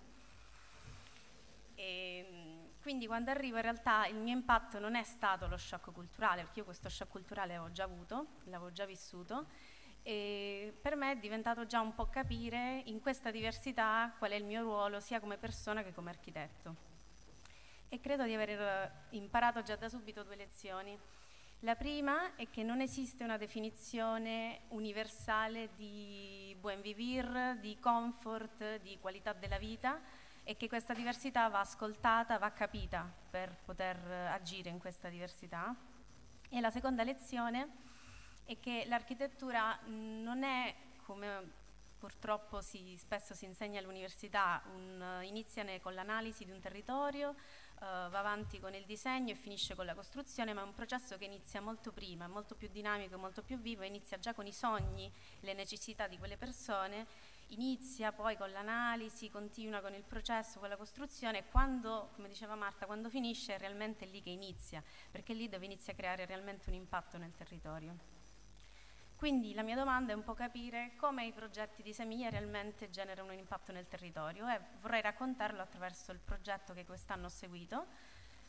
E quindi quando arrivo in realtà il mio impatto non è stato lo shock culturale, perché io questo shock culturale l'avevo già avuto, l'avevo già vissuto, e per me è diventato già un po' capire in questa diversità qual è il mio ruolo sia come persona che come architetto. E credo di aver imparato già da subito 2 lezioni. La prima è che non esiste una definizione universale di buen vivir, di comfort, di qualità della vita, e che questa diversità va ascoltata, va capita per poter agire in questa diversità. E la seconda lezione è che l'architettura non è, come purtroppo spesso si insegna all'università, inizia con l'analisi di un territorio, va avanti con il disegno e finisce con la costruzione, ma è un processo che inizia molto prima, molto più dinamico, molto più vivo, inizia già con i sogni, le necessità di quelle persone, inizia poi con l'analisi, continua con il processo, con la costruzione, e quando, come diceva Marta, quando finisce è realmente lì che inizia, perché è lì dove inizia a creare realmente un impatto nel territorio. Quindi la mia domanda è un po' capire come i progetti di Semillas realmente generano un impatto nel territorio, e vorrei raccontarlo attraverso il progetto che quest'anno ho seguito,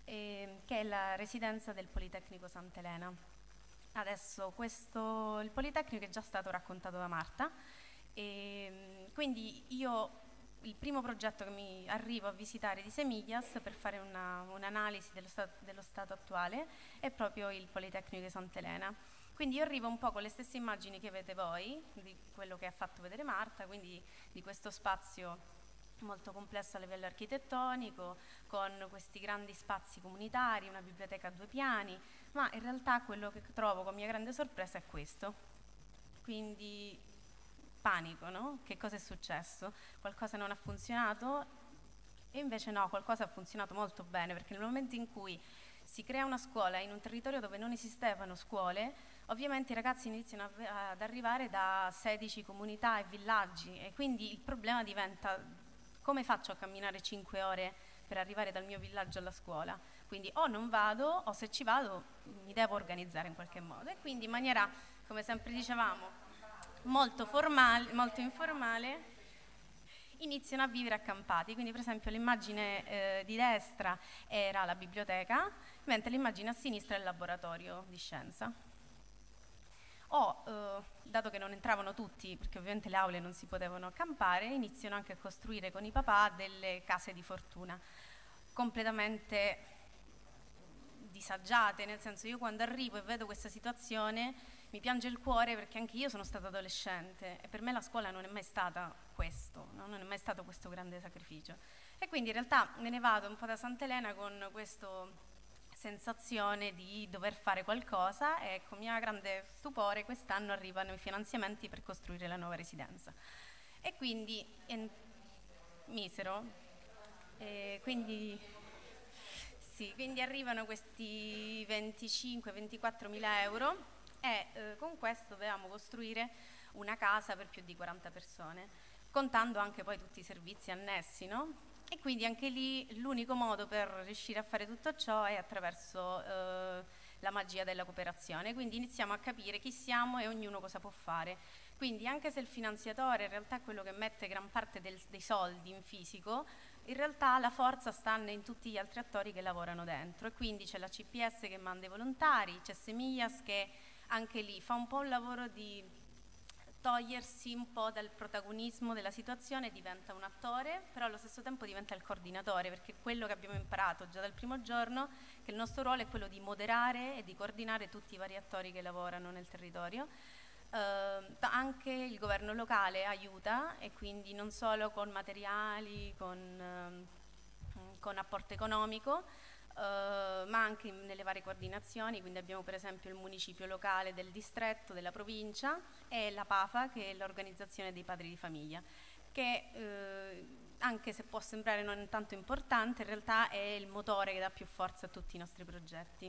che è la residenza del Politecnico Sant'Elena. Adesso il Politecnico è già stato raccontato da Marta, e quindi il primo progetto che mi arrivo a visitare di Semillas per fare un'analisi dello stato attuale è proprio il Politecnico di Sant'Elena. Quindi io arrivo un po' con le stesse immagini che avete voi, di quello che ha fatto vedere Marta, quindi di questo spazio molto complesso a livello architettonico, con questi grandi spazi comunitari, una biblioteca a 2 piani, ma in realtà quello che trovo con mia grande sorpresa è questo. Quindi panico, no? Che cosa è successo? Qualcosa non ha funzionato? E invece no, qualcosa ha funzionato molto bene, perché nel momento in cui si crea una scuola in un territorio dove non esistevano scuole, ovviamente i ragazzi iniziano ad arrivare da 16 comunità e villaggi, e quindi il problema diventa: come faccio a camminare 5 ore per arrivare dal mio villaggio alla scuola? Quindi o non vado, o se ci vado mi devo organizzare in qualche modo. E quindi in maniera, come sempre dicevamo, molto formale, molto informale, iniziano a vivere accampati. Quindi per esempio l'immagine di destra era la biblioteca, mentre l'immagine a sinistra è il laboratorio di scienza. Dato che non entravano tutti, perché ovviamente le aule non si potevano accampare, iniziano anche a costruire con i papà delle case di fortuna, completamente disagiate, nel senso, io quando arrivo e vedo questa situazione mi piange il cuore, perché anche io sono stata adolescente e per me la scuola non è mai stata questo, no? Non è mai stato questo grande sacrificio. E quindi in realtà me ne vado un po' da Sant'Elena con questa sensazione di dover fare qualcosa, e con mio grande stupore quest'anno arrivano i finanziamenti per costruire la nuova residenza. E quindi misero, quindi arrivano questi 25-24 mila euro, e con questo dovevamo costruire una casa per più di 40 persone, contando anche poi tutti i servizi annessi, no? E quindi anche lì l'unico modo per riuscire a fare tutto ciò è attraverso la magia della cooperazione. Quindi iniziamo a capire chi siamo e ognuno cosa può fare. Quindi anche se il finanziatore in realtà è quello che mette gran parte dei soldi in fisico, in realtà la forza sta in tutti gli altri attori che lavorano dentro, e quindi c'è la CPS che manda i volontari, c'è Semillas che anche lì fa un po' un lavoro di togliersi un po' dal protagonismo della situazione, diventa un attore, però allo stesso tempo diventa il coordinatore, perché quello che abbiamo imparato già dal primo giorno, che il nostro ruolo è quello di moderare e di coordinare tutti i vari attori che lavorano nel territorio. Anche il governo locale aiuta, e quindi non solo con materiali, con apporto economico, ma anche nelle varie coordinazioni. Quindi abbiamo per esempio il municipio locale del distretto, della provincia, e la PAFA, che è l'organizzazione dei padri di famiglia, che anche se può sembrare non tanto importante, in realtà è il motore che dà più forza a tutti i nostri progetti.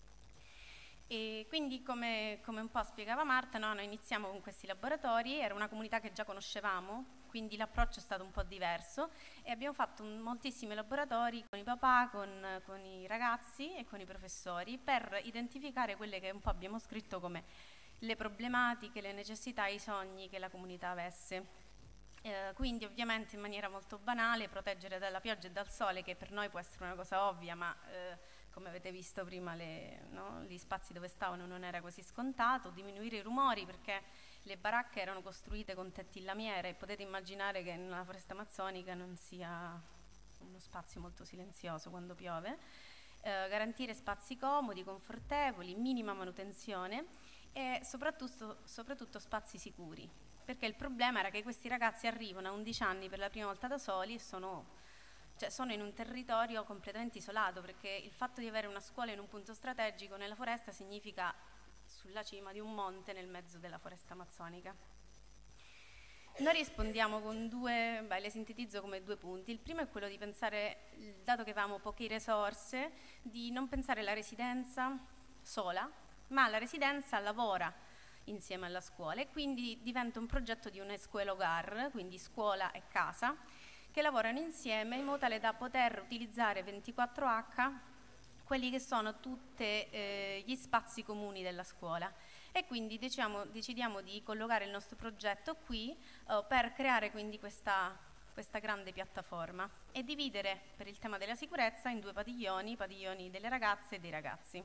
E quindi come un po' spiegava Marta, no, noi iniziamo con questi laboratori, era una comunità che già conoscevamo, quindi l'approccio è stato un po' diverso, e abbiamo fatto moltissimi laboratori con i papà, con i ragazzi e con i professori, per identificare quelle che un po' abbiamo scritto come le problematiche, le necessità, i sogni che la comunità avesse. Quindi ovviamente in maniera molto banale proteggere dalla pioggia e dal sole, che per noi può essere una cosa ovvia, ma come avete visto prima gli spazi dove stavano non era così scontato. Diminuire i rumori, perché le baracche erano costruite con tetti in lamiera, e potete immaginare che nella foresta amazzonica non sia uno spazio molto silenzioso quando piove. Garantire spazi comodi, confortevoli, minima manutenzione, e soprattutto spazi sicuri, perché il problema era che questi ragazzi arrivano a 11 anni per la prima volta da soli e sono in un territorio completamente isolato, perché il fatto di avere una scuola in un punto strategico nella foresta significa sulla cima di un monte nel mezzo della foresta amazzonica. Noi rispondiamo con le sintetizzo come 2 punti. Il primo è quello di pensare, dato che avevamo poche risorse, di non pensare la residenza sola, ma la residenza lavora insieme alla scuola, e quindi diventa un progetto di un escuela-hogar, quindi scuola e casa, che lavorano insieme in modo tale da poter utilizzare 24H quelli che sono tutti gli spazi comuni della scuola. E quindi decidiamo di collocare il nostro progetto qui per creare quindi questa questa grande piattaforma e dividere per il tema della sicurezza in 2 padiglioni, i padiglioni delle ragazze e dei ragazzi.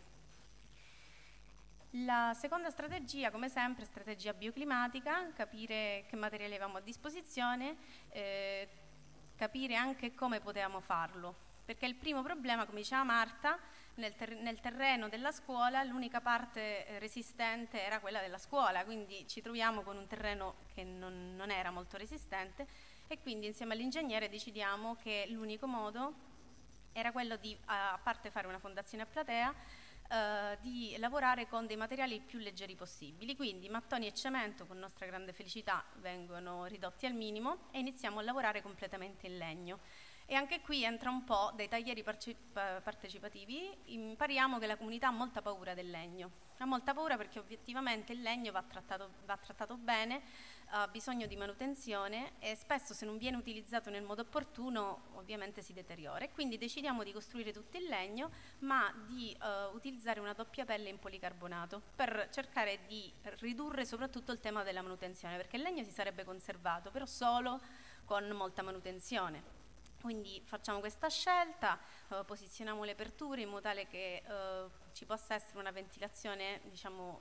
La seconda strategia, come sempre, strategia bioclimatica, capire che materiali avevamo a disposizione, capire anche come potevamo farlo, perché il primo problema, come diceva Marta, nel terreno della scuola l'unica parte resistente era quella della scuola, quindi ci troviamo con un terreno che non era molto resistente e quindi insieme all'ingegnere decidiamo che l'unico modo era quello di, a parte fare una fondazione a platea, di lavorare con dei materiali più leggeri possibili, quindi mattoni e cemento con nostra grande felicità vengono ridotti al minimo e iniziamo a lavorare completamente in legno. E anche qui entra un po' dei taglieri partecipativi, impariamo che la comunità ha molta paura del legno, ha molta paura perché obiettivamente il legno va trattato bene, ha bisogno di manutenzione e spesso se non viene utilizzato nel modo opportuno ovviamente si deteriora e quindi decidiamo di costruire tutto il legno ma di utilizzare una doppia pelle in policarbonato per cercare di ridurre soprattutto il tema della manutenzione, perché il legno si sarebbe conservato però solo con molta manutenzione. Quindi facciamo questa scelta, posizioniamo le aperture in modo tale che ci possa essere una ventilazione, diciamo,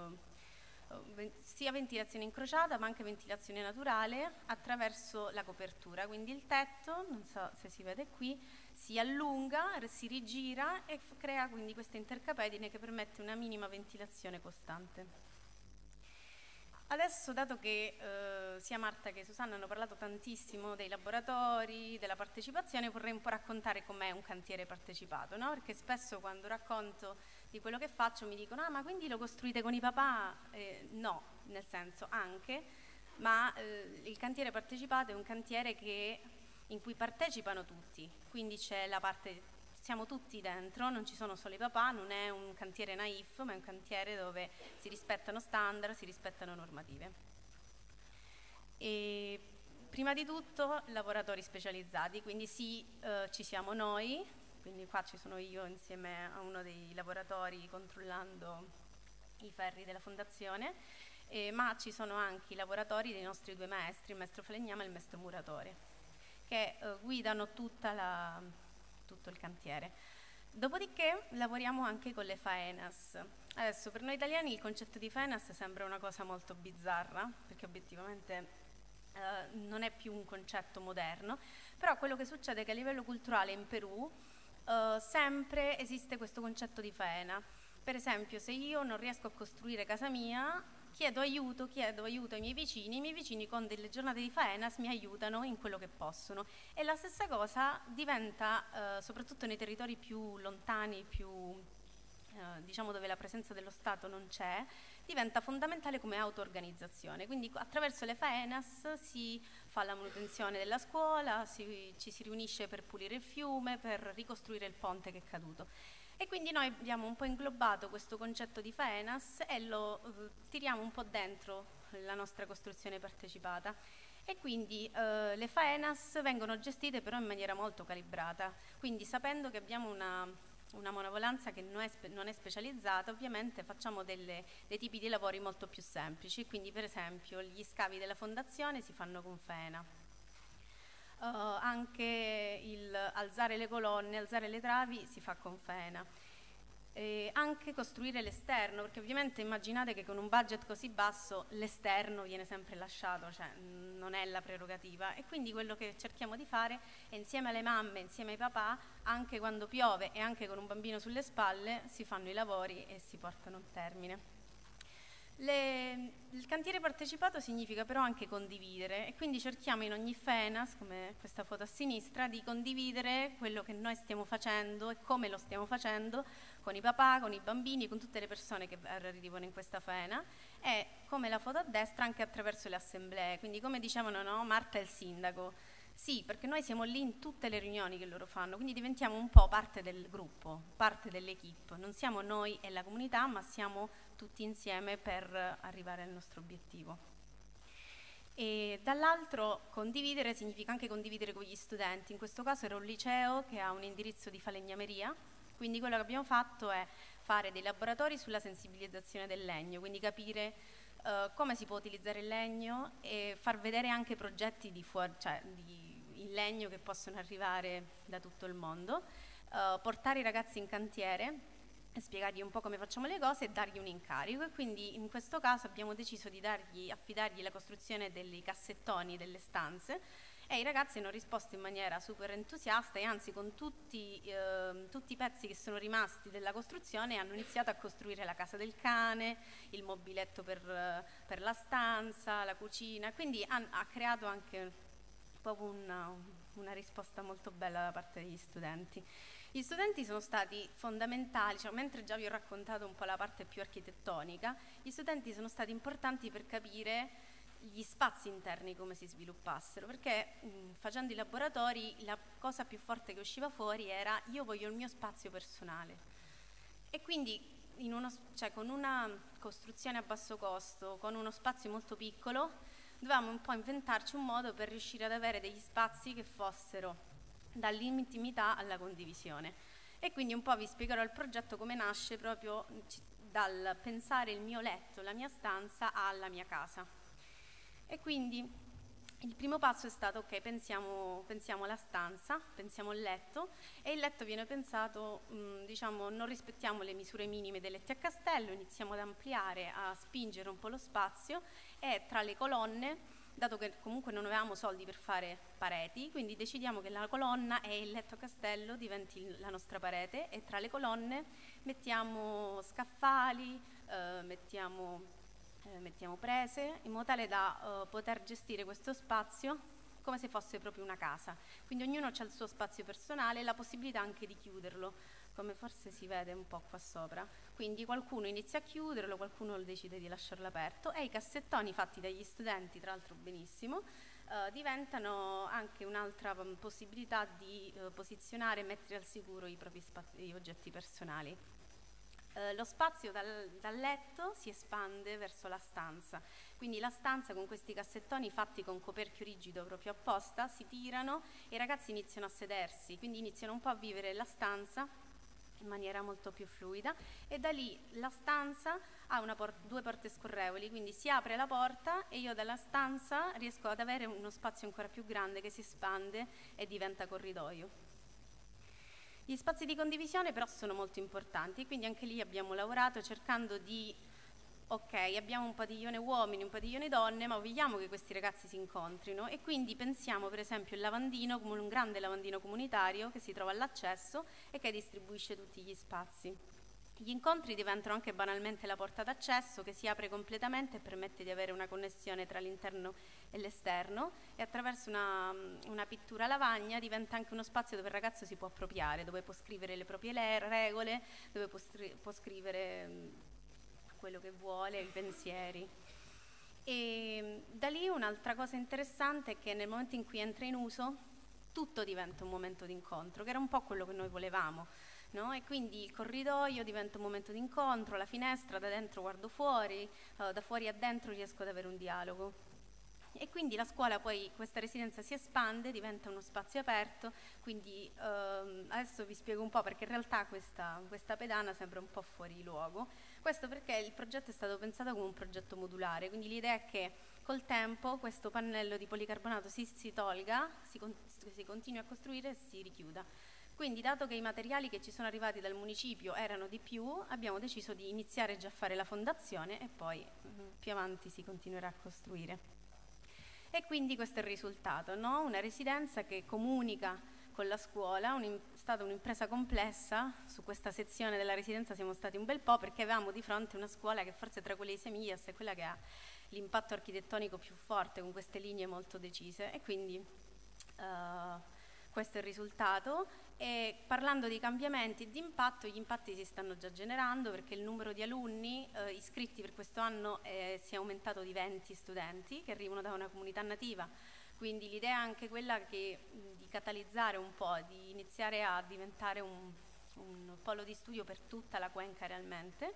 sia ventilazione incrociata ma anche ventilazione naturale attraverso la copertura. Quindi il tetto, non so se si vede qui, si allunga, si rigira e crea quindi questa intercapedine che permette una minima ventilazione costante. Adesso, dato che sia Marta che Susanna hanno parlato tantissimo dei laboratori, della partecipazione, vorrei un po' raccontare com'è un cantiere partecipato, no? Perché spesso quando racconto di quello che faccio mi dicono ma quindi lo costruite con i papà? No, nel senso anche, ma il cantiere partecipato è un cantiere in cui partecipano tutti, quindi c'è la parte... Siamo tutti dentro, non ci sono solo i papà, non è un cantiere naif, ma è un cantiere dove si rispettano standard, si rispettano normative. E prima di tutto lavoratori specializzati, quindi sì, ci siamo noi, quindi qua ci sono io insieme a uno dei lavoratori controllando i ferri della fondazione, ma ci sono anche i lavoratori dei nostri 2 maestri, il maestro falegname e il maestro muratore, che guidano tutto il cantiere. Dopodiché lavoriamo anche con le faenas. Adesso per noi italiani il concetto di faenas sembra una cosa molto bizzarra, perché obiettivamente non è più un concetto moderno, però quello che succede è che a livello culturale in Perù sempre esiste questo concetto di faena. Per esempio, se io non riesco a costruire casa mia, chiedo aiuto ai miei vicini con delle giornate di faenas mi aiutano in quello che possono. E la stessa cosa diventa, soprattutto nei territori più lontani, diciamo dove la presenza dello Stato non c'è, diventa fondamentale come auto-organizzazione. Quindi attraverso le faenas si fa la manutenzione della scuola, ci si riunisce per pulire il fiume, per ricostruire il ponte che è caduto. E quindi noi abbiamo un po' inglobato questo concetto di faenas e lo tiriamo un po' dentro la nostra costruzione partecipata. E quindi le faenas vengono gestite però in maniera molto calibrata, quindi sapendo che abbiamo una monovolanza che non è specializzata, ovviamente facciamo dei tipi di lavori molto più semplici, quindi per esempio gli scavi della fondazione si fanno con faena. Anche alzare le colonne, alzare le travi si fa con faena. Anche costruire l'esterno, perché ovviamente immaginate che con un budget così basso l'esterno viene sempre lasciato, cioè non è la prerogativa, e quindi quello che cerchiamo di fare è insieme alle mamme, insieme ai papà, anche quando piove e anche con un bambino sulle spalle si fanno i lavori e si portano a termine. Il cantiere partecipato significa però anche condividere, e quindi cerchiamo in ogni FENAS, come questa foto a sinistra, di condividere quello che noi stiamo facendo e come lo stiamo facendo con i papà, con i bambini, con tutte le persone che arrivano in questa FENA, e come la foto a destra anche attraverso le assemblee. Quindi come dicevano, no, Marta è il sindaco. Sì, perché noi siamo lì in tutte le riunioni che loro fanno, quindi diventiamo un po' parte del gruppo, parte dell'equipe. Non siamo noi e la comunità, ma siamo tutti insieme per arrivare al nostro obiettivo. E dall'altro condividere significa anche condividere con gli studenti. In questo caso era un liceo che ha un indirizzo di falegnameria, quindi quello che abbiamo fatto è fare dei laboratori sulla sensibilizzazione del legno, quindi capire come si può utilizzare il legno e far vedere anche progetti di in legno che possono arrivare da tutto il mondo, portare i ragazzi in cantiere e spiegargli un po' come facciamo le cose e dargli un incarico. E quindi in questo caso abbiamo deciso di affidargli la costruzione dei cassettoni delle stanze, e i ragazzi hanno risposto in maniera super entusiasta, e anzi con tutti i pezzi che sono rimasti della costruzione hanno iniziato a costruire la casa del cane, il mobiletto per la stanza, la cucina, quindi ha creato anche proprio una risposta molto bella da parte degli studenti. Gli studenti sono stati fondamentali, cioè, mentre già vi ho raccontato un po' la parte più architettonica, gli studenti sono stati importanti per capire gli spazi interni come si sviluppassero, perché facendo i laboratori la cosa più forte che usciva fuori era: io voglio il mio spazio personale. E quindi con una costruzione a basso costo, con uno spazio molto piccolo, dovevamo un po' inventarci un modo per riuscire ad avere degli spazi che fossero dall'intimità alla condivisione. E quindi un po' vi spiegherò il progetto come nasce proprio dal pensare il mio letto, la mia stanza alla mia casa. E quindi il primo passo è stato: ok, pensiamo la stanza, pensiamo il letto, e il letto viene pensato, diciamo, non rispettiamo le misure minime dei letti a castello, iniziamo ad ampliare, a spingere un po' lo spazio, e tra le colonne, dato che comunque non avevamo soldi per fare pareti, quindi decidiamo che la colonna e il letto a castello diventi la nostra parete, e tra le colonne mettiamo scaffali, mettiamo prese, in modo tale da poter gestire questo spazio come se fosse proprio una casa. Quindi ognuno ha il suo spazio personale e la possibilità anche di chiuderlo, come forse si vede un po' qua sopra. Quindi qualcuno inizia a chiuderlo, qualcuno decide di lasciarlo aperto, e i cassettoni fatti dagli studenti, tra l'altro benissimo, diventano anche un'altra possibilità di posizionare e mettere al sicuro i propri oggetti personali. Lo spazio dal letto si espande verso la stanza, quindi la stanza, con questi cassettoni fatti con coperchio rigido proprio apposta, si tirano e i ragazzi iniziano a sedersi, quindi iniziano un po' a vivere la stanza in maniera molto più fluida, e da lì la stanza ha due porte scorrevoli, quindi si apre la porta e io dalla stanza riesco ad avere uno spazio ancora più grande che si espande e diventa corridoio. Gli spazi di condivisione però sono molto importanti, quindi anche lì abbiamo lavorato cercando di, ok, abbiamo un padiglione uomini, un padiglione donne, ma vogliamo che questi ragazzi si incontrino, e quindi pensiamo per esempio il lavandino come un grande lavandino comunitario che si trova all'accesso e che distribuisce tutti gli spazi. Gli incontri diventano anche banalmente la porta d'accesso che si apre completamente e permette di avere una connessione tra l'interno e l'esterno, e attraverso una pittura a lavagna diventa anche uno spazio dove il ragazzo si può appropriare, dove può scrivere le proprie regole, dove può scrivere quello che vuole, i pensieri. E da lì un'altra cosa interessante è che nel momento in cui entra in uso tutto diventa un momento di incontro, che era un po' quello che noi volevamo. No? E quindi il corridoio diventa un momento di incontro, la finestra, da dentro guardo fuori, da fuori a dentro riesco ad avere un dialogo. E quindi la scuola, poi questa residenza si espande, diventa uno spazio aperto, quindi adesso vi spiego un po', perché in realtà questa pedana sembra un po' fuori luogo. Questo perché il progetto è stato pensato come un progetto modulare, quindi l'idea è che col tempo questo pannello di policarbonato si tolga, si continui a costruire e si richiuda. Quindi, dato che i materiali che ci sono arrivati dal municipio erano di più, abbiamo deciso di iniziare già a fare la fondazione e poi più avanti si continuerà a costruire. E quindi questo è il risultato, no? Una residenza che comunica con la scuola, è stata un'impresa complessa. Su questa sezione della residenza siamo stati un bel po', perché avevamo di fronte una scuola che forse tra quelle di Semillas è quella che ha l'impatto architettonico più forte, con queste linee molto decise, e quindi questo è il risultato. E parlando di cambiamenti e di impatto, gli impatti si stanno già generando, perché il numero di alunni iscritti per questo anno si è aumentato di 20 studenti che arrivano da una comunità nativa, quindi l'idea è anche quella di catalizzare un po', di iniziare a diventare un polo di studio per tutta la cuenca realmente,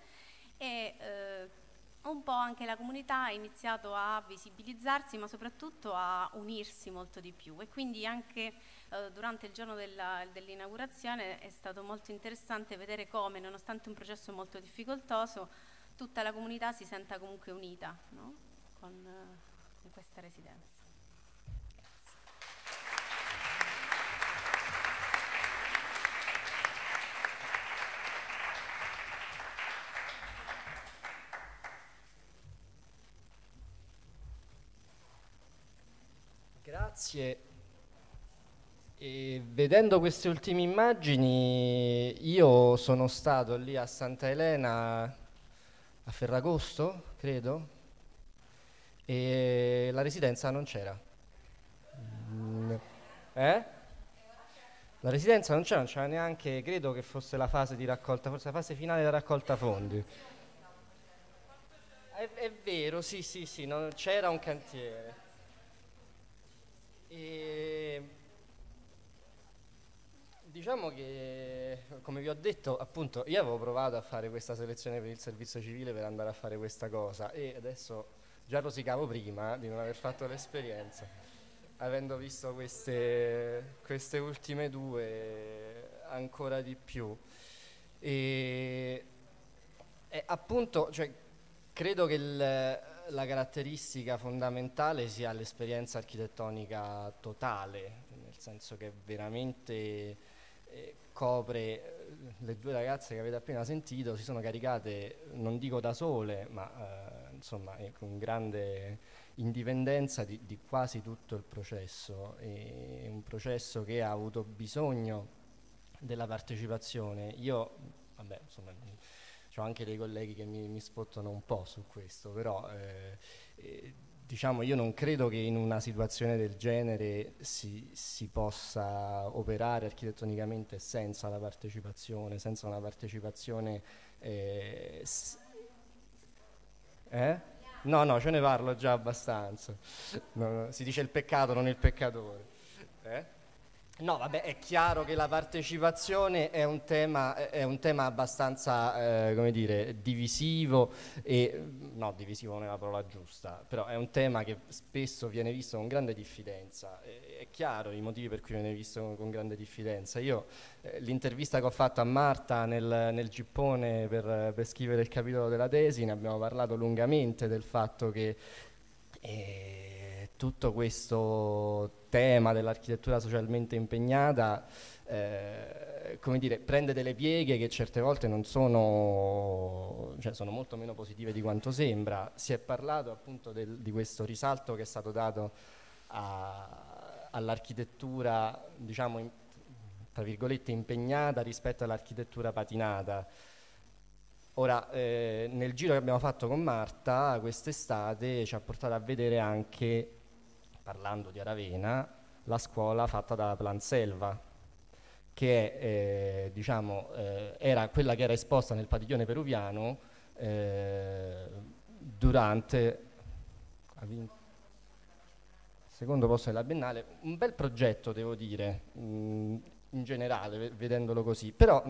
e un po' anche la comunità ha iniziato a visibilizzarsi, ma soprattutto a unirsi molto di più, e quindi anche durante il giorno dell'inaugurazione è stato molto interessante vedere come, nonostante un processo molto difficoltoso, tutta la comunità si senta comunque unita, no? con questa residenza. Grazie. Grazie. E vedendo queste ultime immagini, io sono stato lì a Santa Elena a Ferragosto, credo, e la residenza non c'era. La residenza non c'era neanche, credo che fosse la fase di raccolta, forse la fase finale della raccolta fondi. È vero, sì, c'era un cantiere. E diciamo che, come vi ho detto, appunto, io avevo provato a fare questa selezione per il servizio civile per andare a fare questa cosa e adesso già rosicavo prima di non aver fatto l'esperienza, avendo visto queste ultime due ancora di più. E appunto, cioè, credo che la caratteristica fondamentale sia l'esperienza architettonica totale, nel senso che veramente copre le due ragazze che avete appena sentito, si sono caricate, non dico da sole, ma insomma con grande indipendenza di quasi tutto il processo. È un processo che ha avuto bisogno della partecipazione. Io, vabbè, insomma, ho anche dei colleghi che mi spottano un po' su questo, però diciamo, io non credo che in una situazione del genere si possa operare architettonicamente senza la partecipazione, senza una partecipazione No, ce ne parlo già abbastanza. No, si dice il peccato, non il peccatore. No, vabbè, è chiaro che la partecipazione è un tema abbastanza, come dire, divisivo no, divisivo non è la parola giusta, però è un tema che spesso viene visto con grande diffidenza. È chiaro i motivi per cui viene visto con grande diffidenza. Io, l'intervista che ho fatto a Marta nel gippone per scrivere il capitolo della tesi, ne abbiamo parlato lungamente del fatto che tutto questo tema dell'architettura socialmente impegnata come dire, prende delle pieghe che certe volte non sono, cioè sono molto meno positive di quanto sembra. Si è parlato appunto di questo risalto che è stato dato all'architettura, diciamo, tra virgolette, impegnata rispetto all'architettura patinata. Ora, nel giro che abbiamo fatto con Marta quest'estate ci ha portato a vedere anche, parlando di Aravena, la scuola fatta da Planselva, che diciamo, era quella che era esposta nel padiglione peruviano durante il secondo posto della Biennale. Un bel progetto, devo dire, in generale, vedendolo così, però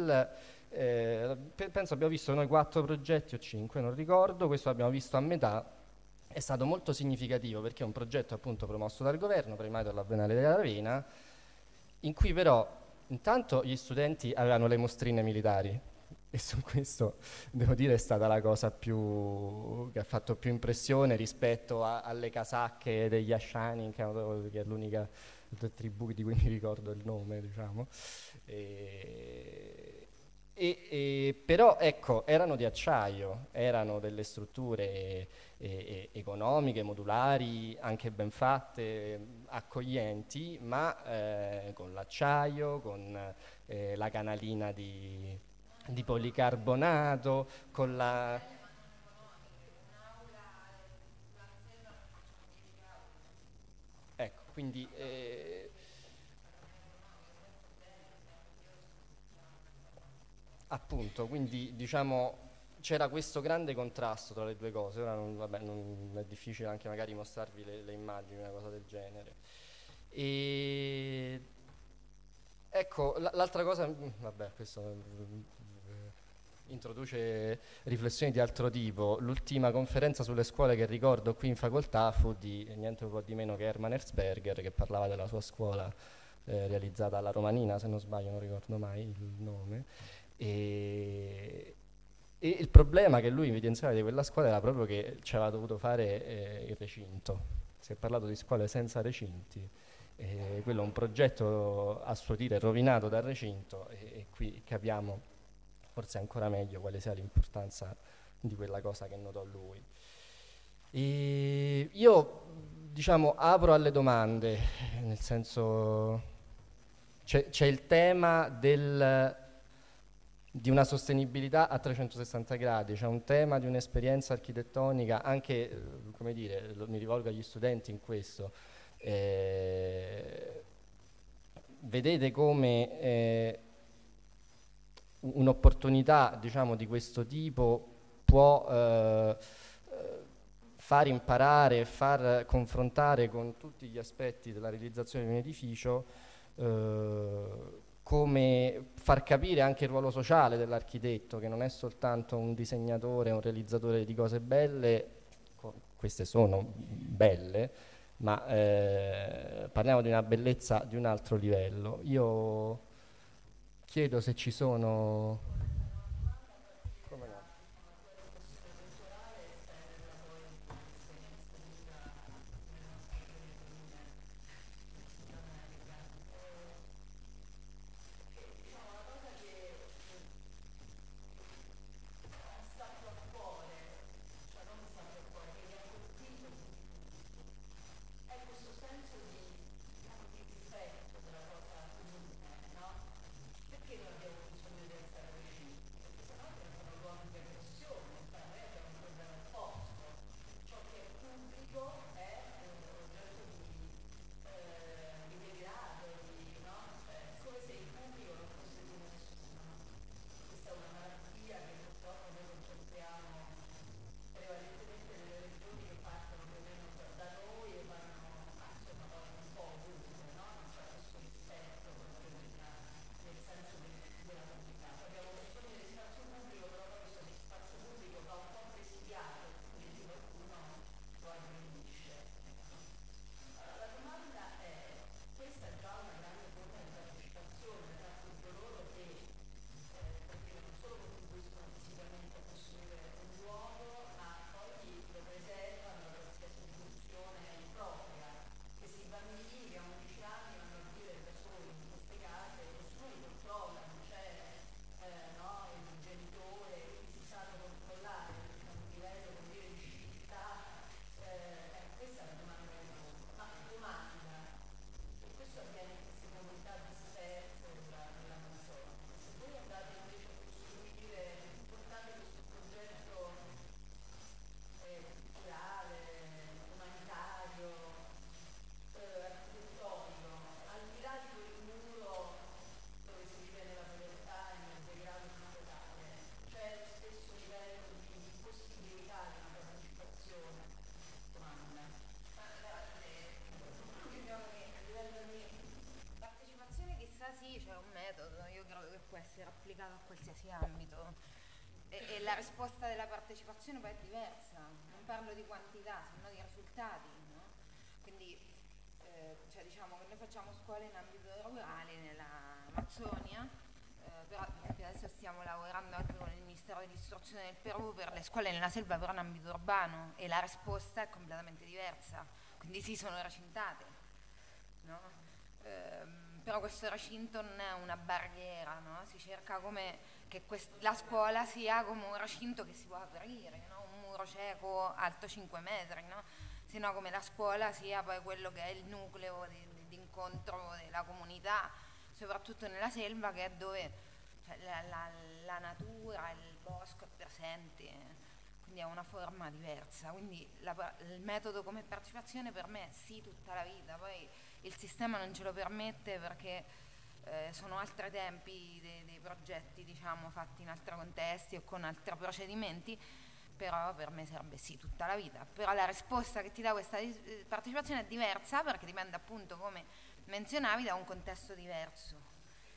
penso abbiamo visto noi 4 progetti o 5, non ricordo, questo l'abbiamo visto a metà. È stato molto significativo perché è un progetto appunto promosso dal governo, premiato dalla Biennale della Ravenna, in cui però intanto gli studenti avevano le mostrine militari e su questo devo dire è stata la cosa che ha fatto più impressione rispetto alle casacche degli Ashani, che è l'unica tribù di cui mi ricordo il nome, diciamo. Però ecco, erano di acciaio, erano delle strutture economiche, modulari, anche ben fatte, accoglienti, ma con l'acciaio, con la canalina di policarbonato, con la... Ecco, quindi... appunto, quindi diciamo c'era questo grande contrasto tra le due cose. Ora non è difficile anche magari mostrarvi le immagini, una cosa del genere. E ecco, l'altra cosa, vabbè, questo introduce riflessioni di altro tipo. L'ultima conferenza sulle scuole che ricordo qui in facoltà fu di niente po' di meno che Hermann Erzberger, che parlava della sua scuola realizzata alla Romanina, se non sbaglio, non ricordo mai il nome. E il problema che lui evidenziava di quella scuola era proprio che ci aveva dovuto fare il recinto. Si è parlato di scuole senza recinti, quello è un progetto a suo dire rovinato dal recinto, e qui capiamo forse ancora meglio quale sia l'importanza di quella cosa che notò lui. E io diciamo, apro alle domande, nel senso c'è il tema di una sostenibilità a 360 gradi, c'è un tema di un'esperienza architettonica, anche, come dire, mi rivolgo agli studenti in questo. Vedete come un'opportunità, diciamo, di questo tipo può far imparare e far confrontare con tutti gli aspetti della realizzazione di un edificio, come far capire anche il ruolo sociale dell'architetto, che non è soltanto un disegnatore, un realizzatore di cose belle, queste sono belle, ma parliamo di una bellezza di un altro livello. Io chiedo se ci sono... A qualsiasi ambito e la risposta della partecipazione poi è diversa, non parlo di quantità, semmai di risultati, no? Quindi cioè, diciamo che noi facciamo scuole in ambito rurale nell'Amazzonia, però per esempio adesso stiamo lavorando anche con il Ministero dell'Istruzione del Perù per le scuole nella selva però in ambito urbano e la risposta è completamente diversa, quindi sì, sono recintate, no? Però questo recinto non è una barriera, no? Si cerca come che la scuola sia come un recinto che si può aprire, no? Un muro cieco alto 5 metri, no? Sino come la scuola sia poi quello che è il nucleo di incontro della comunità, soprattutto nella selva, che è dove cioè, la natura, il bosco è presente, quindi è una forma diversa. Quindi il metodo come partecipazione per me è sì tutta la vita, poi il sistema non ce lo permette perché sono altri tempi dei progetti, diciamo, fatti in altri contesti o con altri procedimenti, però per me sarebbe sì tutta la vita. Però la risposta che ti dà questa partecipazione è diversa perché dipende appunto, come menzionavi, da un contesto diverso.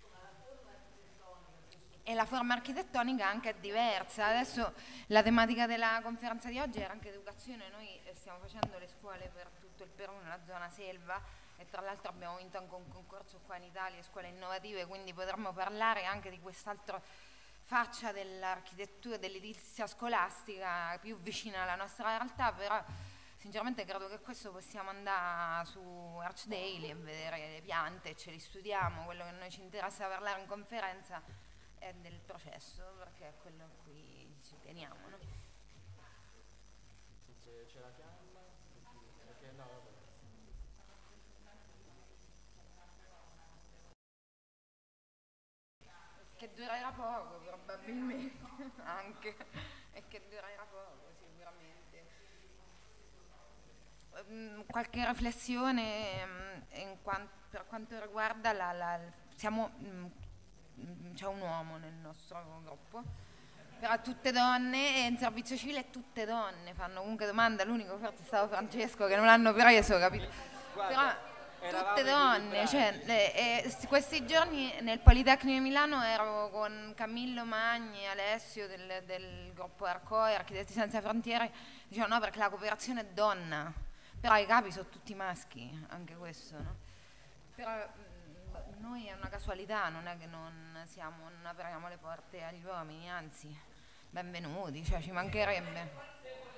E la forma architettonica anche è diversa. Adesso la tematica della conferenza di oggi era anche educazione, noi stiamo facendo le scuole per tutto il Perù nella zona selva e tra l'altro abbiamo vinto anche un concorso qua in Italia, scuole innovative, quindi potremmo parlare anche di quest'altra faccia dell'architettura, dell'edilizia scolastica più vicina alla nostra realtà, però sinceramente credo che questo possiamo andare su Archdaily e vedere le piante, ce li studiamo, quello che noi ci interessa parlare in conferenza è del processo, perché è quello a cui ci teniamo, no? C'è la fiamma? Perché no, vabbè. durerà poco probabilmente, anche, e che durerà poco sicuramente. Qualche riflessione per quanto riguarda c'è un uomo nel nostro gruppo, però tutte donne, e in servizio civile tutte donne, fanno comunque domanda, l'unico forse è stato Francesco che non l'hanno preso, capito? Però tutte donne, questi giorni nel Politecnico di Milano ero con Camillo Magni e Alessio del gruppo ARCOE, Architetti Senza Frontiere, dicevano no perché la cooperazione è donna, però i capi sono tutti maschi, anche questo, no? Però noi è una casualità, non è che non apriamo le porte agli uomini, anzi, benvenuti, cioè ci mancherebbe.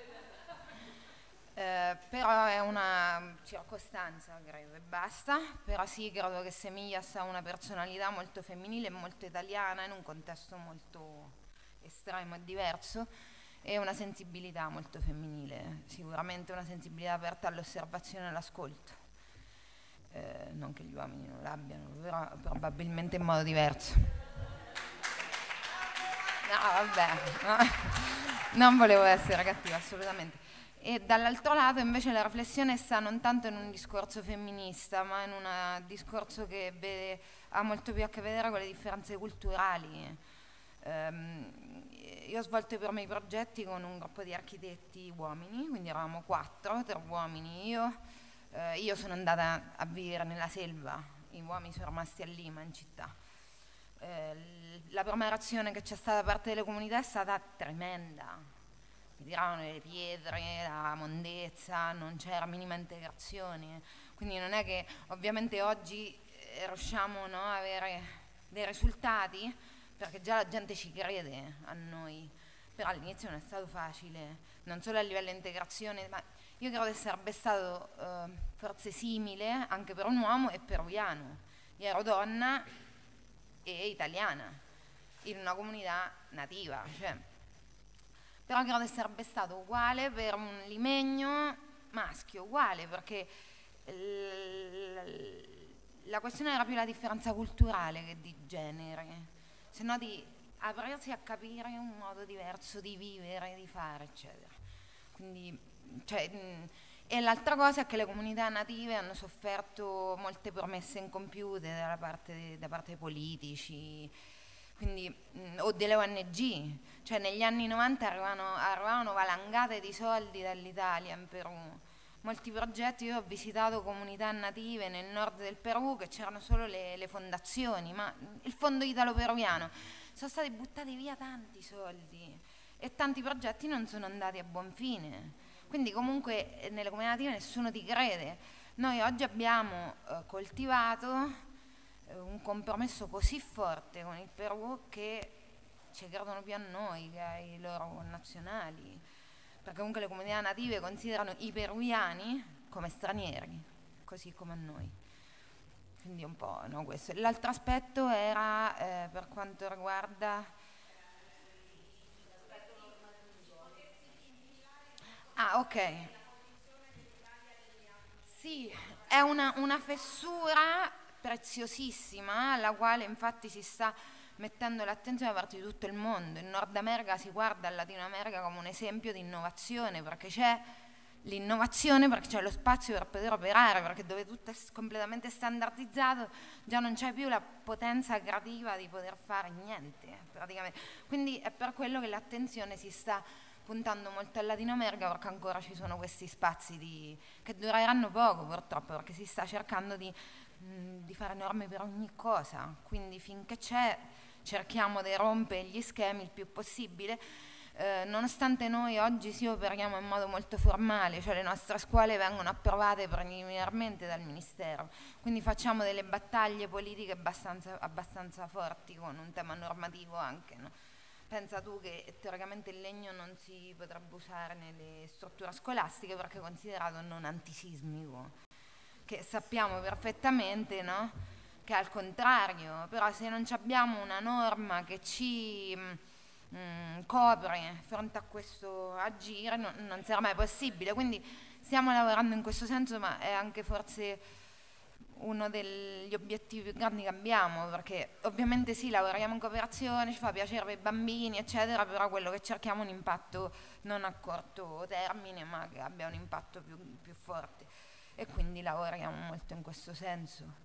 Però è una circostanza, credo, e basta. Però sì, credo che Semillas ha una personalità molto femminile e molto italiana in un contesto molto estremo e diverso, e una sensibilità molto femminile, sicuramente una sensibilità aperta all'osservazione e all'ascolto. Non che gli uomini non l'abbiano, però probabilmente in modo diverso. No, vabbè, no. Non volevo essere cattiva, assolutamente. E dall'altro lato invece la riflessione sta non tanto in un discorso femminista, ma in un discorso che ha molto più a che vedere con le differenze culturali. Io ho svolto i primi progetti con un gruppo di architetti uomini, quindi eravamo 4, 3 uomini, io sono andata a vivere nella selva, i uomini sono rimasti a Lima, in città. La prima reazione che c'è stata da parte delle comunità è stata tremenda. Mi tiravano le pietre, la mondezza, non c'era minima integrazione. Quindi non è che ovviamente oggi riusciamo, no, a avere dei risultati, perché già la gente ci crede a noi. Però all'inizio non è stato facile, non solo a livello di integrazione, ma io credo che sarebbe stato forse simile anche per un uomo e peruviano. Io ero donna e italiana, in una comunità nativa, però credo che sarebbe stato uguale per un limeño maschio, uguale, perché la questione era più la differenza culturale che di genere, se no di aprirsi a capire un modo diverso di vivere, di fare, eccetera. Quindi, e l'altra cosa è che le comunità native hanno sofferto molte promesse incompiute da parte dei politici, quindi, o delle ONG, cioè negli anni 90 arrivavano valangate di soldi dall'Italia in Perù, molti progetti. Io ho visitato comunità native nel nord del Perù che c'erano solo le fondazioni, ma il fondo italo-peruviano, sono stati buttati via tanti soldi e tanti progetti non sono andati a buon fine, quindi comunque nelle comunità native nessuno ti crede. Noi oggi abbiamo coltivato un compromesso così forte con il Perù che ci credono più a noi che ai loro nazionali, perché comunque le comunità native considerano i peruviani come stranieri, così come a noi. Quindi un po', no, questo. L'altro aspetto era per quanto riguarda ok. Sì, è una fessura preziosissima alla quale infatti si sta mettendo l'attenzione da parte di tutto il mondo. In Nord America si guarda al Latino America come un esempio di innovazione, perché c'è l'innovazione, perché c'è lo spazio per poter operare, perché dove tutto è completamente standardizzato già non c'è più la potenza creativa di poter fare niente praticamente. Quindi è per quello che l'attenzione si sta puntando molto al Latino America, perché ancora ci sono questi spazi che dureranno poco purtroppo, perché si sta cercando di fare norme per ogni cosa, quindi finché c'è cerchiamo di rompere gli schemi il più possibile, nonostante noi oggi sì operiamo in modo molto formale, cioè le nostre scuole vengono approvate preliminarmente dal Ministero, quindi facciamo delle battaglie politiche abbastanza forti con un tema normativo anche, no? Pensa tu che teoricamente il legno non si potrebbe usare nelle strutture scolastiche perché è considerato non antisismico, che sappiamo perfettamente, no? Che è al contrario, però se non abbiamo una norma che ci copre fronte a questo agire non sarà mai possibile, quindi stiamo lavorando in questo senso, ma è anche forse uno degli obiettivi più grandi che abbiamo, perché ovviamente sì, lavoriamo in cooperazione, ci fa piacere per i bambini, eccetera, però quello che cerchiamo è un impatto non a corto termine, ma che abbia un impatto più forte, e quindi lavoriamo molto in questo senso.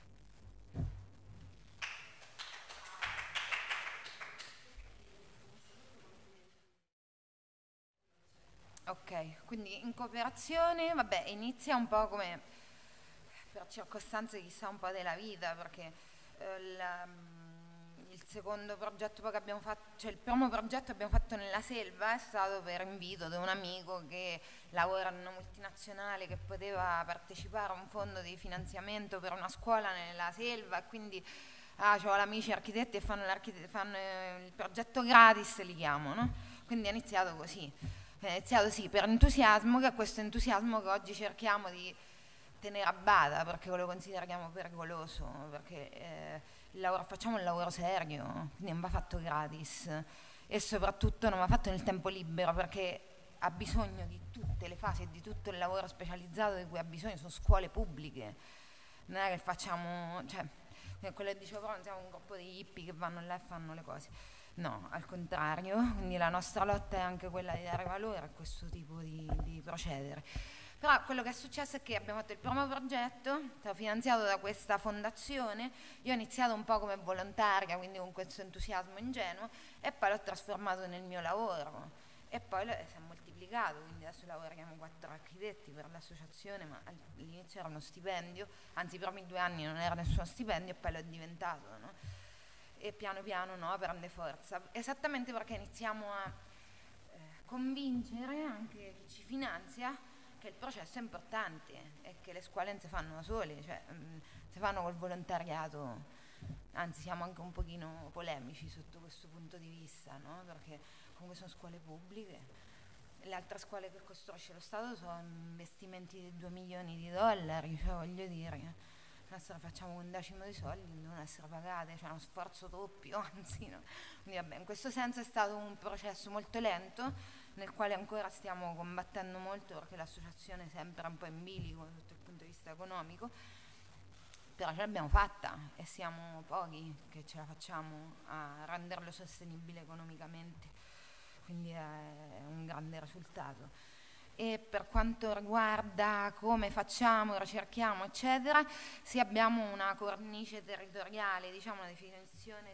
Ok, quindi in cooperazione, vabbè, inizia un po' come per circostanze chissà un po' della vita, perché il secondo progetto poi che abbiamo fatto, cioè il primo progetto che abbiamo fatto nella selva è stato per invito di un amico che lavora in una multinazionale che poteva partecipare a un fondo di finanziamento per una scuola nella selva, e quindi c'ho amici architetti e fanno il progetto gratis, li chiamo, no? Quindi è iniziato così. È iniziato sì, per entusiasmo, che è questo entusiasmo che oggi cerchiamo di tenere a bada, perché lo consideriamo pericoloso, perché facciamo un lavoro serio, quindi non va fatto gratis, e soprattutto non va fatto nel tempo libero, perché ha bisogno di tutte le fasi e di tutto il lavoro specializzato di cui ha bisogno, sono scuole pubbliche, non è che facciamo, cioè, quello che dicevo prima, siamo un gruppo di hippie che vanno là e fanno le cose. No, al contrario, quindi la nostra lotta è anche quella di dare valore a questo tipo di procedere. Però quello che è successo è che abbiamo fatto il primo progetto, stato finanziato da questa fondazione, io ho iniziato un po' come volontaria, quindi con questo entusiasmo ingenuo, e poi l'ho trasformato nel mio lavoro, e poi si è moltiplicato, quindi adesso lavoriamo 4 architetti per l'associazione, ma all'inizio era uno stipendio, anzi i primi 2 anni non era nessuno stipendio, e poi lo è diventato, no? E piano piano prende forza, esattamente perché iniziamo a convincere anche chi ci finanzia che il processo è importante e che le scuole non si fanno da sole, cioè si fanno col volontariato, anzi siamo anche un pochino polemici sotto questo punto di vista, no? Perché comunque sono scuole pubbliche, le altre scuole che costruisce lo Stato sono investimenti di $2 milioni, cioè voglio dire, nostra facciamo un decimo dei soldi, devono essere pagate, cioè uno sforzo doppio, anzi no. Quindi vabbè, in questo senso è stato un processo molto lento, nel quale ancora stiamo combattendo molto, perché l'associazione è sempre un po' in bilico sotto il punto di vista economico, però ce l'abbiamo fatta e siamo pochi che ce la facciamo a renderlo sostenibile economicamente, quindi è un grande risultato. E per quanto riguarda come facciamo, ricerchiamo, eccetera, sì, abbiamo una cornice territoriale, diciamo una definizione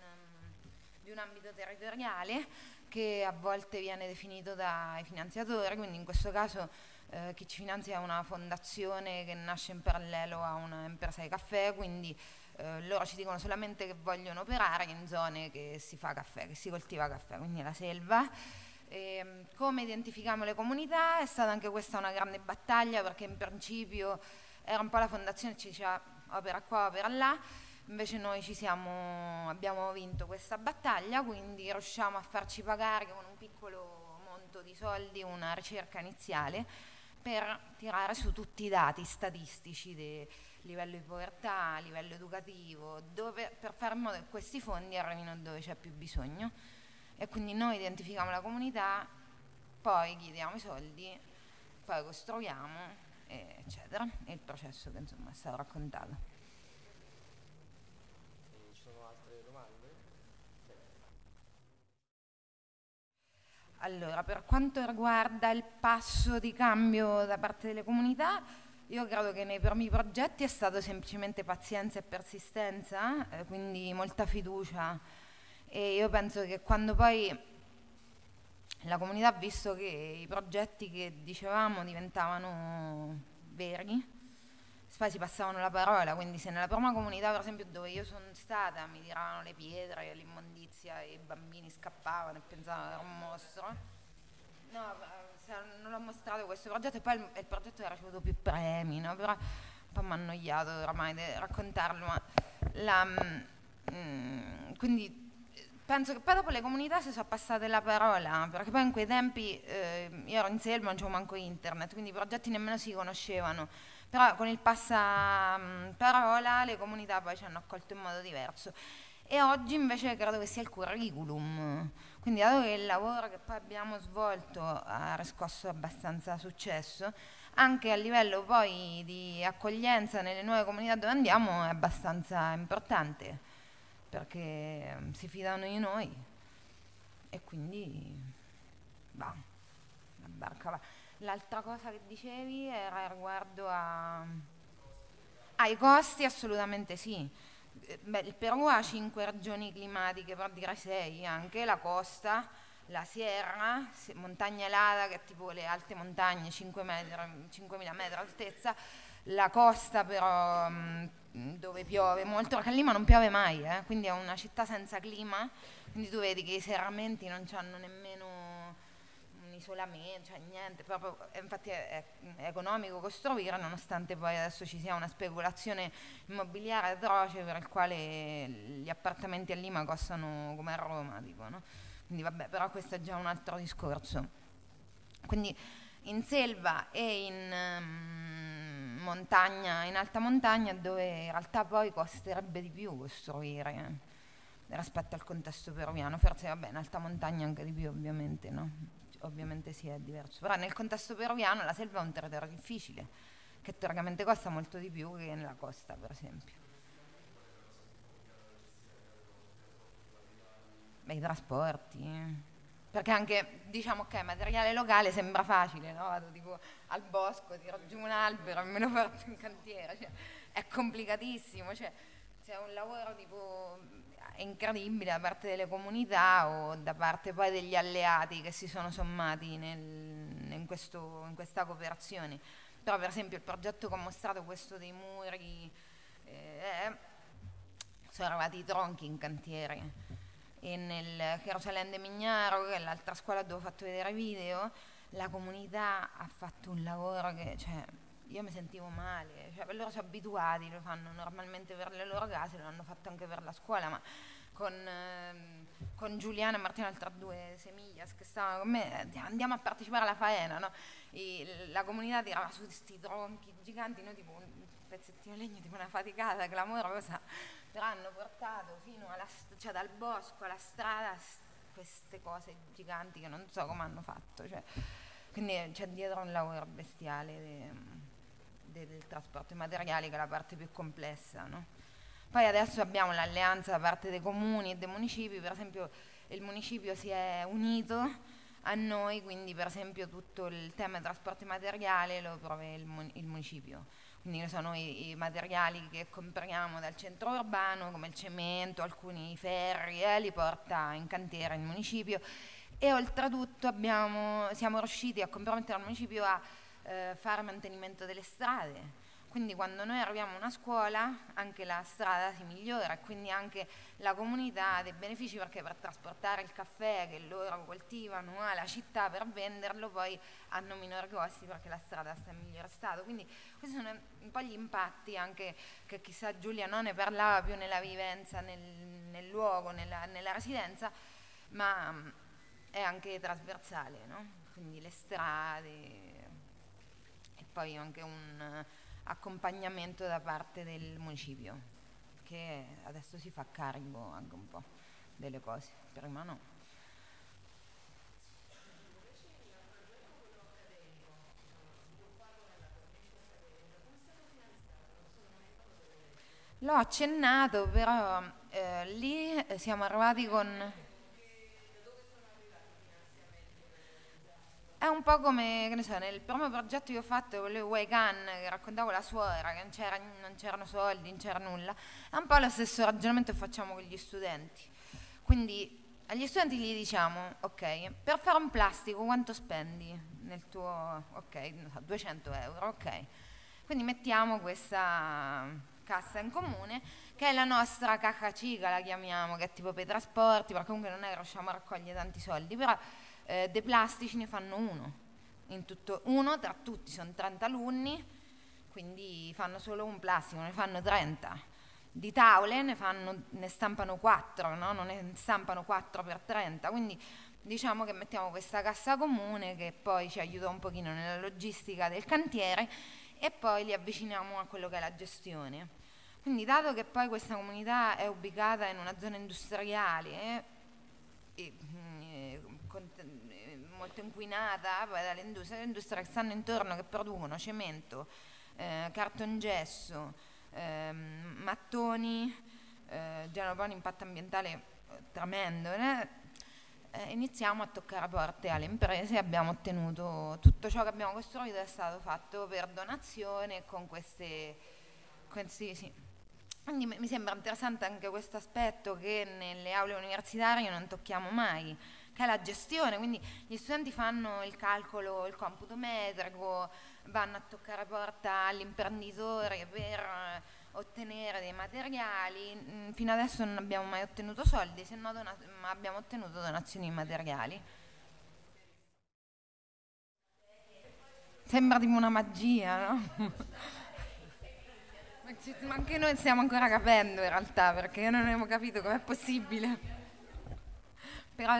di un ambito territoriale che a volte viene definito dai finanziatori, quindi in questo caso chi ci finanzia è una fondazione che nasce in parallelo a un'impresa di caffè, quindi loro ci dicono solamente che vogliono operare in zone che si fa caffè, che si coltiva caffè, quindi la selva. Come identifichiamo le comunità? È stata anche questa una grande battaglia, perché in principio era un po' la fondazione che ci diceva opera qua, opera là, invece noi abbiamo vinto questa battaglia, quindi riusciamo a farci pagare con un piccolo monto di soldi una ricerca iniziale per tirare su tutti i dati statistici di livello di povertà, livello educativo, per fare in modo che questi fondi arrivino dove c'è più bisogno. E quindi noi identifichiamo la comunità, poi chiediamo i soldi, poi costruiamo, eccetera, e il processo che insomma è stato raccontato. Ci sono altre domande? Allora, per quanto riguarda il passo di cambio da parte delle comunità, io credo che nei primi progetti è stato semplicemente pazienza e persistenza, quindi molta fiducia. E io penso che quando poi la comunità ha visto che i progetti che dicevamo diventavano veri, poi si passavano la parola, quindi se nella prima comunità per esempio dove io sono stata mi tiravano le pietre, l'immondizia e i bambini scappavano e pensavano che era un mostro, no, non l'ho mostrato questo progetto, e poi il progetto ha ricevuto più premi, no? Però un po' mi ha annoiato oramai di raccontarlo, ma quindi penso che poi dopo le comunità si sono passate la parola, perché poi in quei tempi io ero in selva, non c'avevo manco internet, quindi i progetti nemmeno si conoscevano, però con il passaparola le comunità poi ci hanno accolto in modo diverso. e oggi invece credo che sia il curriculum. Quindi dato che il lavoro che poi abbiamo svolto ha riscosso abbastanza successo, anche a livello poi di accoglienza nelle nuove comunità dove andiamo è abbastanza importante, perché si fidano di noi e quindi va, la barca va. L'altra cosa che dicevi era riguardo ai costi, assolutamente sì. Beh, il Perù ha 5 regioni climatiche, per dire 6, anche la costa, la Sierra, montagna elata, che è tipo le alte montagne, 5.000 metri d'altezza, la costa però dove piove molto, perché a Lima non piove mai, quindi è una città senza clima, quindi tu vedi che i serramenti non hanno nemmeno un isolamento, cioè niente, proprio, infatti è economico costruire, nonostante poi adesso ci sia una speculazione immobiliare atroce per il quale gli appartamenti a Lima costano come a Roma, tipo, no? Quindi vabbè, però questo è già un altro discorso. Quindi in selva e in montagna, in alta montagna, dove in realtà poi costerebbe di più costruire rispetto al contesto peruviano, forse vabbè in alta montagna anche di più ovviamente, no? Ovviamente sì, è diverso, però nel contesto peruviano la selva è un territorio difficile, che teoricamente costa molto di più che nella costa, per esempio. Beh, i trasporti, perché anche, diciamo, ok, materiale locale sembra facile, no? Vado tipo al bosco, tiro giù un albero e me lo porto in cantiere, cioè, è complicatissimo, cioè, c'è un lavoro tipo incredibile da parte delle comunità o da parte poi degli alleati che si sono sommati in questa cooperazione. Però per esempio il progetto che ho mostrato, questo dei muri, sono arrivati i tronchi in cantiere, e nel Gerusalemme de Mignaro, che è l'altra scuola dove ho fatto vedere video, la comunità ha fatto un lavoro che, cioè, io mi sentivo male, cioè, loro sono abituati, lo fanno normalmente per le loro case, lo hanno fatto anche per la scuola, ma con Giuliana e Martina, altre 2 semillas che stavano con me, andiamo a partecipare alla faena, no? La comunità tirava su questi tronchi giganti, noi tipo un pezzettino di legno, tipo una faticata clamorosa, però hanno portato fino cioè dal bosco alla strada queste cose giganti che non so come hanno fatto, cioè, quindi c'è dietro un lavoro bestiale del trasporto dei materiali, che è la parte più complessa, no? Poi adesso abbiamo l'alleanza da parte dei comuni e dei municipi, per esempio il municipio si è unito a noi, quindi per esempio tutto il tema dei trasporti materiali lo provvede il municipio, quindi sono i materiali che compriamo dal centro urbano, come il cemento, alcuni ferri, li porta in cantiere il municipio, e oltretutto siamo riusciti a compromettere il municipio a fare mantenimento delle strade. Quindi quando noi arriviamo a una scuola anche la strada si migliora, e quindi anche la comunità ha dei benefici, perché per trasportare il caffè che loro coltivano alla città per venderlo poi hanno minori costi, perché la strada sta in migliore stato. Quindi questi sono un po' gli impatti, anche che chissà Giulia non ne parlava più nella vivenza, nel luogo, nella residenza, ma è anche trasversale, no? Quindi le strade e poi anche un accompagnamento da parte del municipio, che adesso si fa carico anche un po' delle cose, prima no. L'ho accennato, però lì siamo arrivati con... È un po' come, che ne so, nel primo progetto che ho fatto con le Waikan, che raccontavo la suora, che non c'erano soldi, non c'era nulla, è un po' lo stesso ragionamento che facciamo con gli studenti. Quindi agli studenti gli diciamo, ok, per fare un plastico quanto spendi nel tuo, ok, non so, 200 euro, ok. Quindi mettiamo questa cassa in comune, che è la nostra caja cica, la chiamiamo, che è tipo per i trasporti, perché comunque non è che riusciamo a raccogliere tanti soldi, però... dei plastici ne fanno uno tra tutti, sono 30 alunni, quindi fanno solo un plastico, ne fanno 30. Di tavole ne stampano 4, no? Non ne stampano 4 per 30, quindi diciamo che mettiamo questa cassa comune che poi ci aiuta un pochino nella logistica del cantiere, e poi li avviciniamo a quello che è la gestione. Quindi dato che poi questa comunità è ubicata in una zona industriale molto inquinata poi dalle industrie che stanno intorno, che producono cemento, cartongesso, mattoni, generano poi un impatto ambientale tremendo, iniziamo a toccare porte alle imprese. Abbiamo ottenuto tutto ciò che abbiamo costruito è stato fatto per donazione con questi sì. Quindi mi sembra interessante anche questo aspetto che nelle aule universitarie non tocchiamo mai, che è la gestione. Quindi gli studenti fanno il calcolo, il computo metrico, vanno a toccare porta all'imprenditore per ottenere dei materiali. Fino adesso non abbiamo mai ottenuto soldi, se no ma abbiamo ottenuto donazioni di materiali. Sembra tipo una magia, no? Ma anche noi stiamo ancora capendo in realtà, perché non abbiamo capito com'è possibile. Però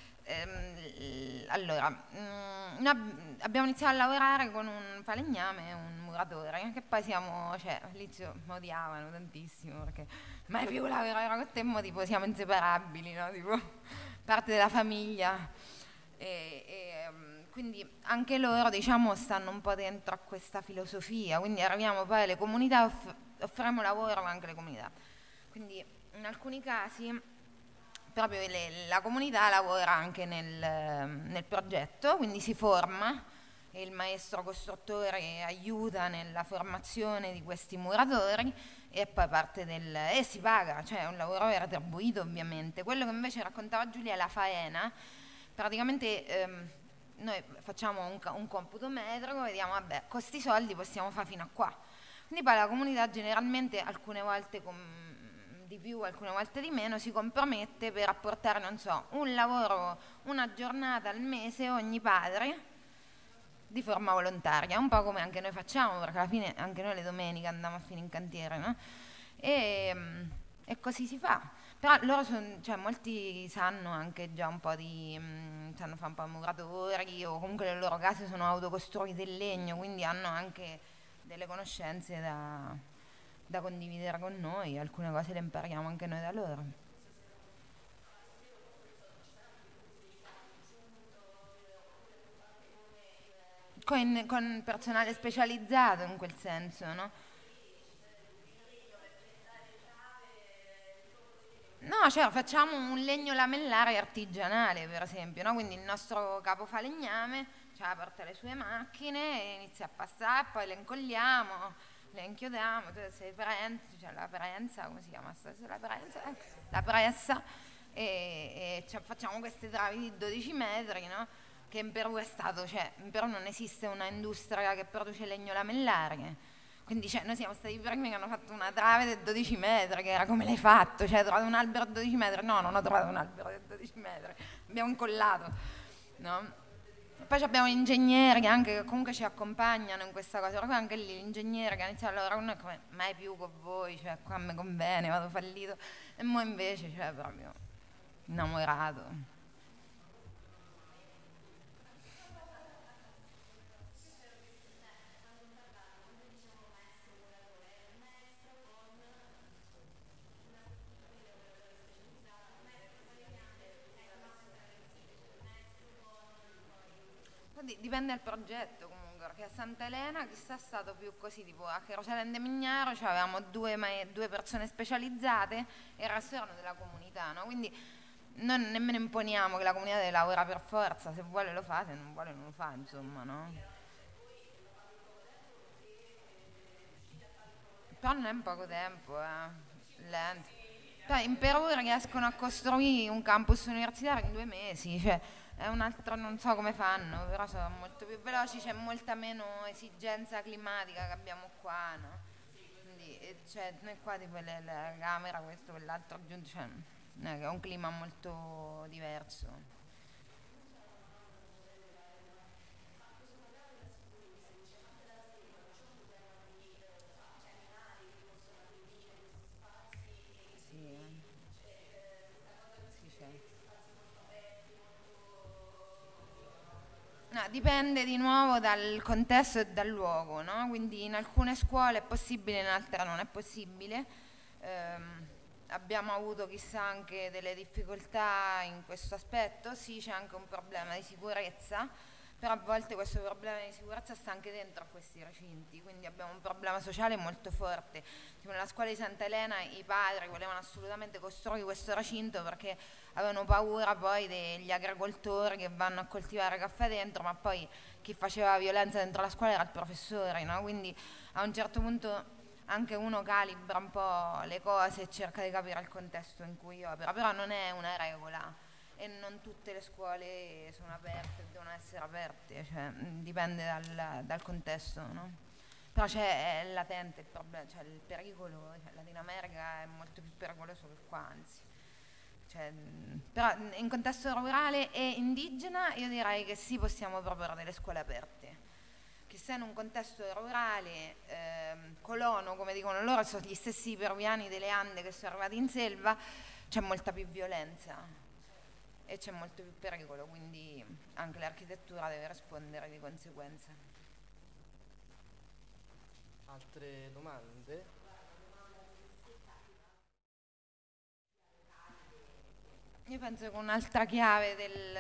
allora noi abbiamo iniziato a lavorare con un falegname e un muratore, che poi all'inizio mi odiavano tantissimo, perché mai più lavorare con te, tipo siamo inseparabili, no? Tipo parte della famiglia. Quindi anche loro, diciamo, stanno un po' dentro a questa filosofia, quindi arriviamo poi alle comunità, offriamo lavoro anche alle comunità. Quindi in alcuni casi proprio la comunità lavora anche nel progetto, quindi si forma e il maestro costruttore aiuta nella formazione di questi muratori e poi parte e si paga, cioè è un lavoro retribuito ovviamente. Quello che invece raccontava Giulia è la faena. Praticamente noi facciamo un computo metrico, vediamo, vabbè, con questi soldi possiamo fare fino a qua. Quindi poi la comunità generalmente, alcune volte di più, alcune volte di meno, si compromette per apportare, non so, un lavoro, una giornata al mese ogni padre di forma volontaria, un po' come anche noi facciamo, perché alla fine anche noi le domeniche andiamo a fine in cantiere, no? E così si fa. Però loro molti sanno anche già un po' sanno fare un po' muratori, o comunque le loro case sono autocostruite in legno, quindi hanno anche delle conoscenze da condividere con noi, alcune cose le impariamo anche noi da loro. Con personale specializzato in quel senso, no? No, cioè facciamo un legno lamellare artigianale, per esempio, no? Quindi il nostro capo falegname porta le sue macchine e inizia a passare, poi le incolliamo, le inchiodiamo, la prensa, come si chiama? La prensa? La pressa, e facciamo queste travi di 12 metri, no? Che in Perù è stato, in Perù non esiste una industria che produce legno lamellare. Quindi noi siamo stati i primi che hanno fatto una trave di 12 metri, che era come l'hai fatto? Hai trovato un albero di 12 metri? No, non ho trovato un albero di 12 metri, abbiamo incollato, no? E poi abbiamo gli ingegneri che comunque ci accompagnano in questa cosa, però anche lì l'ingegnere che ha iniziato a lavorare con noi è come mai più con voi, qua mi conviene, vado fallito, e mo invece proprio innamorato. Dipende dal progetto comunque, perché a Santa Elena chissà stato più così, tipo a Gerusalemme de Mignaro avevamo due persone specializzate e il resto erano della comunità, no? Quindi non nemmeno imponiamo che la comunità deve lavorare per forza, se vuole lo fa, se non vuole non lo fa, insomma, no? Però non è in poco tempo, lento. Poi in Perù riescono a costruire un campus universitario in 2 mesi, è un altro, non so come fanno, però sono molto più veloci, c'è molta meno esigenza climatica che abbiamo qua, no? Quindi noi qua tipo la camera, questo, quell'altro aggiunto, è un clima molto diverso. dipende di nuovo dal contesto e dal luogo, no? Quindi in alcune scuole è possibile, in altre non è possibile. Abbiamo avuto chissà anche delle difficoltà in questo aspetto, sì, c'è anche un problema di sicurezza, però a volte questo problema di sicurezza sta anche dentro a questi recinti, quindi abbiamo un problema sociale molto forte. Tipo nella scuola di Santa Elena i padri volevano assolutamente costruire questo recinto perché avevano paura poi degli agricoltori che vanno a coltivare caffè dentro, ma poi chi faceva violenza dentro la scuola era il professore, no? Quindi a un certo punto anche uno calibra un po' le cose e cerca di capire il contesto in cui opera, però non è una regola e non tutte le scuole sono aperte, devono essere aperte, cioè, dipende dal contesto, no? Però è latente il problema, cioè il pericolo, cioè, Latina America è molto più pericoloso che qua, anzi. Cioè, però in contesto rurale e indigena io direi che sì, possiamo proporre delle scuole aperte. Chissà in un contesto rurale, colono, come dicono loro, sono gli stessi peruviani delle Ande che sono arrivati in selva, c'è molta più violenza e c'è molto più pericolo, quindi anche l'architettura deve rispondere di conseguenza. Altre domande? Io penso che un'altra chiave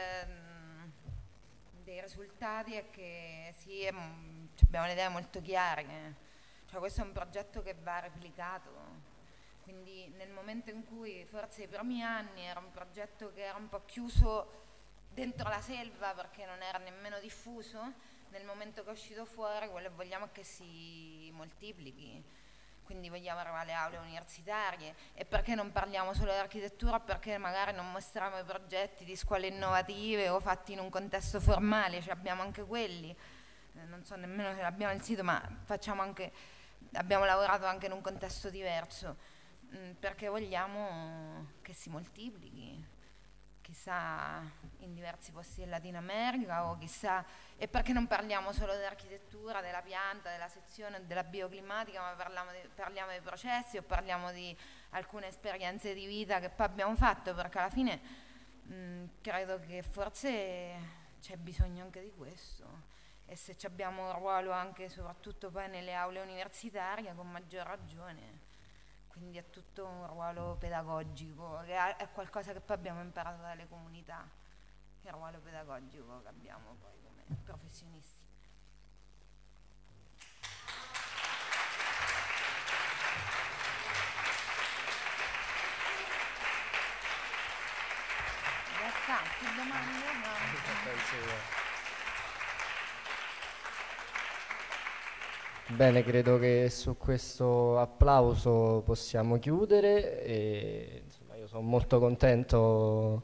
dei risultati è che sì, abbiamo le idee molto chiare, cioè questo è un progetto che va replicato. Quindi nel momento in cui, forse i primi anni, era un progetto che era un po' chiuso dentro la selva perché non era nemmeno diffuso, nel momento che è uscito fuori quello che vogliamo è che si moltiplichi. Quindi vogliamo arrivare alle aule universitarie. E perché non parliamo solo di architettura? Perché magari non mostriamo i progetti di scuole innovative o fatti in un contesto formale, cioè abbiamo anche quelli. Non so nemmeno se abbiamo il sito, ma abbiamo lavorato anche in un contesto diverso. Perché vogliamo che si moltiplichi, chissà in diversi posti del Latino America o chissà, e perché non parliamo solo dell'architettura, della pianta, della sezione, della bioclimatica, ma parliamo dei processi o parliamo di alcune esperienze di vita che poi abbiamo fatto, perché alla fine credo che forse c'è bisogno anche di questo, e se abbiamo un ruolo anche soprattutto poi nelle aule universitarie con maggior ragione. Quindi è tutto un ruolo pedagogico, che è qualcosa che poi abbiamo imparato dalle comunità, che è il ruolo pedagogico che abbiamo poi come professionisti. Più domande? No. Bene, credo che su questo applauso possiamo chiudere e, insomma, io sono molto contento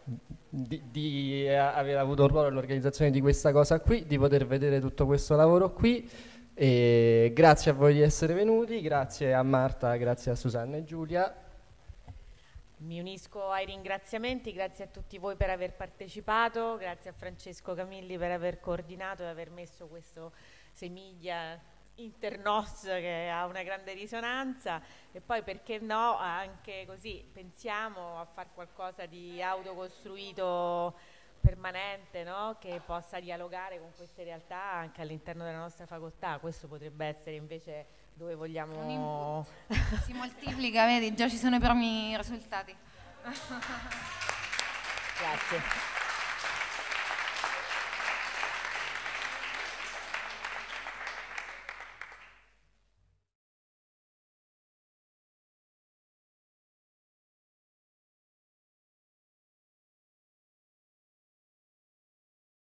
di aver avuto un ruolo nell'organizzazione di questa cosa qui, di poter vedere tutto questo lavoro qui, e grazie a voi di essere venuti, grazie a Marta, grazie a Susanna e Giulia. Mi unisco ai ringraziamenti, grazie a tutti voi per aver partecipato, grazie a Francesco Camilli per aver coordinato e aver messo questo Semiglia Internos che ha una grande risonanza, e poi perché no anche così pensiamo a fare qualcosa di autocostruito permanente, no? Che possa dialogare con queste realtà anche all'interno della nostra facoltà. Questo potrebbe essere invece dove vogliamo si moltiplica, vedi, già ci sono i primi risultati. Grazie.